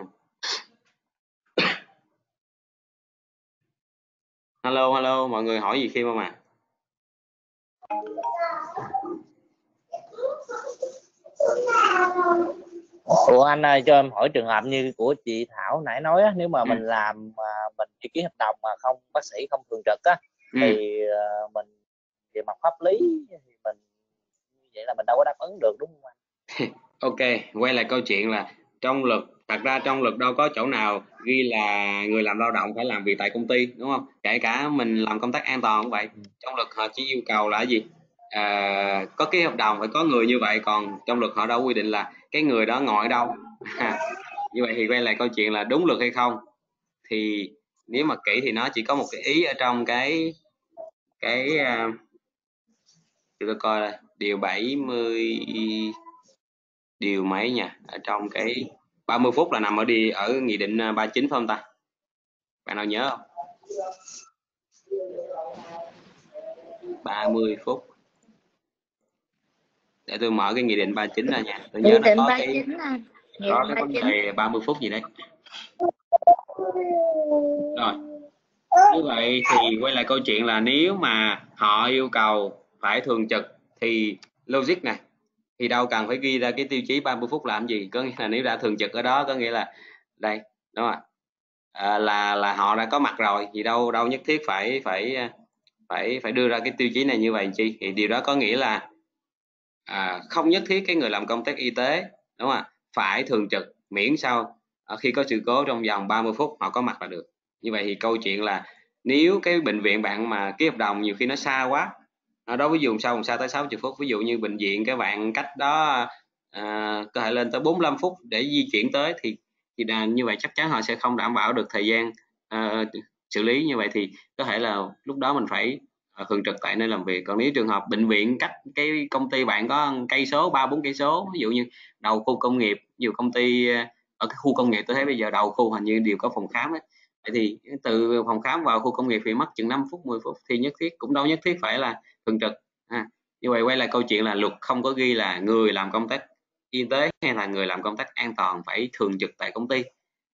Hello hello, mọi người hỏi gì thêm không ạ? À? Ủa anh ơi, cho em hỏi trường hợp như của chị Thảo nãy nói á, nếu mà ừ. mình làm mà mình chỉ ký hợp đồng mà không bác sĩ không thường trực á, ừ. thì uh, mình về mặt pháp lý thì mình vậy là mình đâu có đáp ứng được đúng không anh? Ok, quay lại câu chuyện là trong luật, thật ra trong luật đâu có chỗ nào ghi là người làm lao động phải làm việc tại công ty, đúng không? Kể cả mình làm công tác an toàn cũng vậy. Trong luật họ chỉ yêu cầu là gì? À, có cái hợp đồng phải có người như vậy, còn trong luật họ đâu quy định là cái người đó ngồi ở đâu. Như vậy thì quay lại câu chuyện là đúng luật hay không? Thì nếu mà kỹ thì nó chỉ có một cái ý ở trong cái cái uh, tôi coi là điều bảy mươi điều mấy nha, ở trong cái ba mươi phút là nằm ở đi ở nghị định ba mươi chín phải không ta? Bạn nào nhớ không? ba mươi phút. Để tôi mở cái nghị định ba mươi chín ra nha. Tôi nhớ nó có cái có cái vấn đề ba mươi phút gì đấy. Rồi. Như vậy thì quay lại câu chuyện là nếu mà họ yêu cầu phải thường trực thì logic này thì đâu cần phải ghi ra cái tiêu chí ba mươi phút làm gì, có nghĩa là nếu đã thường trực ở đó có nghĩa là đây, đúng không? À, là là họ đã có mặt rồi thì đâu đâu nhất thiết phải phải phải phải đưa ra cái tiêu chí này như vậy chi. Thì điều đó có nghĩa là à, không nhất thiết cái người làm công tác y tế, đúng không? Phải thường trực, miễn sao khi có sự cố trong vòng ba mươi phút họ có mặt là được. Như vậy thì câu chuyện là nếu cái bệnh viện bạn mà ký hợp đồng nhiều khi nó xa quá, ở đó ví dụ sao xa tới sáu mươi phút, ví dụ như bệnh viện các bạn cách đó à, có thể lên tới bốn mươi lăm phút để di chuyển tới, thì thì là như vậy chắc chắn họ sẽ không đảm bảo được thời gian uh, xử lý. Như vậy thì có thể là lúc đó mình phải uh, thường trực tại nơi làm việc. Còn nếu trường hợp bệnh viện cách cái công ty bạn có cây số ba bốn cây số, ví dụ như đầu khu công nghiệp, nhiều công ty ở cái khu công nghiệp tôi thấy bây giờ đầu khu hình như đều có phòng khám ấy. Vậy thì từ phòng khám vào khu công nghiệp thì mất chừng năm phút mười phút, thì nhất thiết cũng đâu nhất thiết phải là thường trực. À, như vậy quay lại câu chuyện là luật không có ghi là người làm công tác y tế hay là người làm công tác an toàn phải thường trực tại công ty,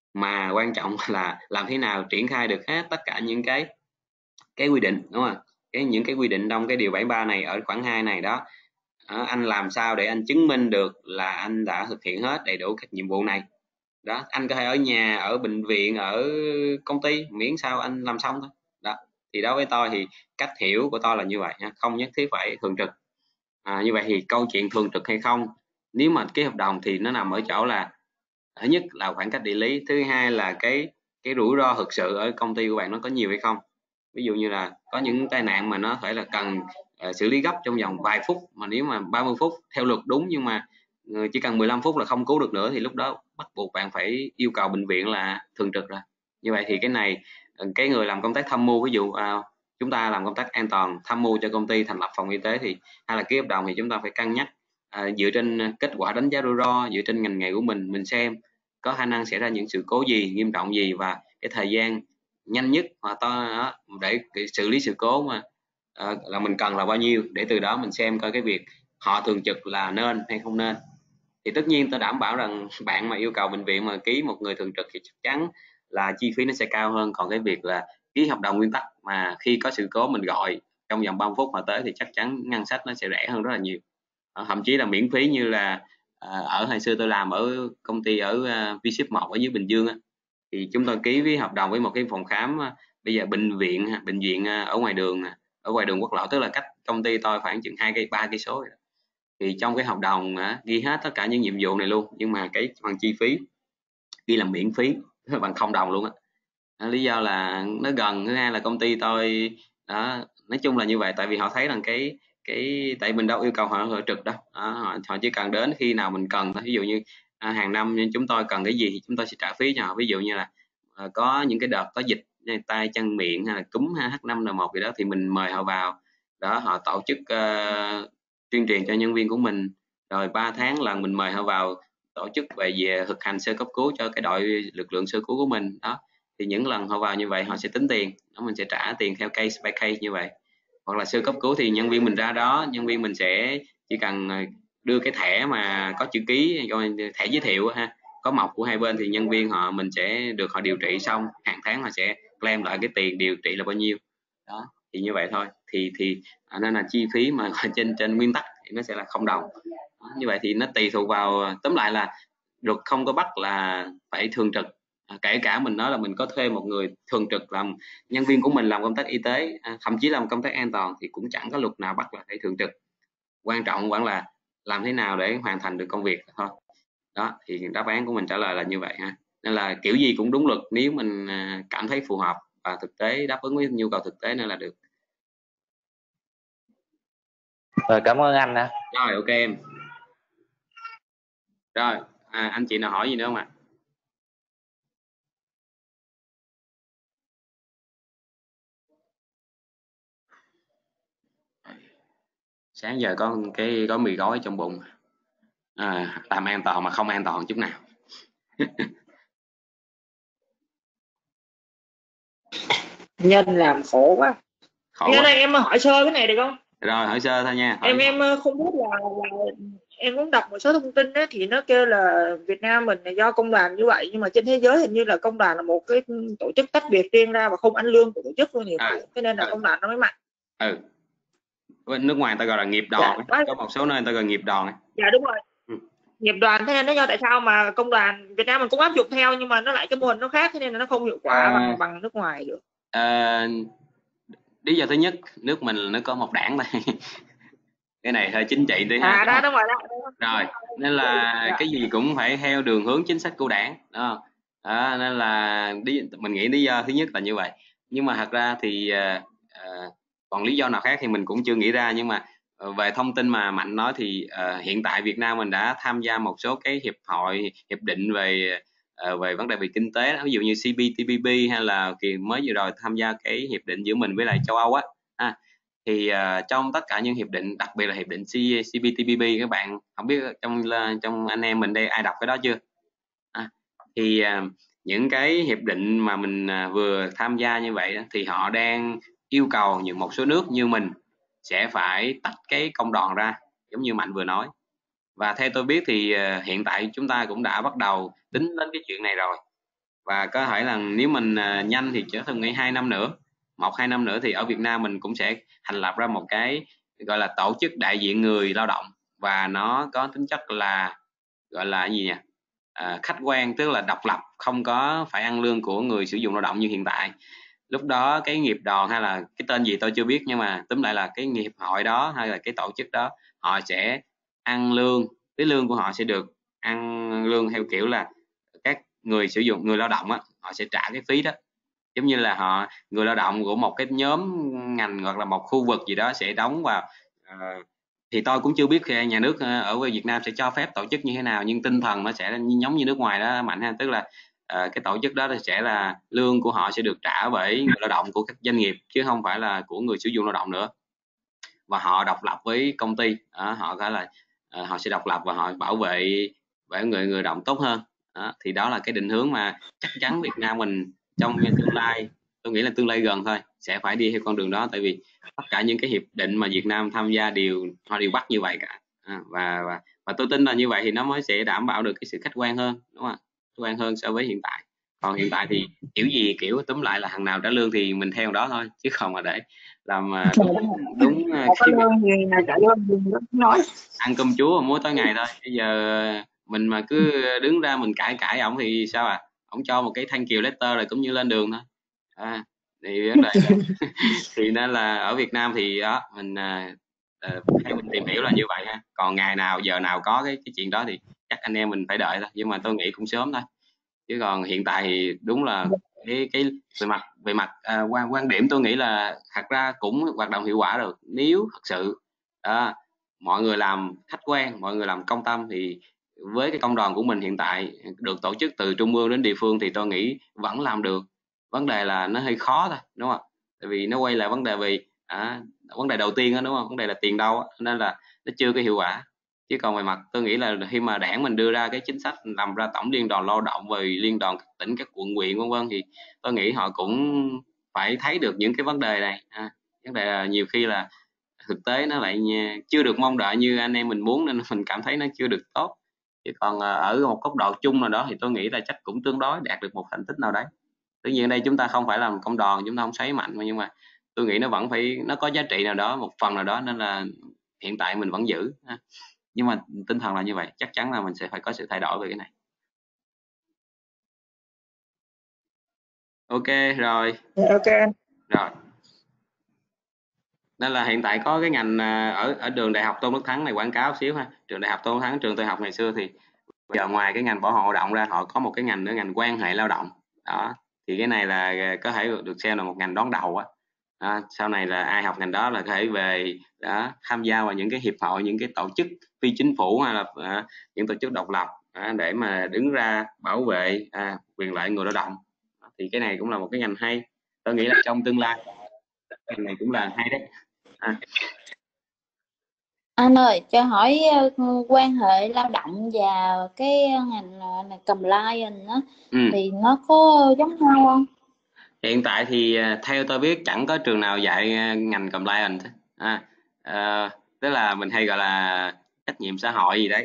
mà quan trọng là làm thế nào triển khai được hết tất cả những cái cái quy định, đúng không? Cái những cái quy định trong cái điều bảy mươi ba này ở khoản hai này đó, à, anh làm sao để anh chứng minh được là anh đã thực hiện hết đầy đủ các nhiệm vụ này đó. Anh có thể ở nhà, ở bệnh viện, ở công ty, miễn sao anh làm xong thôi đó. Thì đối với tôi thì cách hiểu của tôi là như vậy nha, không nhất thiết phải thường trực. À, như vậy thì câu chuyện thường trực hay không, nếu mà ký hợp đồng thì nó nằm ở chỗ là thứ nhất là khoảng cách địa lý, thứ hai là cái cái rủi ro thực sự ở công ty của bạn nó có nhiều hay không. Ví dụ như là có những tai nạn mà nó phải là cần uh, xử lý gấp trong vòng vài phút, mà nếu mà ba mươi phút theo luật đúng, nhưng mà uh, chỉ cần mười lăm phút là không cứu được nữa, thì lúc đó bắt buộc bạn phải yêu cầu bệnh viện là thường trực rồi. Như vậy thì cái này cái người làm công tác tham mưu, ví dụ uh, chúng ta làm công tác an toàn tham mưu cho công ty thành lập phòng y tế thì hay là ký hợp đồng, thì chúng ta phải cân nhắc uh, dựa trên kết quả đánh giá rủi ro, dựa trên ngành nghề của mình mình xem có khả năng xảy ra những sự cố gì, nghiêm trọng gì, và cái thời gian nhanh nhất mà to để xử lý sự cố mà à, là mình cần là bao nhiêu, để từ đó mình xem coi cái việc họ thường trực là nên hay không nên. Thì tất nhiên tôi đảm bảo rằng bạn mà yêu cầu bệnh viện mà ký một người thường trực thì chắc chắn là chi phí nó sẽ cao hơn. Còn cái việc là ký hợp đồng nguyên tắc mà khi có sự cố mình gọi trong vòng ba mươi phút mà tới thì chắc chắn ngân sách nó sẽ rẻ hơn rất là nhiều, thậm chí là miễn phí. Như là ở hồi xưa tôi làm ở công ty ở uh, V ship một ở dưới Bình Dương á, thì chúng tôi ký với hợp đồng với một cái phòng khám bây giờ bệnh viện bệnh viện ở ngoài đường ở ngoài đường Quốc Lộ, tức là cách công ty tôi khoảng chừng hai cây ba cây số. Thì trong cái hợp đồng ghi hết tất cả những nhiệm vụ này luôn, nhưng mà cái phần chi phí ghi là miễn phí bằng không đồng luôn á. Lý do là nó gần, thứ hai là công ty tôi đó, nói chung là như vậy. Tại vì họ thấy rằng cái cái tại mình đâu yêu cầu họ họ trực đâu đó, họ, họ chỉ cần đến khi nào mình cần thôi. Ví dụ như à, hàng năm chúng tôi cần cái gì thì chúng tôi sẽ trả phí cho họ. Ví dụ như là à, có những cái đợt có dịch tay chân miệng hay là cúm H năm N một gì đó thì mình mời họ vào đó, họ tổ chức uh, tuyên truyền cho nhân viên của mình, rồi ba tháng lần mình mời họ vào tổ chức về về thực hành sơ cấp cứu cho cái đội lực lượng sơ cứu của mình đó. Thì những lần họ vào như vậy họ sẽ tính tiền đó, mình sẽ trả tiền theo case by case như vậy. Hoặc là sơ cấp cứu thì nhân viên mình ra đó, nhân viên mình sẽ chỉ cần đưa cái thẻ mà có chữ ký, thẻ giới thiệu ha, có mộc của hai bên thì nhân viên họ mình sẽ được họ điều trị xong hàng tháng họ sẽ claim lại cái tiền điều trị là bao nhiêu đó, thì như vậy thôi. Thì thì à, nên là chi phí mà trên trên nguyên tắc thì nó sẽ là không đồng đó, như vậy thì nó tùy thuộc vào, tóm lại là luật không có bắt là phải thường trực. À, kể cả mình nói là mình có thuê một người thường trực làm nhân viên của mình làm công tác y tế, à, thậm chí làm công tác an toàn thì cũng chẳng có luật nào bắt là phải thường trực. Quan trọng vẫn là làm thế nào để hoàn thành được công việc thôi. Đó thì đáp án của mình trả lời là như vậy ha. Nên là kiểu gì cũng đúng luật nếu mình cảm thấy phù hợp và thực tế đáp ứng với nhu cầu thực tế nên là được. Rồi, cảm ơn anh ạ. Rồi, ok em. Rồi, à, anh chị nào hỏi gì nữa không ạ? Sáng giờ có cái gói mì gói trong bụng, à, làm an toàn mà không an toàn chút nào. Nhân làm khổ quá. Khổ Nhân quá. này em hỏi sơ cái này được không? Rồi hỏi sơ thôi nha. Hỏi em em không biết là, là em cũng đọc một số thông tin đó, thì nó kêu là Việt Nam mình là do công đoàn như vậy, nhưng mà trên thế giới hình như là công đoàn là một cái tổ chức tách biệt riêng ra và không ăn lương của tổ chức luôn, thì à, thế nên là ừ. công đoàn nó mới mạnh. Ừ. Bên nước ngoài ta gọi là nghiệp đoàn, dạ, có một số nơi ta gọi nghiệp đoàn. Dạ đúng rồi. Ừ. Nghiệp đoàn, thế nên nó do tại sao mà công đoàn Việt Nam mình cũng áp dụng theo, nhưng mà nó lại cái mô hình nó khác, thế nên là nó không hiệu quả à, bằng bằng nước ngoài được. À, lý do thứ nhất, nước mình nó có một đảng thôi. Cái này hơi chính trị tí ha. À đó, đúng rồi đó. Rồi, nên là dạ. cái gì cũng phải theo đường hướng chính sách của đảng, đó. Đó, nên là mình nghĩ lý do thứ nhất là như vậy. Nhưng mà thật ra thì uh, còn lý do nào khác thì mình cũng chưa nghĩ ra. Nhưng mà uh, về thông tin mà Mạnh nói thì uh, hiện tại Việt Nam mình đã tham gia một số cái hiệp hội, hiệp định về uh, về vấn đề về kinh tế đó. Ví dụ như C P T P P hay là kỳ mới vừa rồi tham gia cái hiệp định giữa mình với lại châu Âu á. À, thì uh, trong tất cả những hiệp định, đặc biệt là hiệp định C P T P P, các bạn không biết trong trong anh em mình đây ai đọc cái đó chưa? À, thì uh, những cái hiệp định mà mình uh, vừa tham gia như vậy đó, thì họ đang yêu cầu những một số nước như mình sẽ phải tách cái công đoàn ra, giống như Mạnh vừa nói. Và theo tôi biết thì uh, hiện tại chúng ta cũng đã bắt đầu tính đến cái chuyện này rồi, và có thể là nếu mình uh, nhanh thì chỉ cần nghĩ hai năm nữa, một hai năm nữa thì ở Việt Nam mình cũng sẽ thành lập ra một cái gọi là tổ chức đại diện người lao động, và nó có tính chất là gọi là gì nhỉ, à, khách quan, tức là độc lập, không có phải ăn lương của người sử dụng lao động như hiện tại. Lúc đó cái nghiệp đoàn hay là cái tên gì tôi chưa biết, nhưng mà túm lại là cái hiệp hội đó hay là cái tổ chức đó họ sẽ ăn lương, cái lương của họ sẽ được ăn lương theo kiểu là các người sử dụng, người lao động á, họ sẽ trả cái phí đó, giống như là họ người lao động của một cái nhóm ngành hoặc là một khu vực gì đó sẽ đóng vào. Uh, thì tôi cũng chưa biết nhà nước ở Việt Nam sẽ cho phép tổ chức như thế nào, nhưng tinh thần nó sẽ giống như nước ngoài đó Mạnh ha, tức là uh, cái tổ chức đó sẽ là lương của họ sẽ được trả bởi người lao động của các doanh nghiệp chứ không phải là của người sử dụng lao động nữa, và họ độc lập với công ty. Đó, họ có là uh, họ sẽ độc lập và họ bảo vệ vệ người người lao động tốt hơn. Đó, thì đó là cái định hướng mà chắc chắn Việt Nam mình trong tương lai, tôi nghĩ là tương lai gần thôi, sẽ phải đi theo con đường đó, tại vì tất cả những cái hiệp định mà Việt Nam tham gia đều họ đều bắt như vậy cả. À, và, và và tôi tin là như vậy thì nó mới sẽ đảm bảo được cái sự khách quan hơn, đúng không ạ, khách quan hơn so với hiện tại. Còn hiện tại thì kiểu gì kiểu túm lại là thằng nào trả lương thì mình theo đó thôi, chứ không mà để làm đúng, đúng cái nói ăn cơm chúa muối tối ngày thôi. Bây giờ mình mà cứ đứng ra mình cãi cãi ổng thì sao à, ổng cho một cái thank you letter rồi cũng như lên đường thôi. À, thì vấn đề thì nên là ở Việt Nam thì đó mình uh, theo mình tìm hiểu là như vậy ha. Còn ngày nào giờ nào có cái cái chuyện đó thì chắc anh em mình phải đợi thôi, nhưng mà tôi nghĩ cũng sớm thôi, chứ còn hiện tại thì đúng là cái cái về mặt về mặt uh, quan quan điểm tôi nghĩ là thật ra cũng hoạt động hiệu quả được nếu thật sự uh, mọi người làm khách quan, mọi người làm công tâm, thì với cái công đoàn của mình hiện tại được tổ chức từ trung ương đến địa phương thì tôi nghĩ vẫn làm được. Vấn đề là nó hơi khó thôi, đúng không? Tại vì nó quay lại vấn đề về à, vấn đề đầu tiên đó, đúng không? Vấn đề là tiền đâu, nên là nó chưa có hiệu quả. Chứ còn về mặt tôi nghĩ là khi mà đảng mình đưa ra cái chính sách làm ra tổng liên đoàn lao động về liên đoàn các tỉnh, các quận huyện vân vân, thì tôi nghĩ họ cũng phải thấy được những cái vấn đề này. À, vấn đề là nhiều khi là thực tế nó lại nha, chưa được mong đợi như anh em mình muốn, nên mình cảm thấy nó chưa được tốt. Chứ còn ở một góc độ chung nào đó thì tôi nghĩ là chắc cũng tương đối đạt được một thành tích nào đấy. Tuy nhiên đây chúng ta không phải là một công đoàn, chúng ta không xoáy mạnh, nhưng mà tôi nghĩ nó vẫn phải, nó có giá trị nào đó, một phần nào đó, nên là hiện tại mình vẫn giữ. Nhưng mà tinh thần là như vậy, chắc chắn là mình sẽ phải có sự thay đổi về cái này. Ok rồi. Ok. Rồi. Nên là hiện tại có cái ngành ở ở trường Đại học Tôn Đức Thắng này, quảng cáo xíu ha. Trường Đại học Tôn Đức Thắng, trường tôi học ngày xưa, thì bây giờ ngoài cái ngành bảo hộ lao động ra, họ có một cái ngành nữa, ngành quan hệ lao động. Đó. Thì cái này là có thể được xem là một ngành đón đầu á. À, sau này là ai học ngành đó là có thể về đó, tham gia vào những cái hiệp hội, những cái tổ chức phi chính phủ hay là à, những tổ chức độc lập à, để mà đứng ra bảo vệ à, quyền lợi người lao động. Thì cái này cũng là một cái ngành hay, tôi nghĩ là trong tương lai ngành này cũng là hay đấy. À. Anh ơi, cho hỏi uh, quan hệ lao động và cái ngành này compliance á, ừ. thì nó có giống nhau không? Hiện tại thì theo tôi biết chẳng có trường nào dạy ngành compliance. À, à, tức là mình hay gọi là trách nhiệm xã hội gì đấy,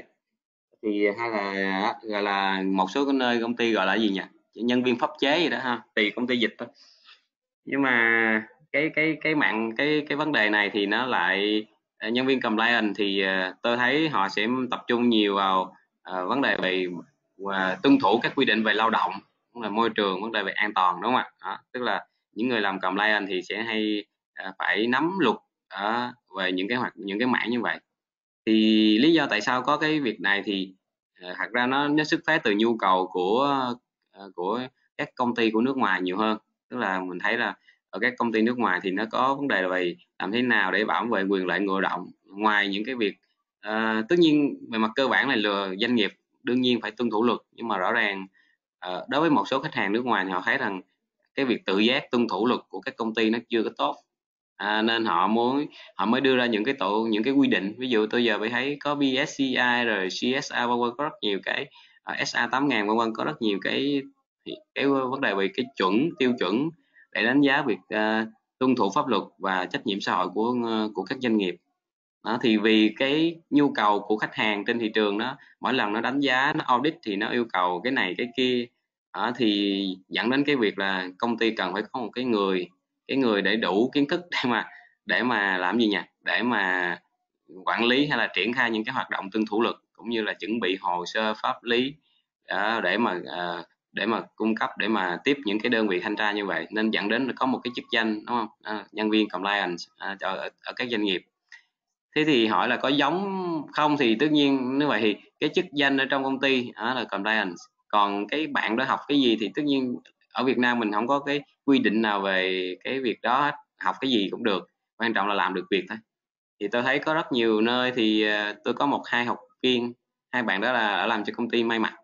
thì hay là gọi là một số cái nơi công ty gọi là gì nhỉ, nhân viên pháp chế gì đó ha, tùy công ty dịch thôi. Nhưng mà cái cái cái mạng cái cái vấn đề này thì nó lại, nhân viên compliance thì tôi thấy họ sẽ tập trung nhiều vào uh, vấn đề về uh, tuân thủ các quy định về lao động, vấn đề môi trường, vấn đề về an toàn, đúng không ạ? Đó, tức là những người làm compliance thì sẽ hay uh, phải nắm luật uh, về những cái hoặc những cái mảng như vậy. Thì lý do tại sao có cái việc này thì uh, thật ra nó nó xuất phát từ nhu cầu của uh, của các công ty của nước ngoài nhiều hơn. Tức là mình thấy là ở các công ty nước ngoài thì nó có vấn đề là về làm thế nào để bảo vệ quyền lợi người lao động, ngoài những cái việc uh, tất nhiên về mặt cơ bản là lừa doanh nghiệp đương nhiên phải tuân thủ luật, nhưng mà rõ ràng uh, đối với một số khách hàng nước ngoài thì họ thấy rằng cái việc tự giác tuân thủ luật của các công ty nó chưa có tốt, à, nên họ muốn họ mới đưa ra những cái tổ những cái quy định. Ví dụ tôi giờ mới thấy có bê ét xê i rồi xê ét a, vân vân, có rất nhiều cái uh, ét a tám nghìn vân vân, có rất nhiều cái cái vấn đề về cái chuẩn tiêu chuẩn để đánh giá việc uh, tuân thủ pháp luật và trách nhiệm xã hội của uh, của các doanh nghiệp. Đó, thì vì cái nhu cầu của khách hàng trên thị trường đó, mỗi lần nó đánh giá, nó audit thì nó yêu cầu cái này cái kia. Đó, thì dẫn đến cái việc là công ty cần phải có một cái người cái người để đủ kiến thức để mà để mà làm gì nhỉ, để mà quản lý hay là triển khai những cái hoạt động tuân thủ luật, cũng như là chuẩn bị hồ sơ pháp lý đó, để mà uh, để mà cung cấp, để mà tiếp những cái đơn vị thanh tra như vậy, nên dẫn đến là có một cái chức danh, đúng không, à, nhân viên compliance à, ở, ở các doanh nghiệp. Thế thì hỏi là có giống không, thì tất nhiên nếu vậy thì cái chức danh ở trong công ty đó là compliance, còn cái bạn đó học cái gì thì tất nhiên ở Việt Nam mình không có cái quy định nào về cái việc đó, học cái gì cũng được, quan trọng là làm được việc thôi. Thì tôi thấy có rất nhiều nơi thì tôi có một hai học viên, hai bạn đó là ở làm cho công ty may mặc,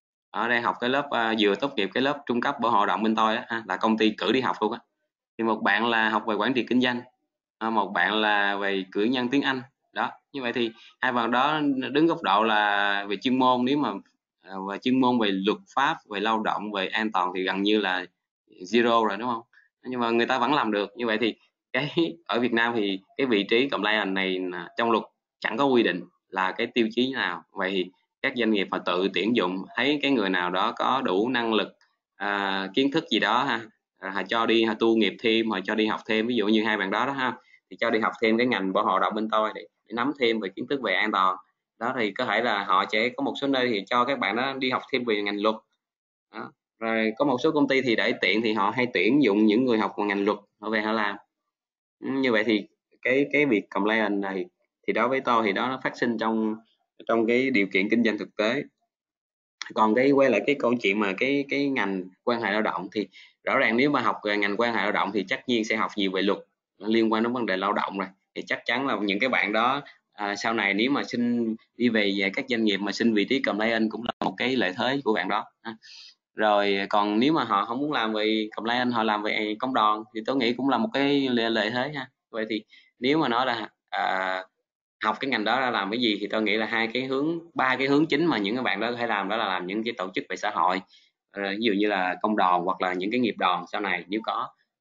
ở đây học cái lớp uh, vừa tốt nghiệp cái lớp trung cấp bảo hộ lao động bên tôi đó, ha, là công ty cử đi học luôn á. Thì một bạn là học về quản trị kinh doanh, à, một bạn là về cử nhân tiếng Anh. Đó, như vậy thì hai bạn đó đứng góc độ là về chuyên môn, nếu mà uh, về chuyên môn về luật pháp, về lao động, về an toàn thì gần như là zero rồi, đúng không? Nhưng mà người ta vẫn làm được. Như vậy thì cái ở Việt Nam thì cái vị trí compliance này trong luật chẳng có quy định là cái tiêu chí nào. Vậy thì các doanh nghiệp họ tự tuyển dụng, thấy cái người nào đó có đủ năng lực, à, kiến thức gì đó ha, à, họ cho đi, họ tu nghiệp thêm, họ cho đi học thêm. Ví dụ như hai bạn đó đó ha, thì cho đi học thêm cái ngành bảo hộ lao động bên tôi để, để nắm thêm về kiến thức về an toàn. Đó thì có thể là họ sẽ có một số nơi thì cho các bạn đó đi học thêm về ngành luật. Đó. Rồi có một số công ty thì để tiện thì họ hay tuyển dụng những người học ngành luật họ về họ làm. Như vậy thì cái cái việc compliance này thì đối với tôi thì đó nó phát sinh trong trong cái điều kiện kinh doanh thực tế. Còn cái quay lại cái câu chuyện mà cái cái ngành quan hệ lao động thì rõ ràng nếu mà học về ngành quan hệ lao động thì chắc nhiên sẽ học nhiều về luật liên quan đến vấn đề lao động rồi, thì chắc chắn là những cái bạn đó à, sau này nếu mà xin đi về, về các doanh nghiệp mà xin vị trí compliance cũng là một cái lợi thế của bạn đó. Rồi còn nếu mà họ không muốn làm về compliance, họ làm về công đoàn thì tôi nghĩ cũng là một cái lợi thế ha. Vậy thì nếu mà nói là à, học cái ngành đó ra làm cái gì thì tôi nghĩ là hai cái hướng, ba cái hướng chính mà những các bạn đó có thể làm, đó là làm những cái tổ chức về xã hội, ví dụ như là công đoàn hoặc là những cái nghiệp đoàn sau này nếu có,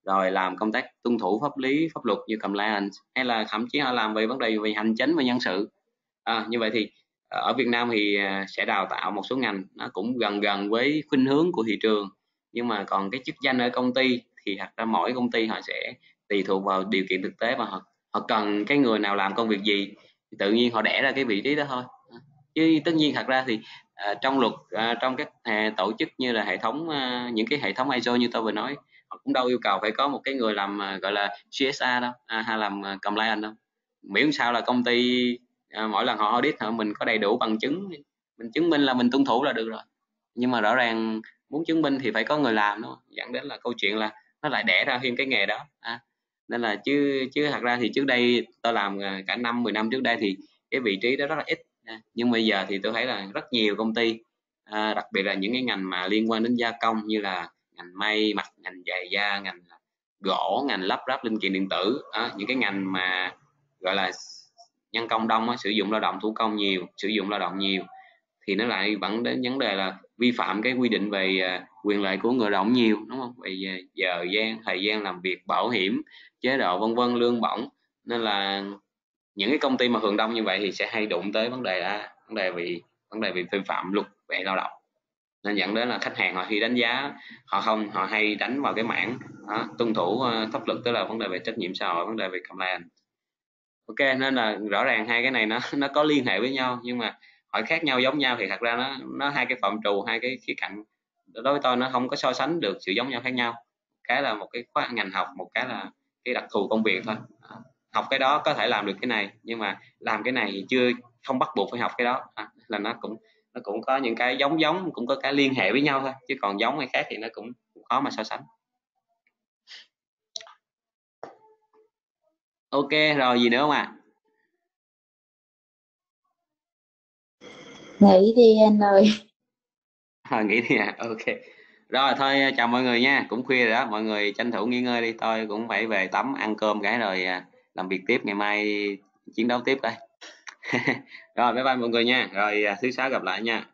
rồi làm công tác tuân thủ pháp lý pháp luật như compliance, hay là thậm chí họ làm về vấn đề về hành chính và nhân sự. À, như vậy thì ở Việt Nam thì sẽ đào tạo một số ngành nó cũng gần gần với khuynh hướng của thị trường, nhưng mà còn cái chức danh ở công ty thì thật ra mỗi công ty họ sẽ tùy thuộc vào điều kiện thực tế và họ họ cần cái người nào làm công việc gì thì tự nhiên họ đẻ ra cái vị trí đó thôi. Chứ tất nhiên thật ra thì uh, trong luật uh, trong các uh, tổ chức như là hệ thống uh, những cái hệ thống i ét o như tôi vừa nói, họ cũng đâu yêu cầu phải có một cái người làm uh, gọi là xê ét a đâu, à, hay làm uh, compliance đâu, miễn sao là công ty uh, mỗi lần họ audit họ mình có đầy đủ bằng chứng, mình chứng minh là mình tuân thủ là được rồi. Nhưng mà rõ ràng muốn chứng minh thì phải có người làm, đúng không? Dẫn đến là câu chuyện là nó lại đẻ ra thêm cái nghề đó. À, nên là chứ chứ thật ra thì trước đây tôi làm cả năm mười năm trước đây thì cái vị trí đó rất là ít. À, nhưng bây giờ thì tôi thấy là rất nhiều công ty, à, đặc biệt là những cái ngành mà liên quan đến gia công như là ngành may mặc, ngành giày da, ngành gỗ, ngành lắp ráp linh kiện điện tử, à, những cái ngành mà gọi là nhân công đông á, sử dụng lao động thủ công nhiều, sử dụng lao động nhiều, thì nó lại vẫn đến vấn đề là vi phạm cái quy định về uh, quyền lợi của người lao động nhiều, đúng không? Về giờ gian, thời gian làm việc, bảo hiểm, chế độ vân vân, lương bổng. Nên là những cái công ty mà hưởng đông như vậy thì sẽ hay đụng tới vấn đề là vấn đề vì vấn đề vì vi phạm luật về lao động, nên dẫn đến là khách hàng họ khi đánh giá họ không họ hay đánh vào cái mảng đó, tuân thủ uh, pháp luật, tức là vấn đề về trách nhiệm xã hội, vấn đề về compliance. Ok, nên là rõ ràng hai cái này nó nó có liên hệ với nhau, nhưng mà hỏi khác nhau giống nhau thì thật ra nó nó hai cái phạm trù, hai cái khía cạnh đối với tôi nó không có so sánh được sự giống nhau khác nhau. Cái là một cái khóa ngành học, một cái là cái đặc thù công việc thôi. Học cái đó có thể làm được cái này, nhưng mà làm cái này thì chưa không bắt buộc phải học cái đó. À, là nó cũng nó cũng có những cái giống giống, cũng có cái liên hệ với nhau thôi, chứ còn giống hay khác thì nó cũng khó mà so sánh. Ok rồi, gì nữa không ạ? À? Nghỉ đi anh ơi. À, nghỉ đi à, ok. Rồi thôi chào mọi người nha, cũng khuya rồi đó, mọi người tranh thủ nghỉ ngơi đi, tôi cũng phải về tắm ăn cơm cái rồi làm việc tiếp, ngày mai chiến đấu tiếp đây. Rồi bye bye mọi người nha, rồi thứ sáu gặp lại nha.